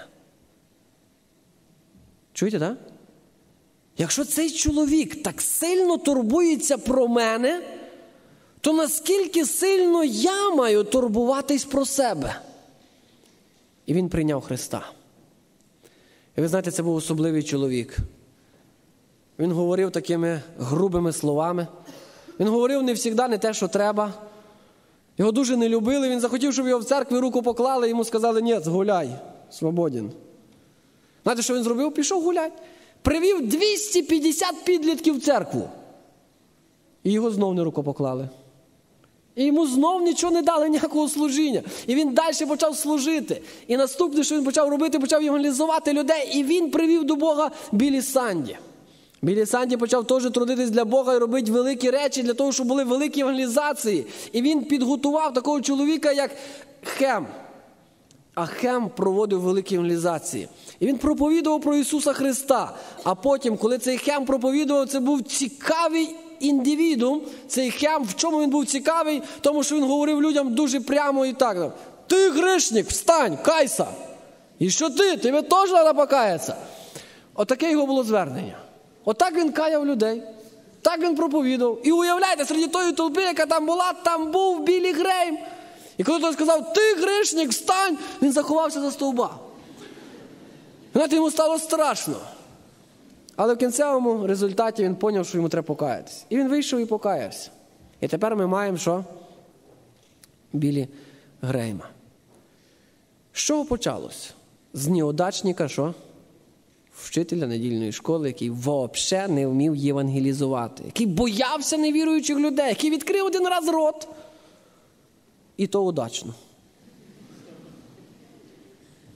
Чуєте, так? Якщо цей чоловік так сильно турбується про мене, то наскільки сильно я маю турбуватись про себе? І він прийняв Христа. І ви знаєте, це був особливий чоловік. Він говорив такими грубими словами. Він говорив не завжди не те, що треба. Його дуже не любили. Він захотів, щоб його в церкві руку поклали, йому сказали, ні, гуляй, свободен. Знаєте, що він зробив? Пішов гуляти. Привів двісті п'ятдесят підлітків в церкву. І його знов не рукопоклали. І йому знов нічого не дали, ніякого служіння. І він далі почав служити. І наступне, що він почав робити, почав евангелізувати людей. І він привів до Бога Біллі Санді. Біллі Санді почав теж трудитись для Бога і робити великі речі для того, щоб були великі евангелізації. І він підготував такого чоловіка, як Хем. А Хем проводив великі евангелізації. І він проповідував про Ісуса Христа. А потім, коли цей Хем проповідував, це був цікавий індивідум. Цей Хем, в чому він був цікавий? Тому що він говорив людям дуже прямо і так. Ти грішник, встань, кайся. І що ти? Тебе теж треба покаятися. Отаке його було звернення. Отак він каяв людей. Так він проповідував. І уявляєте, серед тої толпи, яка там була, там був Біллі Грейм. І коли той сказав, ти грішник, встань, він заховався за стовба. Знаєте, йому стало страшно. Але в кінцевому результаті він зрозумів, що йому треба покаятися. І він вийшов і покаявся. І тепер ми маємо що? Біллі Грейма. З чого почалось? З неудачника, що? Вчителя недільної школи, який взагалі не вмів євангелізувати. Який боявся невіруючих людей. Який відкрив один раз рот. І то удачно.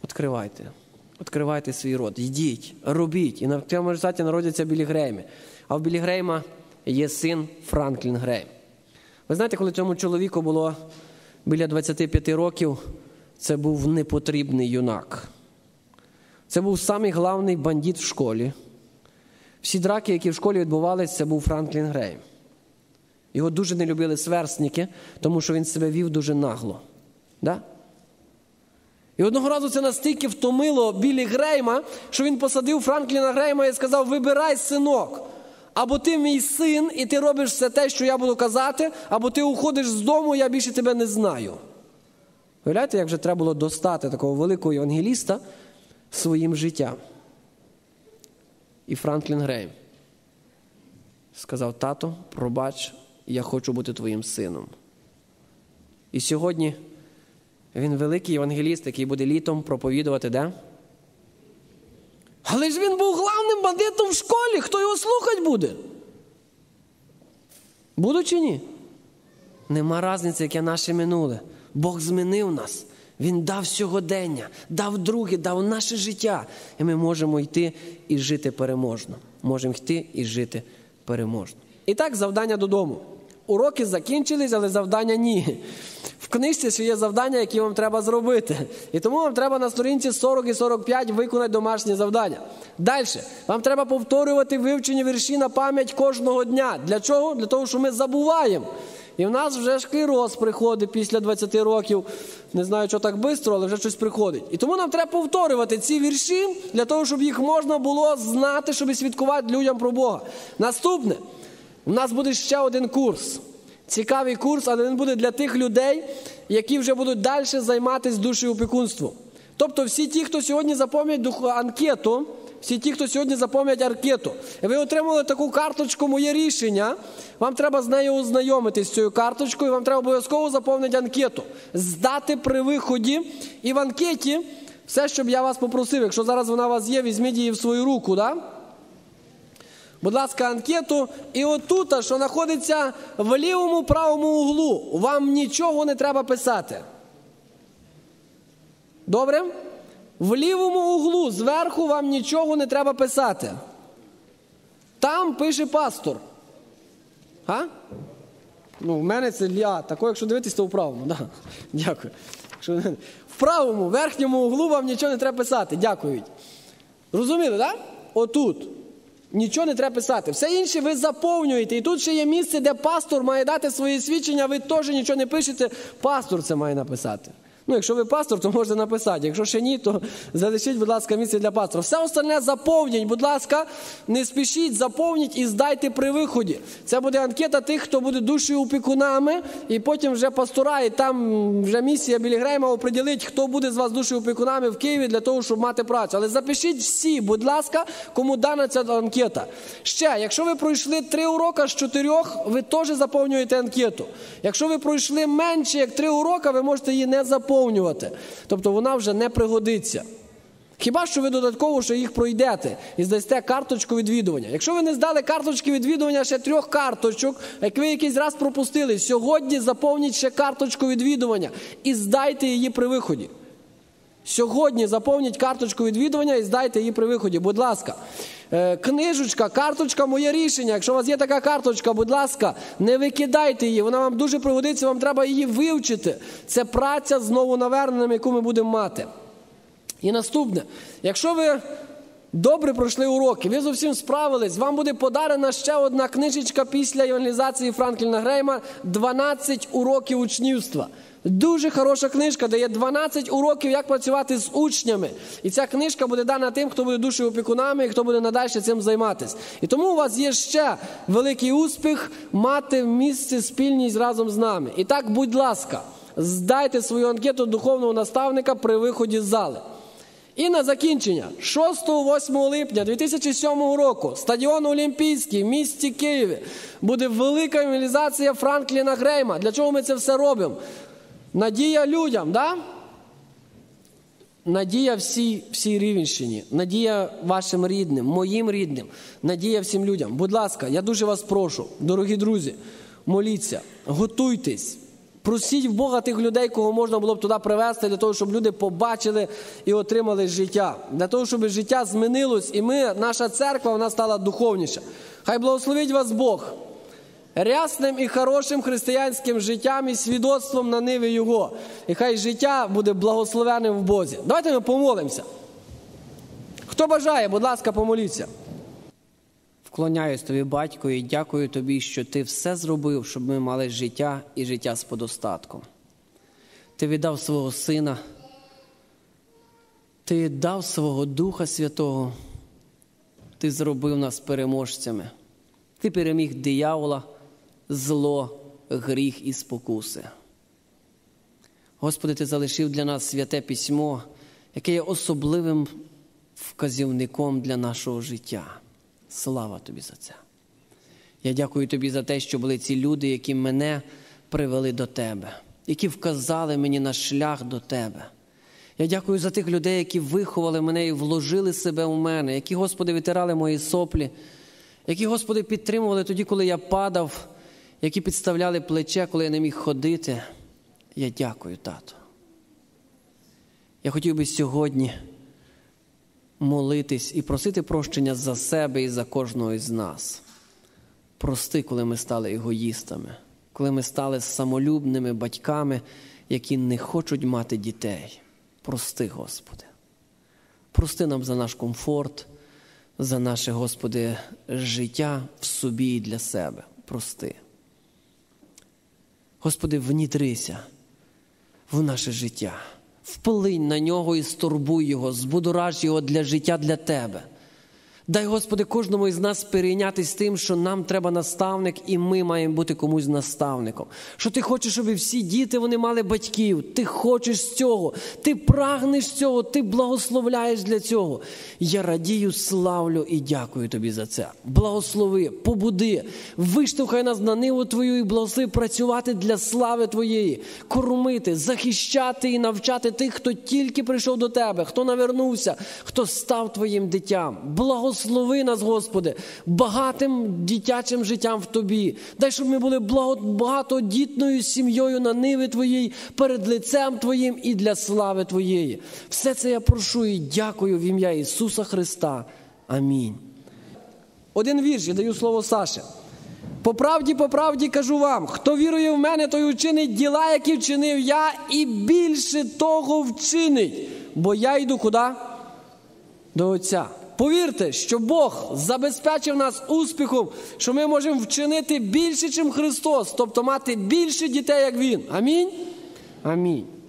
відкривайте. Відкривайте свій рот, йдіть, робіть. І на цьому результаті народяться Біллі Грейми. А в Біллі Грейма є син Франклін Грейм. Ви знаєте, коли цьому чоловіку було біля двадцяти п'яти років, це був непотрібний юнак. Це був самий главний бандит в школі. Всі драки, які в школі відбувалися, це був Франклін Грейм. Його дуже не любили сверстники, тому що він себе вів дуже нагло. Да? І одного разу це настільки втомило Біллі Грейма, що він посадив Франкліна Грейма і сказав: вибирай, синок, або ти мій син, і ти робиш все те, що я буду казати, або ти уходиш з дому, я більше тебе не знаю. Уявляєте, як вже треба було достати такого великого євангеліста своїм життям. І Франклін Грейм сказав: тато, пробач, я хочу бути твоїм сином. І сьогодні він великий євангеліст, який буде літом проповідувати де? Але ж він був главним бандитом в школі, хто його слухати буде? Буду чи ні? Нема різниці, яке наше минуле. Бог змінив нас. Він дав сьогодення, дав друге, дав наше життя. І ми можемо йти і жити переможно. Можемо йти і жити переможно. І так, завдання додому. Уроки закінчились, але завдання ні. В книжці ще є завдання, які вам треба зробити. І тому вам треба на сторінці сорок і сорок п'ять виконати домашнє завдання. Далі. Вам треба повторювати вивчені вірші на пам'ять кожного дня. Для чого? Для того, що ми забуваємо. І в нас вже склероз приходить після двадцяти років. Не знаю, що так швидко, але вже щось приходить. І тому нам треба повторювати ці вірші, для того, щоб їх можна було знати, щоб свідкувати людям про Бога. Наступне. У нас буде ще один курс. Цікавий курс, але він буде для тих людей, які вже будуть далі займатися душеопікунством. Тобто всі ті, хто сьогодні заповнять анкету, всі ті, хто сьогодні заповнять анкету, і ви отримали таку карточку «Моє рішення», вам треба з нею ознайомитись, з цією карточкою, вам треба обов'язково заповнити анкету, здати при виході, і в анкеті все, що б я вас попросив, якщо зараз вона у вас є, візьміть її в свою руку, да? Будь ласка, анкету. І отут, що знаходиться в лівому правому углу, вам нічого не треба писати. Добре? В лівому углу зверху вам нічого не треба писати. Там пише пастор. А? Ну, в мене це я. Тако, якщо дивитись, то в правому. Да. Дякую. В правому, верхньому углу вам нічого не треба писати. Дякую. Розуміли, так? Да? Отут. Нічого не треба писати. Все інше ви заповнюєте. І тут ще є місце, де пастор має дати свої свідчення, ви теж нічого не пишете. Пастор це має написати. Ну, якщо ви пастор, то можете написати. Якщо ще ні, то залишіть, будь ласка, місце для пастора. Все остальне заповніть, будь ласка, не спішіть, заповніть і здайте при виході. Це буде анкета тих, хто буде душеопікунами, і потім вже пастора, і там вже місія Біллі Грейма оприділить, хто буде з вас душеопікунами в Києві для того, щоб мати працю. Але запишіть всі, будь ласка, кому дана ця анкета. Ще, якщо ви пройшли три уроки з чотирьох, ви теж заповнюєте анкету. Якщо ви пройшли менше, як три уроки, ви можете її не заповнювати. Тобто вона вже не пригодиться. Хіба що ви додатково ще їх пройдете і здасте карточку відвідування. Якщо ви не здали карточки відвідування ще трьох карточок, як ви якийсь раз пропустили, сьогодні заповніть ще карточку відвідування і здайте її при виході. Сьогодні заповніть карточку відвідування і здайте її при виході, будь ласка. Книжечка, карточка «Моє рішення». Якщо у вас є така карточка, будь ласка, не викидайте її, вона вам дуже пригодиться, вам треба її вивчити. Це праця з новонаверненим, яку ми будемо мати. І наступне. Якщо ви добре пройшли уроки, ви зовсім справились, вам буде подарена ще одна книжечка після евангелізації Франкліна Грейма «дванадцять уроків учнівства». Дуже хороша книжка, де є дванадцять уроків, як працювати з учнями. І ця книжка буде дана тим, хто буде душеопікунами і хто буде надалі цим займатися. І тому у вас є ще великий успіх мати місце спільність разом з нами. І так, будь ласка, здайте свою анкету духовного наставника при виході з зали. І на закінчення, шостого-восьмого липня дві тисячі сьомого року, стадіон Олімпійський в місті Києві, буде велика евангелізація Франкліна Грейма. Для чого ми це все робимо? Надія людям, да? Надія всій, всій Рівненщині, надія вашим рідним, моїм рідним, надія всім людям. Будь ласка, я дуже вас прошу, дорогі друзі, моліться, готуйтесь, Просіть в Бога тих людей, кого можна було б туди привезти, для того, щоб люди побачили і отримали життя. Для того, щоб життя змінилось, і ми, наша церква, вона стала духовніша. Хай благословить вас Бог рясним і хорошим християнським життям і свідоцтвом на ниві Його. І хай життя буде благословенним в Бозі. Давайте ми помолимося. Хто бажає, будь ласка, помоліться. Вклоняюсь тобі, Батько, і дякую тобі, що ти все зробив, щоб ми мали життя і життя з подостатком. Ти віддав свого Сина, ти дав свого Духа Святого, ти зробив нас переможцями. Ти переміг диявола, зло, гріх і спокуси. Господи, ти залишив для нас святе письмо, яке є особливим вказівником для нашого життя. Слава тобі за це. Я дякую тобі за те, що були ці люди, які мене привели до тебе, які вказали мені на шлях до тебе. Я дякую за тих людей, які виховали мене і вложили себе у мене, які, Господи, витирали мої соплі, які, Господи, підтримували тоді, коли я падав, які підставляли плече, коли я не міг ходити. Я дякую, Тато. Я хотів би сьогодні молитись і просити прощення за себе і за кожного із нас. Прости, коли ми стали егоїстами, коли ми стали самолюбними батьками, які не хочуть мати дітей. Прости, Господи. Прости нам за наш комфорт, за наше, Господи, життя в собі і для себе. Прости. Господи, внітрися в наше життя. Вплинь на нього і стурбуй його, збудораж його для життя для Тебе. Дай, Господи, кожному із нас перейнятись тим, що нам треба наставник, і ми маємо бути комусь наставником. Що Ти хочеш, щоб всі діти, вони мали батьків. Ти хочеш цього, Ти прагнеш цього, Ти благословляєш для цього. Я радію, славлю і дякую Тобі за це. Благослови, побуди, виштовхай нас на ниву Твою і благослови працювати для слави Твоєї, кормити, захищати і навчати тих, хто тільки прийшов до Тебе, хто навернувся, хто став Твоїм дитям. Благослови. Благослови нас, Господи, багатим дитячим життям в Тобі. Дай, щоб ми були багатодітною сім'єю на ниві Твоїй, перед лицем Твоїм і для слави Твоєї. Все це я прошу і дякую в ім'я Ісуса Христа. Амінь. Один вірш, я даю слово Саше. «По правді, по правді кажу вам, хто вірує в мене, той учинить діла, які вчинив я, і більше того вчинить, бо я йду куди? До Отця». Повірте, що Бог забезпечив нас успіхом, що ми можемо вчинити більше, ніж Христос, тобто мати більше дітей, як Він. Амінь? Амінь.